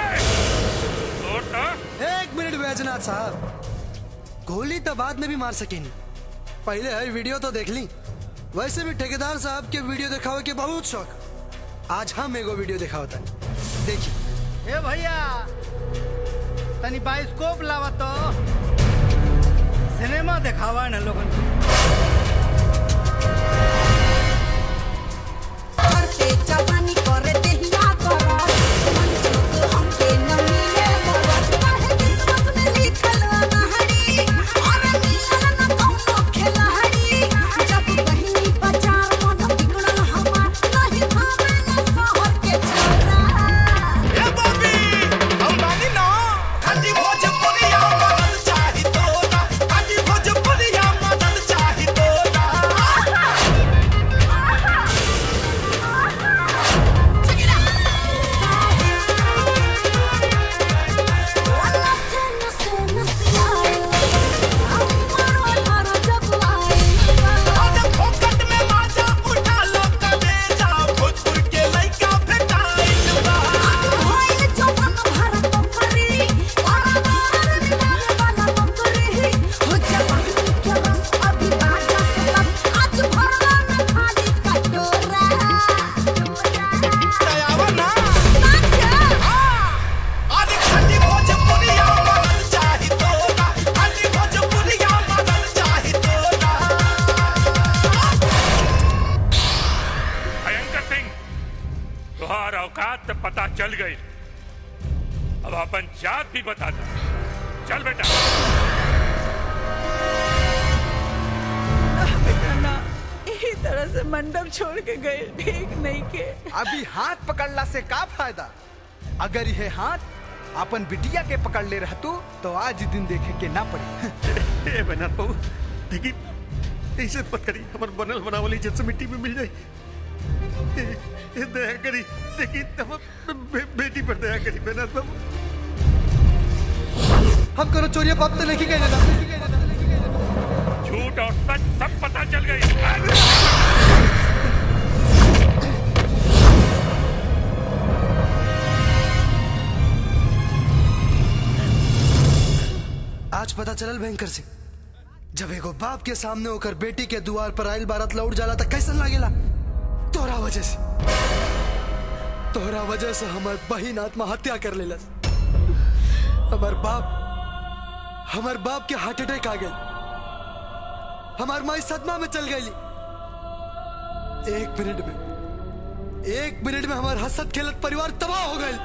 एक मिनट बैजनाथ साहब, गोली तो बाद में भी मार सकेनी, पहले है वीडियो तो देख ली। वैसे भी ठेकेदार साहब के वीडियो दिखावे के बहुत शौक, आज हम एगो वीडियो दिखावता देखिए। ए भैया तनी बाइस्कोप लावा तो सिनेमा दिखावा न लोगन को। जवानी करे देहिया करा मन चोक हमके न मिले मोर काहे किस्मत में लिखल नहरी और मिलन न कौनो खिलाड़ी जब बहिनी बाजार मन बिगड़ल हमार नहीं भावे न शहर के छोरा। ए बाबी हम बानी ना खाली भोजपुरिया मदद चाही तोरा, खाली भोजपुरिया मदद चाही तोरा। तुहार औकात पता चल गई, अब अपन जात भी बता दो। चल बेटा। इसी तरह से मंडप छोड़ के गए ठीक नहीं के। अभी हाथ पकड़ला से का फायदा? अगर यह हाथ अपन बिटिया के पकड़ ले रहतू तो आज दिन देखे के ना पड़े। बना तो देखी ऐसे मत करी, हमार बनल बनावली इज्जत से मिट्टी में मिल जाए। दया करी, देखी बेटी पर दया करी बना तो। हम करो चोरिया पाप तो नहीं गए। झूठ और सच सब पता चल गई। आज पता चलल भयंकर से, जब एगो बाप के सामने होकर बेटी के द्वार पर आयल बारात लौट जाला तो कैसन लागेला? तोरा वजह से, तोरा वजह से हमार बहिन आत्महत्या कर लेलस। हमार बाप के हार्ट अटैक आ गई, हमार माई सदमा में चल गई। एक मिनट में हमार हसत खेलत परिवार तबाह हो गई।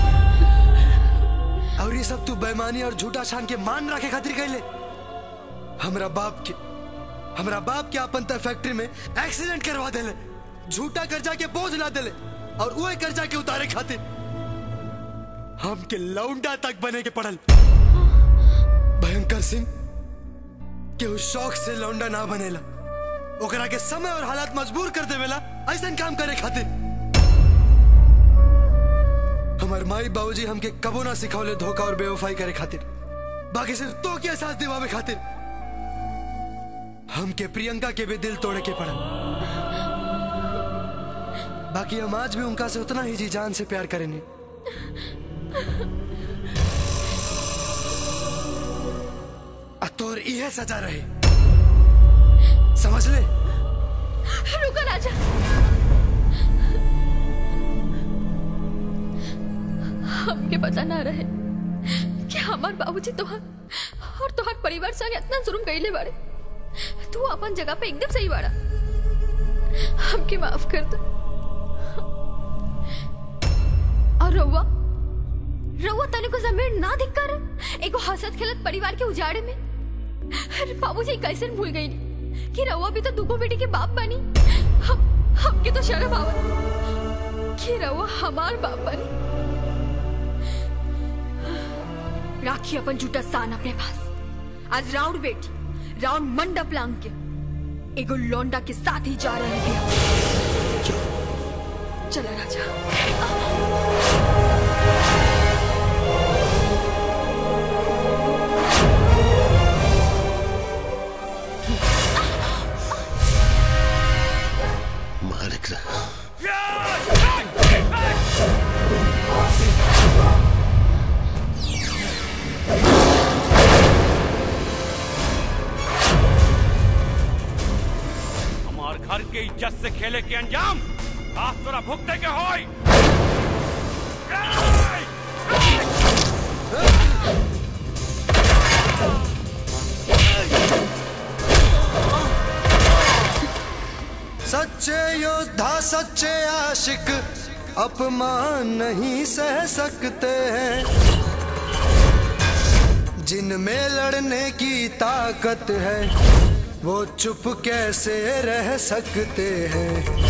और ये सब तू बेईमानी और झूठा शान के मान रखे खातिर कहले। हमरा बाप के अपन तय फैक्ट्री में एक्सीडेंट करवा देले, झूठा कर्जा के बोझ ला देले और वही कर्जा के उतारे खातिर हम के लौंडा तक बने के पड़ल। भयंकर सिंह के उस शौक से लौंडा ना बनेला, ओकरा के समय और हालात मजबूर कर देवेला ऐसा काम करे खातिर। हमार माई बाबूजी हमके कबो ना सिखौले धोखा और बेवफाई करे खातिर, बाकी सिर्फ तो के एहसास दिवावे खातिर हमके प्रियंका के भी दिल तोड़े के पड़ा। बाकी हम आज भी उनका से उतना ही जी जान से प्यार करेंगे। तोर यह सजा रहे, समझ ले। रुको राजा, हमके पता ना रहे कि हमार बाबूजी तोहर और तोहर परिवार संग इतना जुर्म कइले बाड़े। तू अपन जगह पे एकदम सही बाड़ा, हमके माफ कर दो। और रउआ तने को जमीन ना धिक्कार एगो हंसत खेलत परिवार के उजाड़े में। अरे बाबूजी कैसे भूल गई कि रउआ भी तो दुगो बेटी के बाप बनी। हमके तो शर्म आवत कि रउआ हमार बाप बनी। राखी अपन झूठा सान अपने पास। आज राउंड बेटी राउंड मंडप लांग के एगो लौंडा के साथ ही जा रहे हैं। चला राजा। मालिक रहा। हमार घर के इज्जत से खेले के अंजाम आज तोरा भुगते के होई। सच्चे योद्धा सच्चे आशिक अपमान नहीं सह सकते हैं। जिनमें लड़ने की ताकत है वो चुप कैसे रह सकते हैं।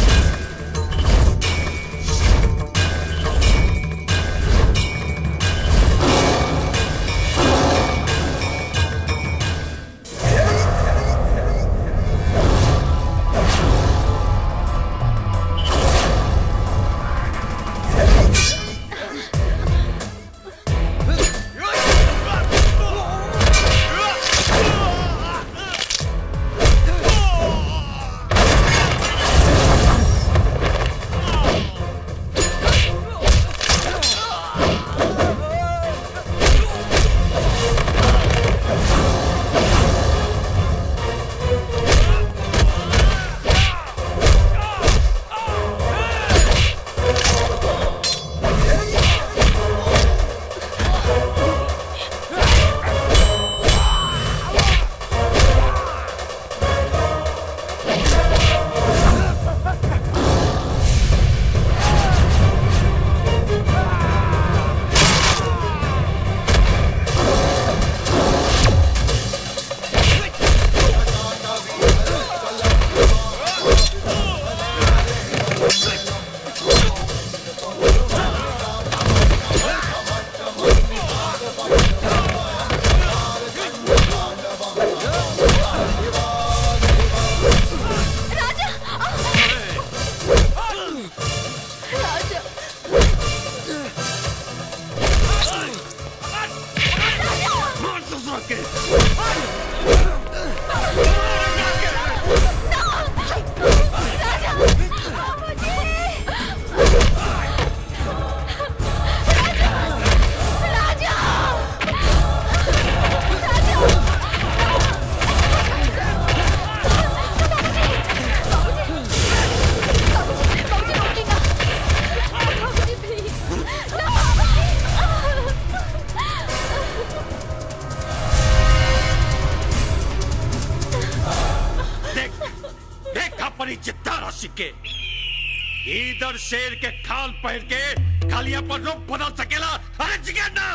इधर शेर के खाल पहन के खालिया पर रूप बदल सकेला। अरे जिगर ना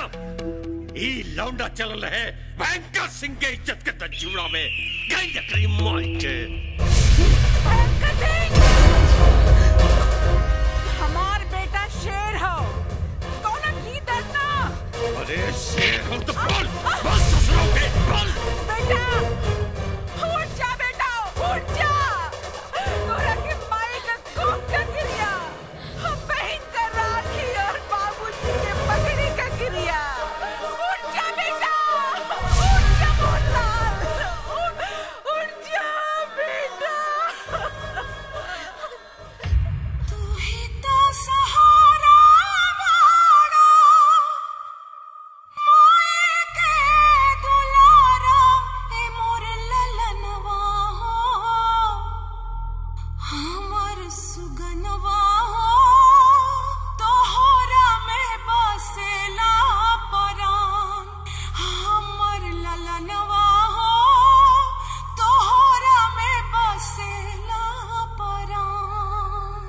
ई लौंडा चलल है भयंकर सिंह के इज्जत के तंजूड़ा में गई लकड़ी मार के। हमार बेटा शेर हो कौन की डरना। अरे शेर हो तो बोल बोल ससुरों के बोल। बेटा उठ जा बेटा उठ जा। तोरा के माई का खून का क्रिया हम बहन का राखी और बाबूजी के पगड़ी का क्रिया। उठ जा बेटा उठ जा मोहनलाल उठ जा बेटा। तू ही तो सहारा वाड़ा माए के दुलारा ए मोर ललनवा हो हमर सुगनवा हो तोहरा में बसेला परान हमर ललनवा हो तोहरा में बसेला परान।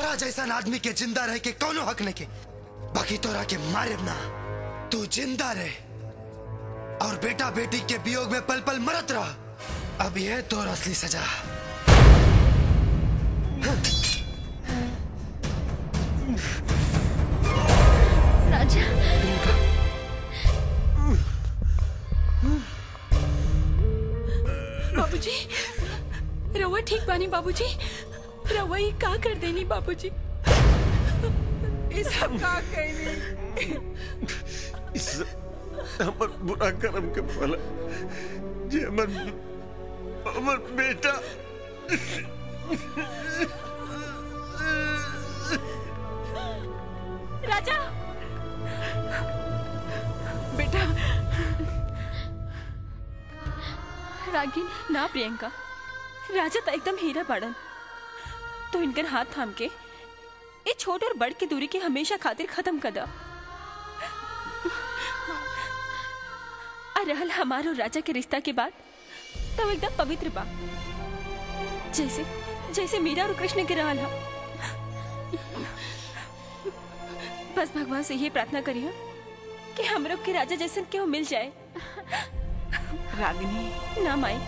तोरा जैसा आदमी के जिंदा रह के कौनो हक नहीं के, बाकी तोरा के मारे ना। तू जिंदा रहे और बेटा बेटी के वियोग में पल पल मरत रह। अब यह तोर असली सजा। राजा बाबूजी, रवा ठीक बानी बाबूजी? रवा ये का कर देनी बाबूजी? इस सब का कहनी? इस हमर बुरा कर्म के फल जे हमर बेटा राजा बेटा। रागिनी ना प्रियंका, राजा तो एकदम हीरा बाड़न। तो इनकर हाथ थाम के ये छोट और बड़ की दूरी के हमेशा खातिर खत्म कर दा। रहल हमारो राजा के रिश्ता के बाद तो एकदम पवित्र बा, जैसे जैसे मीरा और कृष्ण के रहल हा। बस भगवान से ये प्रार्थना करिए कि हम लोग के राजा जैसन क्यों मिल जाए। रागिनी ना माई।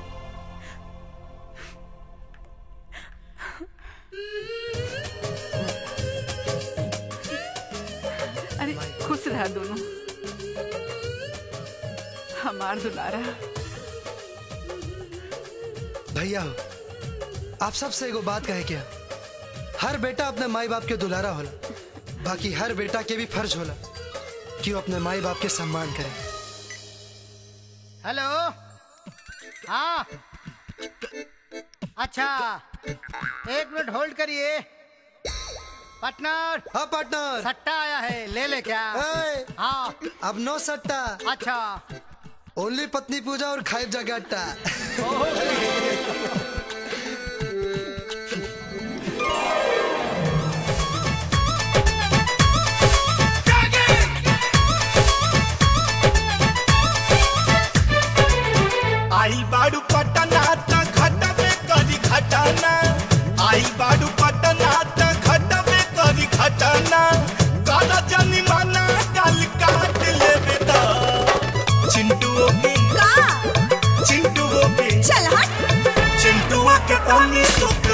अरे खुश रहा दोनों, हमार दुलारा। भैया हो, आप सबसे एगो बात कहे क्या, हर बेटा अपने माई बाप के दुलारा होला, बाकी हर बेटा के भी फर्ज होला कि वो अपने माई बाप के सम्मान करे। हेलो, हाँ, अच्छा, 1 मिनट होल्ड करिए। पार्टनर। हाँ पार्टनर। सट्टा आया है, ले ले क्या? हाँ। अब नो सट्टा। अच्छा। ओनली पत्नी पूजा और खाइब जगाटा। आई बाड़ू पटना त घट में करी घटना, आई बाड़ू पटना त घट में करी घटना, काला जनी माना गाल काट ले बेटा। चिंटुओ के चल हट। चिंटुआ के पानी सुख